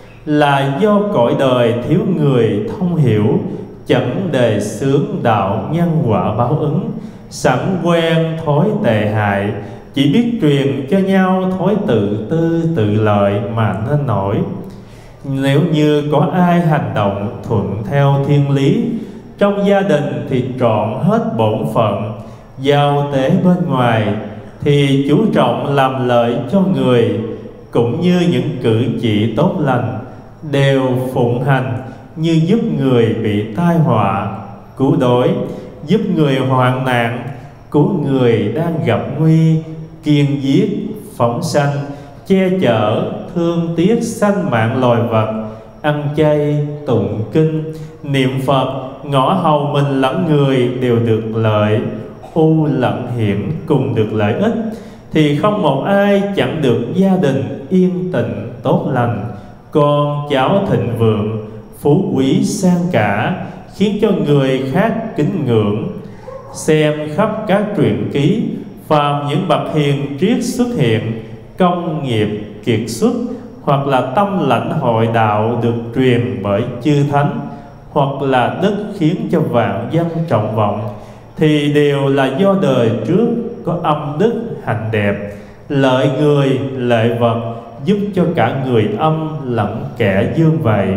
Là do cõi đời thiếu người thông hiểu, chẳng đề xướng đạo nhân quả báo ứng, sẵn quen thói tệ hại, chỉ biết truyền cho nhau thói tự tư tự lợi mà nên nổi. Nếu như có ai hành động thuận theo thiên lý, trong gia đình thì trọn hết bổn phận, giao tế bên ngoài thì chú trọng làm lợi cho người, cũng như những cử chỉ tốt lành đều phụng hành, như giúp người bị tai họa, cứu đói, giúp người hoạn nạn, cứu người đang gặp nguy, kiên giết, phóng sanh, che chở, thương tiếc sanh mạng loài vật, ăn chay, tụng kinh, niệm Phật, ngõ hầu mình lẫn người đều được lợi, u lẫn hiển cùng được lợi ích, thì không một ai chẳng được gia đình yên tịnh tốt lành, con cháu thịnh vượng, phú quý sang cả, khiến cho người khác kính ngưỡng. Xem khắp các truyện ký, phàm những bậc hiền triết xuất hiện, công nghiệp kiệt xuất, hoặc là tâm lãnh hội đạo được truyền bởi chư thánh, hoặc là đức khiến cho vạn dân trọng vọng, thì đều là do đời trước có âm đức hành đẹp, lợi người lợi vật, giúp cho cả người âm lẫn kẻ dương vậy.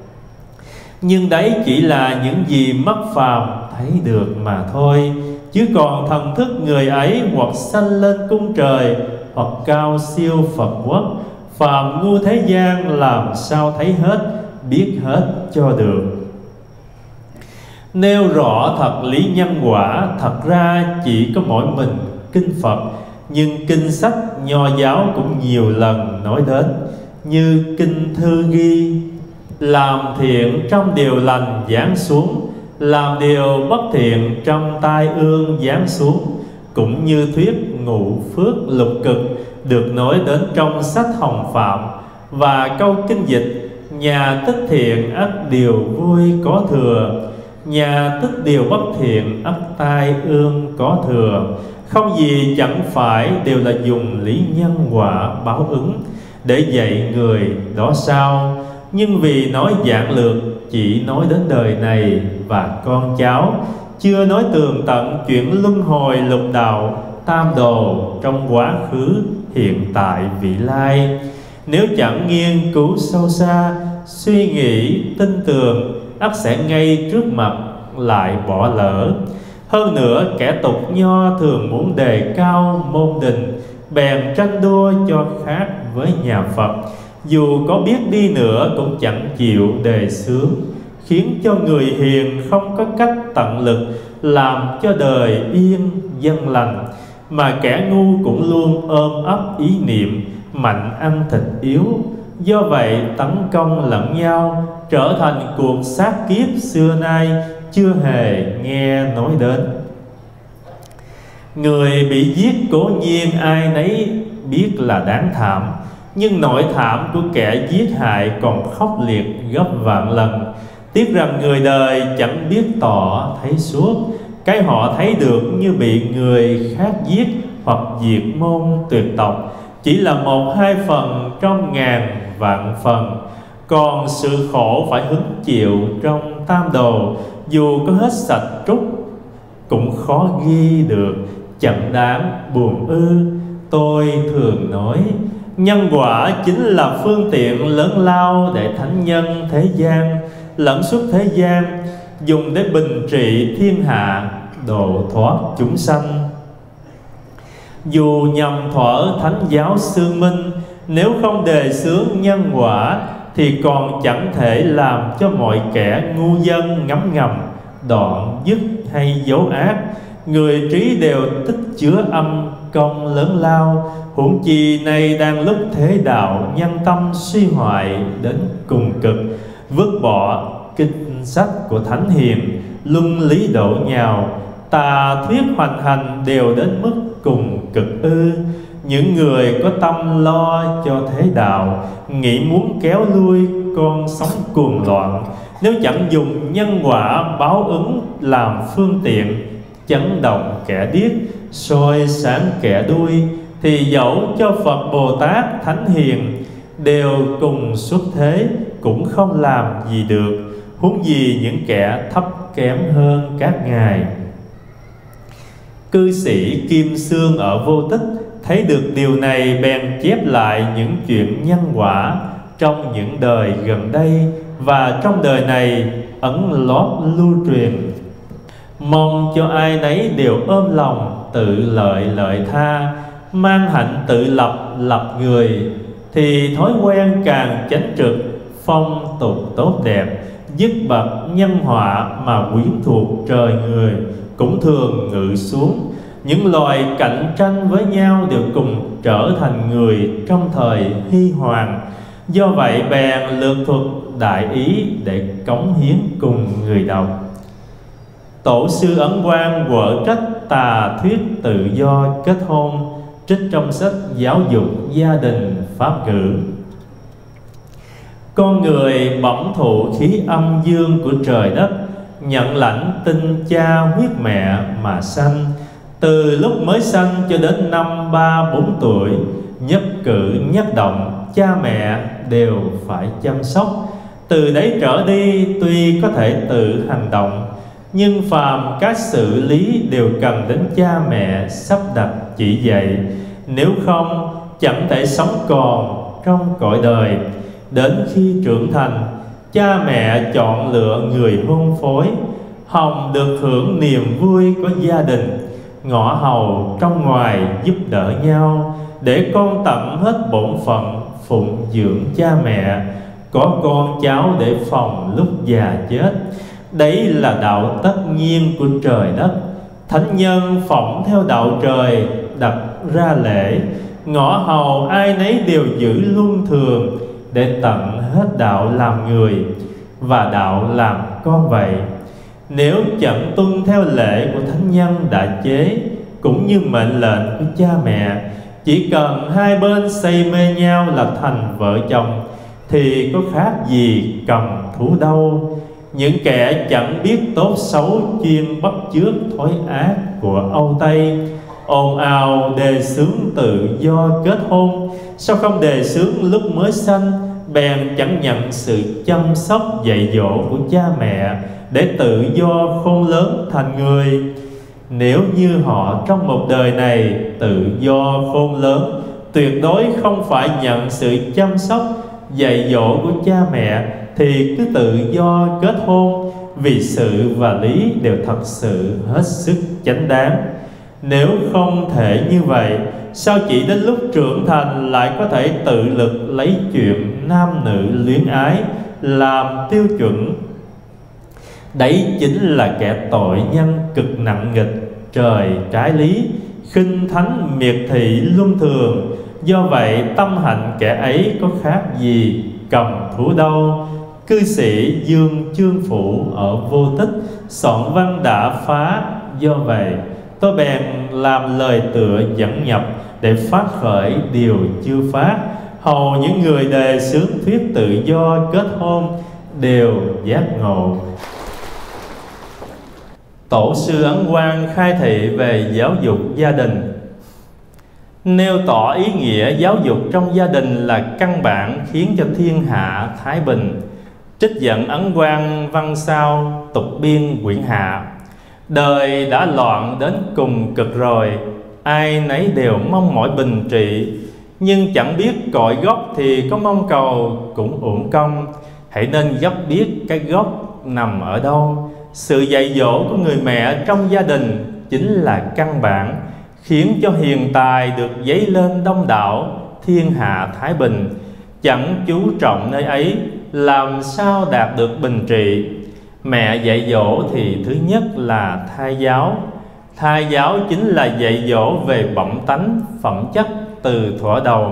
Nhưng đấy chỉ là những gì mắt phàm thấy được mà thôi, chứ còn thần thức người ấy hoặc sanh lên cung trời, hoặc cao siêu Phật quốc, phàm ngu thế gian làm sao thấy hết, biết hết cho được. Nêu rõ thật lý nhân quả, thật ra chỉ có mỗi mình kinh Phật, nhưng kinh sách Nho giáo cũng nhiều lần nói đến. Như kinh thư ghi: làm thiện trong điều lành giáng xuống, làm điều bất thiện trong tai ương giáng xuống. Cũng như thuyết ngũ phước lục cực được nói đến trong sách Hồng Phạm, và câu kinh dịch: nhà tích thiện ắt điều vui có thừa, nhà tích điều bất thiện ắt tai ương có thừa. Không gì chẳng phải đều là dùng lý nhân quả báo ứng để dạy người đó sao. Nhưng vì nói giản lược, chỉ nói đến đời này và con cháu, chưa nói tường tận chuyện luân hồi lục đạo tam đồ trong quá khứ, hiện tại vị lai. Nếu chẳng nghiên cứu sâu xa, suy nghĩ tin tưởng, ắt sẽ ngay trước mặt lại bỏ lỡ. Hơn nữa, kẻ tục nho thường muốn đề cao môn đình, bèn tranh đua cho khác với nhà Phật. Dù có biết đi nữa cũng chẳng chịu đề xướng, khiến cho người hiền không có cách tận lực làm cho đời yên dân lành, mà kẻ ngu cũng luôn ôm ấp ý niệm mạnh ăn thịt yếu. Do vậy tấn công lẫn nhau, trở thành cuộc sát kiếp xưa nay chưa hề nghe nói đến. Người bị giết cố nhiên ai nấy biết là đáng thảm, nhưng nỗi thảm của kẻ giết hại còn khốc liệt gấp vạn lần. Tiếc rằng người đời chẳng biết tỏ thấy suốt, cái họ thấy được như bị người khác giết hoặc diệt môn tuyệt tộc chỉ là 1-2 phần trong ngàn vạn phần. Còn sự khổ phải hứng chịu trong tam đồ, dù có hết sạch trút cũng khó ghi được, chẳng đáng buồn ư. Tôi thường nói, nhân quả chính là phương tiện lớn lao để thánh nhân thế gian lẫn suốt thế gian dùng để bình trị thiên hạ, độ thoát chúng sanh. Dù nhằm thuở thánh giáo xương minh, nếu không đề xướng nhân quả thì còn chẳng thể làm cho mọi kẻ ngu dân ngấm ngầm, đoạn dứt hay dấu ác. Người trí đều tích chứa âm công lớn lao, huống chi nay đang lúc thế đạo nhân tâm suy hoại đến cùng cực, vứt bỏ kinh sách của thánh hiền, luân lý đổ nhào, tà thuyết hoành hành đều đến mức cùng cực ư. Những người có tâm lo cho thế đạo, nghĩ muốn kéo lui con sóng cuồng loạn, nếu chẳng dùng nhân quả báo ứng làm phương tiện chấn động kẻ điếc, soi sáng kẻ đuôi, thì dẫu cho Phật Bồ Tát thánh hiền đều cùng xuất thế cũng không làm gì được, huống gì những kẻ thấp kém hơn các ngài. Cư sĩ Kim Xương ở Vô Tích thấy được điều này, bèn chép lại những chuyện nhân quả trong những đời gần đây và trong đời này ẩn lót lưu truyền. Mong cho ai nấy đều ôm lòng tự lợi lợi tha, mang hạnh tự lập người, thì thói quen càng chánh trực, phong tục tốt đẹp, dứt bậc nhân họa mà quyến thuộc trời người cũng thường ngự xuống. Những loài cạnh tranh với nhau đều cùng trở thành người trong thời huy hoàng. Do vậy bèn lược thuật đại ý để cống hiến cùng người đọc. Tổ sư Ấn Quang quở trách tà thuyết tự do kết hôn, trích trong sách Giáo dục gia đình pháp ngữ. Con người bẩm thụ khí âm dương của trời đất, nhận lãnh tinh cha huyết mẹ mà sanh. Từ lúc mới sanh cho đến năm 3-4 tuổi, nhất cử nhất động cha mẹ đều phải chăm sóc. Từ đấy trở đi tuy có thể tự hành động, nhưng phàm các sự lý đều cần đến cha mẹ sắp đặt chỉ dạy. Nếu không chẳng thể sống còn trong cõi đời. Đến khi trưởng thành, cha mẹ chọn lựa người hôn phối, hồng được hưởng niềm vui của gia đình, ngõ hầu trong ngoài giúp đỡ nhau, để con tận hết bổn phận phụng dưỡng cha mẹ, có con cháu để phòng lúc già chết. Đấy là đạo tất nhiên của trời đất. Thánh nhân phỏng theo đạo trời đặt ra lễ, ngõ hầu ai nấy đều giữ luân thường, để tận hết đạo làm người và đạo làm con vậy. Nếu chẳng tuân theo lễ của thánh nhân đã chế, cũng như mệnh lệnh của cha mẹ, chỉ cần hai bên say mê nhau là thành vợ chồng, thì có khác gì cầm thú đâu. Những kẻ chẳng biết tốt xấu chuyên bắt chước thói ác của Âu Tây, ồn ào đề xướng tự do kết hôn, sao không đề xướng lúc mới sanh, bèn chẳng nhận sự chăm sóc dạy dỗ của cha mẹ để tự do khôn lớn thành người. Nếu như họ trong một đời này tự do khôn lớn, tuyệt đối không phải nhận sự chăm sóc, dạy dỗ của cha mẹ thì cứ tự do kết hôn, vì sự và lý đều thật sự hết sức chánh đáng. Nếu không thể như vậy, sao chỉ đến lúc trưởng thành lại có thể tự lực lấy chuyện nam nữ luyến ái làm tiêu chuẩn? Đấy chính là kẻ tội nhân cực nặng nghịch, trời trái lý, khinh thánh miệt thị luân thường. Do vậy tâm hạnh kẻ ấy có khác gì cầm thú đâu. Cư sĩ Dương Chương Phủ ở Vô Tích soạn văn đã phá. Do vậy tôi bèn làm lời tựa dẫn nhập để phát khởi điều chưa phát, hầu những người đề xướng thuyết tự do kết hôn đều giác ngộ. Tổ sư Ấn Quang khai thị về giáo dục gia đình, nêu tỏ ý nghĩa giáo dục trong gia đình là căn bản khiến cho thiên hạ thái bình. Trích dẫn Ấn Quang văn sao tục biên quyển hạ: đời đã loạn đến cùng cực rồi, ai nấy đều mong mỏi bình trị, nhưng chẳng biết cội gốc thì có mong cầu cũng uổng công. Hãy nên gấp biết cái gốc nằm ở đâu. Sự dạy dỗ của người mẹ trong gia đình chính là căn bản khiến cho hiền tài được dấy lên đông đảo, thiên hạ thái bình. Chẳng chú trọng nơi ấy, làm sao đạt được bình trị? Mẹ dạy dỗ thì thứ nhất là thai giáo. Thai giáo chính là dạy dỗ về bẩm tánh, phẩm chất từ thuở đầu.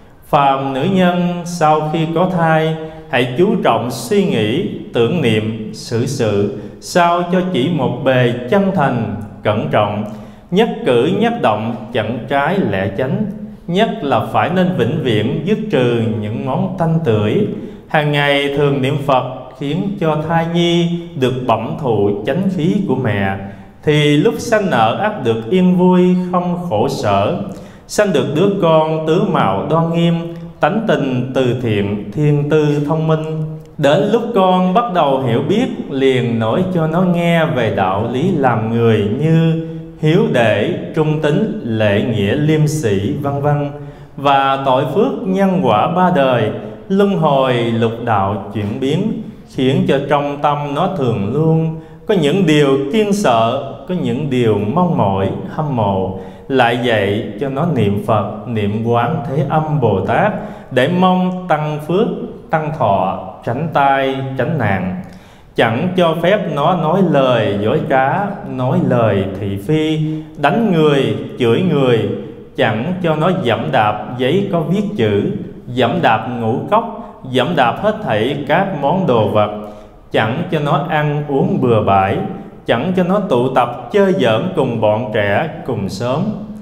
Phàm nữ nhân sau khi có thai, hãy chú trọng suy nghĩ, tưởng niệm, xử sự sao cho chỉ một bề chân thành, cẩn trọng, nhất cử nhất động chẳng trái lẽ chánh. Nhất là phải nên vĩnh viễn dứt trừ những món tanh tưởi. Hàng ngày thường niệm Phật khiến cho thai nhi được bẩm thụ chánh khí của mẹ, thì lúc sanh nở ắt được yên vui không khổ sở. Sanh được đứa con tướng mạo đoan nghiêm, tánh tình từ thiện, thiên tư thông minh. Đến lúc con bắt đầu hiểu biết, liền nói cho nó nghe về đạo lý làm người như hiếu đệ, trung tín, lễ nghĩa, liêm sĩ, vân vân, và tội phước nhân quả ba đời, luân hồi lục đạo chuyển biến, khiến cho trong tâm nó thường luôn có những điều kiên sợ, có những điều mong mỏi, hâm mộ. Lại dạy cho nó niệm Phật, niệm Quán Thế Âm Bồ Tát để mong tăng phước, tăng thọ, tránh tai, tránh nạn. Chẳng cho phép nó nói lời dối trá, nói lời thị phi, đánh người, chửi người. Chẳng cho nó dẫm đạp giấy có viết chữ, dẫm đạp ngũ cốc, dẫm đạp hết thảy các món đồ vật. Chẳng cho nó ăn uống bừa bãi, chẳng cho nó tụ tập chơi giỡn cùng bọn trẻ cùng xóm.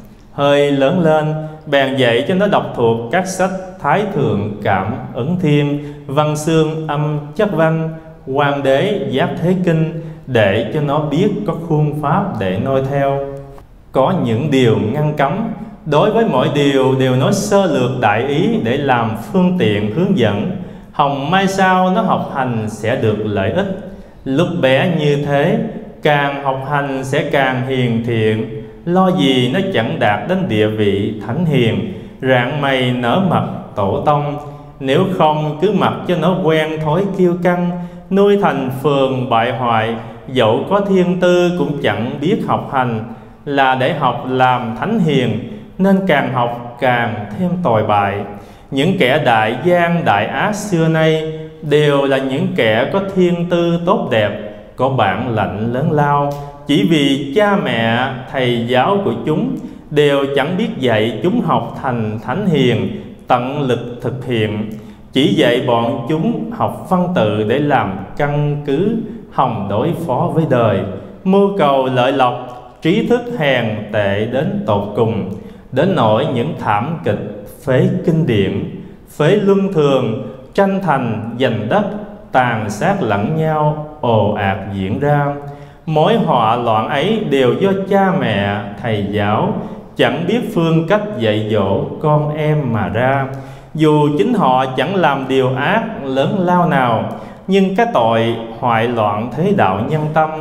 Hơi lớn lên, bèn dạy cho nó đọc thuộc các sách Thái Thượng Cảm Ứng Thiên, Văn Xương Âm Chất Văn, Hoàng Đế Giác Thế Kinh, để cho nó biết có khuôn pháp để noi theo. Có những điều ngăn cấm, đối với mỗi điều đều nói sơ lược đại ý để làm phương tiện hướng dẫn, hồng mai sau nó học hành sẽ được lợi ích. Lúc bé như thế, càng học hành sẽ càng hiền thiện, lo gì nó chẳng đạt đến địa vị thánh hiền, rạng mày nở mặt tổ tông. Nếu không cứ mặc cho nó quen thói kiêu căng, nuôi thành phường bại hoại, dẫu có thiên tư cũng chẳng biết học hành. Là để học làm thánh hiền, nên càng học càng thêm tồi bại. Những kẻ đại gian đại ác xưa nay đều là những kẻ có thiên tư tốt đẹp, có bản lãnh lớn lao. Chỉ vì cha mẹ, thầy giáo của chúng đều chẳng biết dạy chúng học thành thánh hiền, tận lực thực hiện. Chỉ dạy bọn chúng học văn tự để làm căn cứ hòng đối phó với đời, mưu cầu lợi lộc, trí thức hèn tệ đến tột cùng. Đến nỗi những thảm kịch phế kinh điển, phế luân thường, tranh thành giành đất, tàn sát lẫn nhau ồ ạt diễn ra. Mối họa loạn ấy đều do cha mẹ, thầy giáo chẳng biết phương cách dạy dỗ con em mà ra. Dù chính họ chẳng làm điều ác lớn lao nào, nhưng cái tội hoại loạn thế đạo nhân tâm,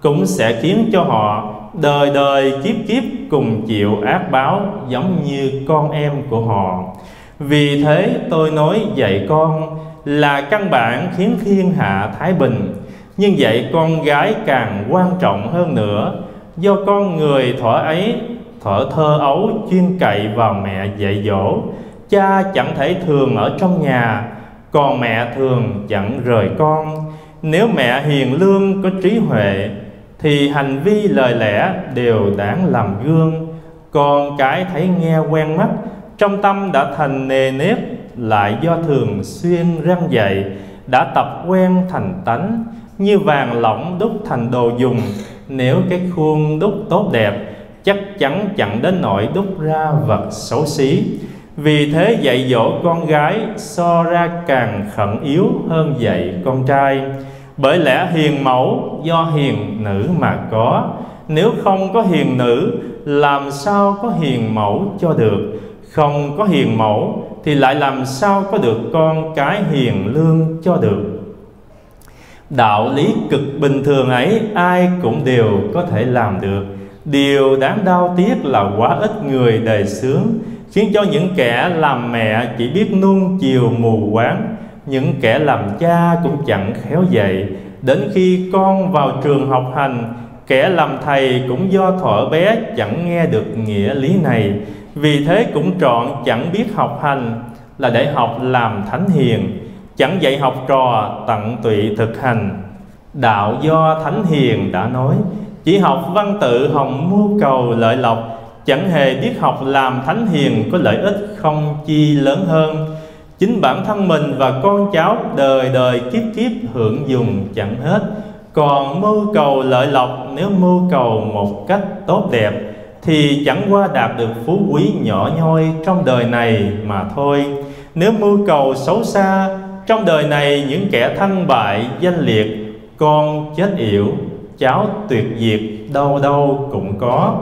cũng sẽ khiến cho họ đời đời kiếp kiếp cùng chịu ác báo giống như con em của họ. Vì thế tôi nói dạy con là căn bản khiến thiên hạ thái bình, nhưng dạy con gái càng quan trọng hơn nữa. Do con người thuở ấy, thuở thơ ấu chuyên cậy vào mẹ dạy dỗ. Cha chẳng thể thường ở trong nhà, còn mẹ thường chẳng rời con. Nếu mẹ hiền lương có trí huệ thì hành vi lời lẽ đều đáng làm gương. Con cái thấy nghe quen mắt, trong tâm đã thành nề nếp, lại do thường xuyên răn dạy đã tập quen thành tánh. Như vàng lỏng đúc thành đồ dùng, nếu cái khuôn đúc tốt đẹp chắc chắn chẳng đến nỗi đúc ra vật xấu xí. Vì thế dạy dỗ con gái so ra càng khẩn yếu hơn dạy con trai. Bởi lẽ hiền mẫu do hiền nữ mà có, nếu không có hiền nữ làm sao có hiền mẫu cho được. Không có hiền mẫu thì lại làm sao có được con cái hiền lương cho được. Đạo lý cực bình thường ấy ai cũng đều có thể làm được. Điều đáng đau tiếc là quá ít người đề xướng, khiến cho những kẻ làm mẹ chỉ biết nuông chiều mù quáng, những kẻ làm cha cũng chẳng khéo dạy. Đến khi con vào trường học hành, kẻ làm thầy cũng do thuở bé chẳng nghe được nghĩa lý này. Vì thế cũng trọn chẳng biết học hành là để học làm thánh hiền, chẳng dạy học trò tận tụy thực hành. Đạo do thánh hiền đã nói, chỉ học văn tự hòng mưu cầu lợi lộc, chẳng hề biết học làm thánh hiền có lợi ích không chi lớn hơn. Chính bản thân mình và con cháu đời đời kiếp kiếp hưởng dùng chẳng hết. Còn mưu cầu lợi lộc, nếu mưu cầu một cách tốt đẹp thì chẳng qua đạt được phú quý nhỏ nhoi trong đời này mà thôi. Nếu mưu cầu xấu xa, trong đời này những kẻ thân bại danh liệt, con chết yểu, cháu tuyệt diệt, đâu đâu cũng có.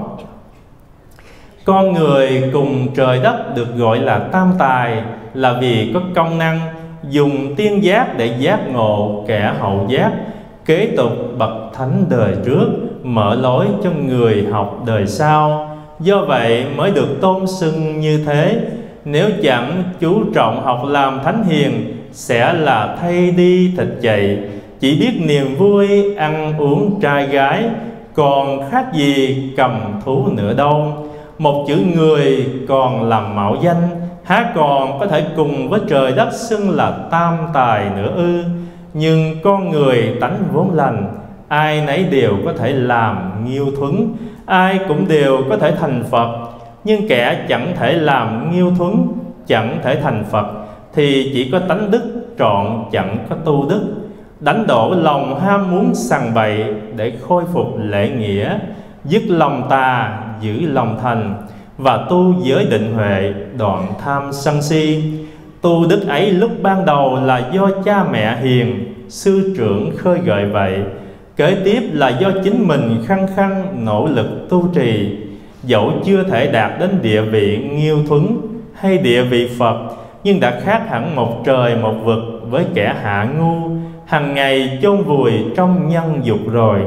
Con người cùng trời đất được gọi là tam tài là vì có công năng dùng tiên giác để giác ngộ kẻ hậu giác, kế tục bậc thánh đời trước, mở lối cho người học đời sau. Do vậy mới được tôn xưng như thế. Nếu chẳng chú trọng học làm thánh hiền, sẽ là thay đi thịt chạy, chỉ biết niềm vui ăn uống trai gái, còn khác gì cầm thú nữa đâu. Một chữ người còn làm mạo danh, há còn có thể cùng với trời đất xưng là tam tài nữa ư? Nhưng con người tánh vốn lành, ai nấy đều có thể làm nghiêu thuấn, ai cũng đều có thể thành Phật. Nhưng kẻ chẳng thể làm nghiêu thuấn, chẳng thể thành Phật thì chỉ có tánh đức, trọn chẳng có tu đức. Đánh đổ lòng ham muốn sằng bậy để khôi phục lễ nghĩa, dứt lòng tà, giữ lòng thành, và tu giới định huệ, đoạn tham sân si. Tu đức ấy lúc ban đầu là do cha mẹ hiền, sư trưởng khơi gợi vậy. Kế tiếp là do chính mình khăng khăng nỗ lực tu trì. Dẫu chưa thể đạt đến địa vị nghiêu thuấn hay địa vị Phật, nhưng đã khác hẳn một trời một vực với kẻ hạ ngu, hằng ngày chôn vùi trong nhân dục rồi.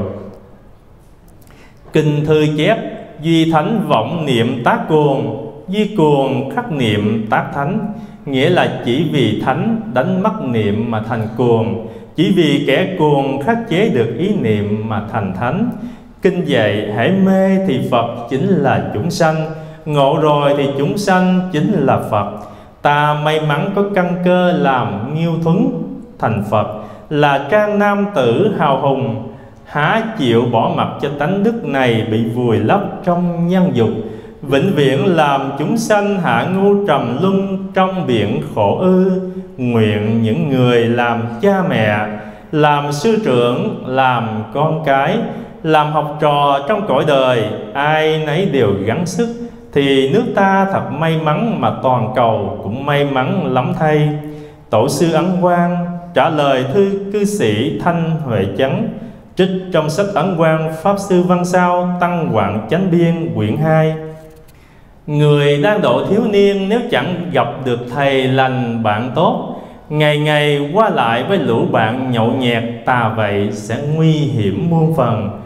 Kinh thư chép: duy thánh vọng niệm tác cuồng, duy cuồng khắc niệm tác thánh. Nghĩa là chỉ vì thánh đánh mất niệm mà thành cuồng, chỉ vì kẻ cuồng khắc chế được ý niệm mà thành thánh. Kinh dạy hễ mê thì Phật chính là chúng sanh, ngộ rồi thì chúng sanh chính là Phật. Ta may mắn có căn cơ làm nghiêu thuấn thành Phật, là trang nam tử hào hùng, há chịu bỏ mặc cho tánh đức này bị vùi lấp trong nhân dục, vĩnh viễn làm chúng sanh hạ ngu trầm luân trong biển khổ ư? Nguyện những người làm cha mẹ, làm sư trưởng, làm con cái, làm học trò trong cõi đời, ai nấy đều gắng sức, thì nước ta thật may mắn, mà toàn cầu cũng may mắn lắm thay. Tổ sư Ấn Quang trả lời thư cư sĩ Thanh Huệ Chấn, trích trong sách Ấn Quang Pháp Sư Văn Sao Tăng Quảng Chánh Biên quyển 2. Người đang độ thiếu niên nếu chẳng gặp được thầy lành bạn tốt, ngày ngày qua lại với lũ bạn nhậu nhẹt tà vậy sẽ nguy hiểm muôn phần.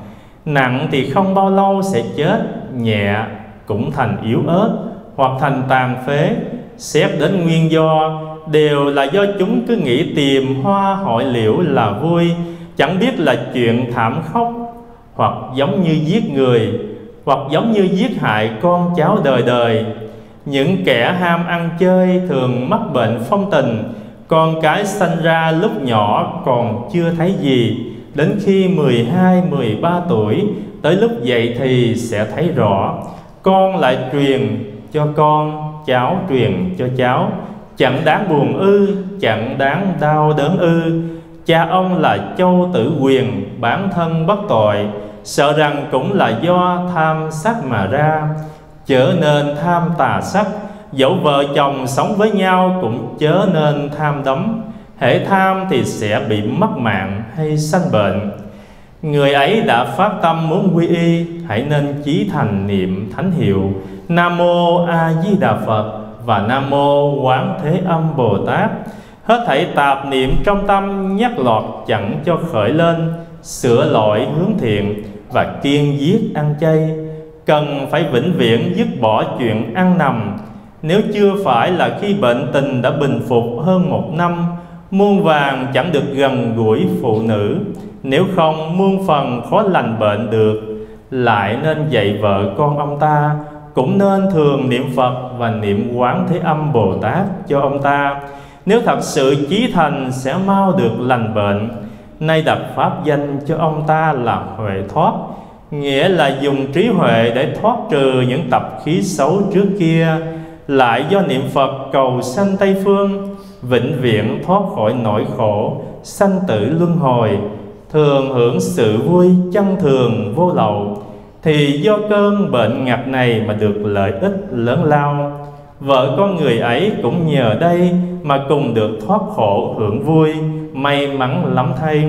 nặng thì không bao lâu sẽ chết, nhẹ cũng thành yếu ớt hoặc thành tàn phế. Xét đến nguyên do, đều là do chúng cứ nghĩ tìm hoa hội liễu là vui, chẳng biết là chuyện thảm khốc, hoặc giống như giết người, hoặc giống như giết hại con cháu đời đời. Những kẻ ham ăn chơi thường mắc bệnh phong tình, con cái sanh ra lúc nhỏ còn chưa thấy gì, đến khi 12, 13 tuổi, tới lúc dậy thì sẽ thấy rõ. Con lại truyền cho con, cháu truyền cho cháu, chẳng đáng buồn ư, chẳng đáng đau đớn ư. Cha ông là Châu Tử Quyền, bản thân bất tội, sợ rằng cũng là do tham sắc mà ra, chớ nên tham tà sắc. Dẫu vợ chồng sống với nhau cũng chớ nên tham đắm, hễ tham thì sẽ bị mất mạng hay sanh bệnh. Người ấy đã phát tâm muốn quy y, hãy nên chí thành niệm thánh hiệu Nam Mô A Di Đà Phật và Nam Mô Quán Thế Âm Bồ Tát. Hết thảy tạp niệm trong tâm nhắc lọt chẳng cho khởi lên, sửa lỗi hướng thiện và kiêng giết ăn chay. Cần phải vĩnh viễn dứt bỏ chuyện ăn nằm. Nếu chưa phải là khi bệnh tình đã bình phục hơn 1 năm, muôn vàng chẳng được gần gũi phụ nữ. Nếu không, muôn phần khó lành bệnh được. Lại nên dạy vợ con ông ta, cũng nên thường niệm Phật và niệm Quán Thế Âm Bồ Tát cho ông ta. Nếu thật sự chí thành sẽ mau được lành bệnh. Nay đặt pháp danh cho ông ta là Huệ Thoát, nghĩa là dùng trí huệ để thoát trừ những tập khí xấu trước kia. Lại do niệm Phật cầu sanh Tây Phương, vĩnh viễn thoát khỏi nỗi khổ sanh tử luân hồi, thường hưởng sự vui chân thường vô lậu, thì do cơn bệnh ngặt này mà được lợi ích lớn lao. Vợ con người ấy cũng nhờ đây mà cùng được thoát khổ hưởng vui, may mắn lắm thay.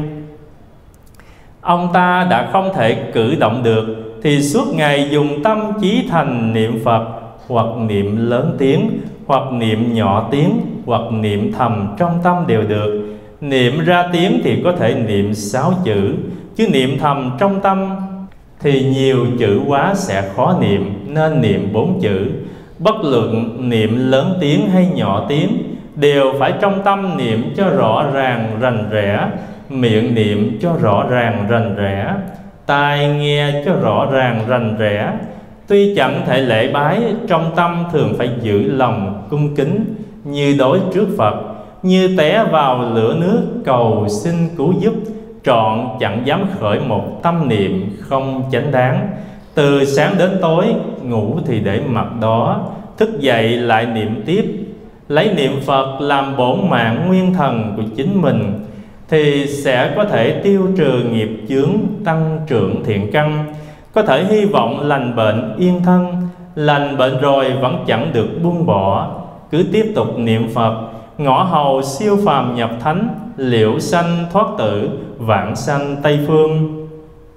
Ông ta đã không thể cử động được, thì suốt ngày dùng tâm chí thành niệm Phật, hoặc niệm lớn tiếng, hoặc niệm nhỏ tiếng, hoặc niệm thầm trong tâm đều được. Niệm ra tiếng thì có thể niệm 6 chữ, chứ niệm thầm trong tâm thì nhiều chữ quá sẽ khó niệm, nên niệm 4 chữ. Bất luận niệm lớn tiếng hay nhỏ tiếng, đều phải trong tâm niệm cho rõ ràng rành rẽ, miệng niệm cho rõ ràng rành rẽ, tai nghe cho rõ ràng rành rẽ. Tuy chẳng thể lễ bái, trong tâm thường phải giữ lòng cung kính, như đối trước Phật, như té vào lửa nước cầu xin cứu giúp. Trọn chẳng dám khởi một tâm niệm không chánh đáng. Từ sáng đến tối, ngủ thì để mặt đó, thức dậy lại niệm tiếp. Lấy niệm Phật làm bổn mạng nguyên thần của chính mình, thì sẽ có thể tiêu trừ nghiệp chướng, tăng trưởng thiện căn, có thể hy vọng lành bệnh yên thân. Lành bệnh rồi vẫn chẳng được buông bỏ, cứ tiếp tục niệm Phật, ngõ hầu siêu phàm nhập thánh, liễu sanh thoát tử, vãng sanh Tây Phương.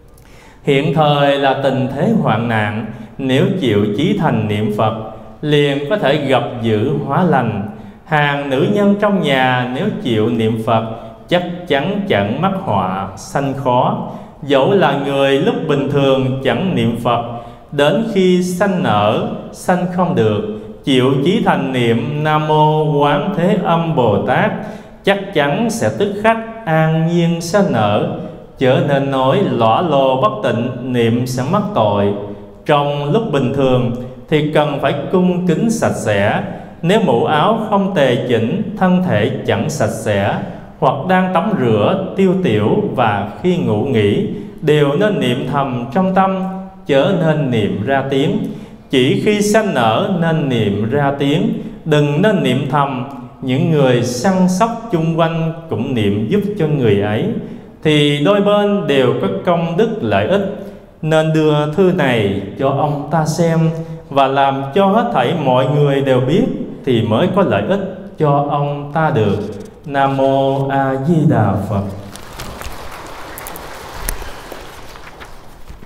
Hiện thời là tình thế hoạn nạn, nếu chịu chí thành niệm Phật, liền có thể gặp dữ hóa lành. Hàng nữ nhân trong nhà nếu chịu niệm Phật, chắc chắn chẳng mắc họa sanh khó. Dẫu là người lúc bình thường chẳng niệm Phật, đến khi sanh nở sanh không được, chịu chí thành niệm Nam Mô Quán Thế Âm Bồ Tát, chắc chắn sẽ tức khắc an nhiên sanh nở. Chớ nên nói lõa lồ bất tịnh niệm sẽ mắc tội. Trong lúc bình thường thì cần phải cung kính sạch sẽ. Nếu mũ áo không tề chỉnh, thân thể chẳng sạch sẽ, hoặc đang tắm rửa, tiêu tiểu và khi ngủ nghỉ, đều nên niệm thầm trong tâm, chớ nên niệm ra tiếng. Chỉ khi sanh nở nên niệm ra tiếng, đừng nên niệm thầm. Những người săn sóc chung quanh cũng niệm giúp cho người ấy, thì đôi bên đều có công đức lợi ích. Nên đưa thư này cho ông ta xem, và làm cho hết thảy mọi người đều biết, thì mới có lợi ích cho ông ta được. Nam Mô A Di Đà Phật.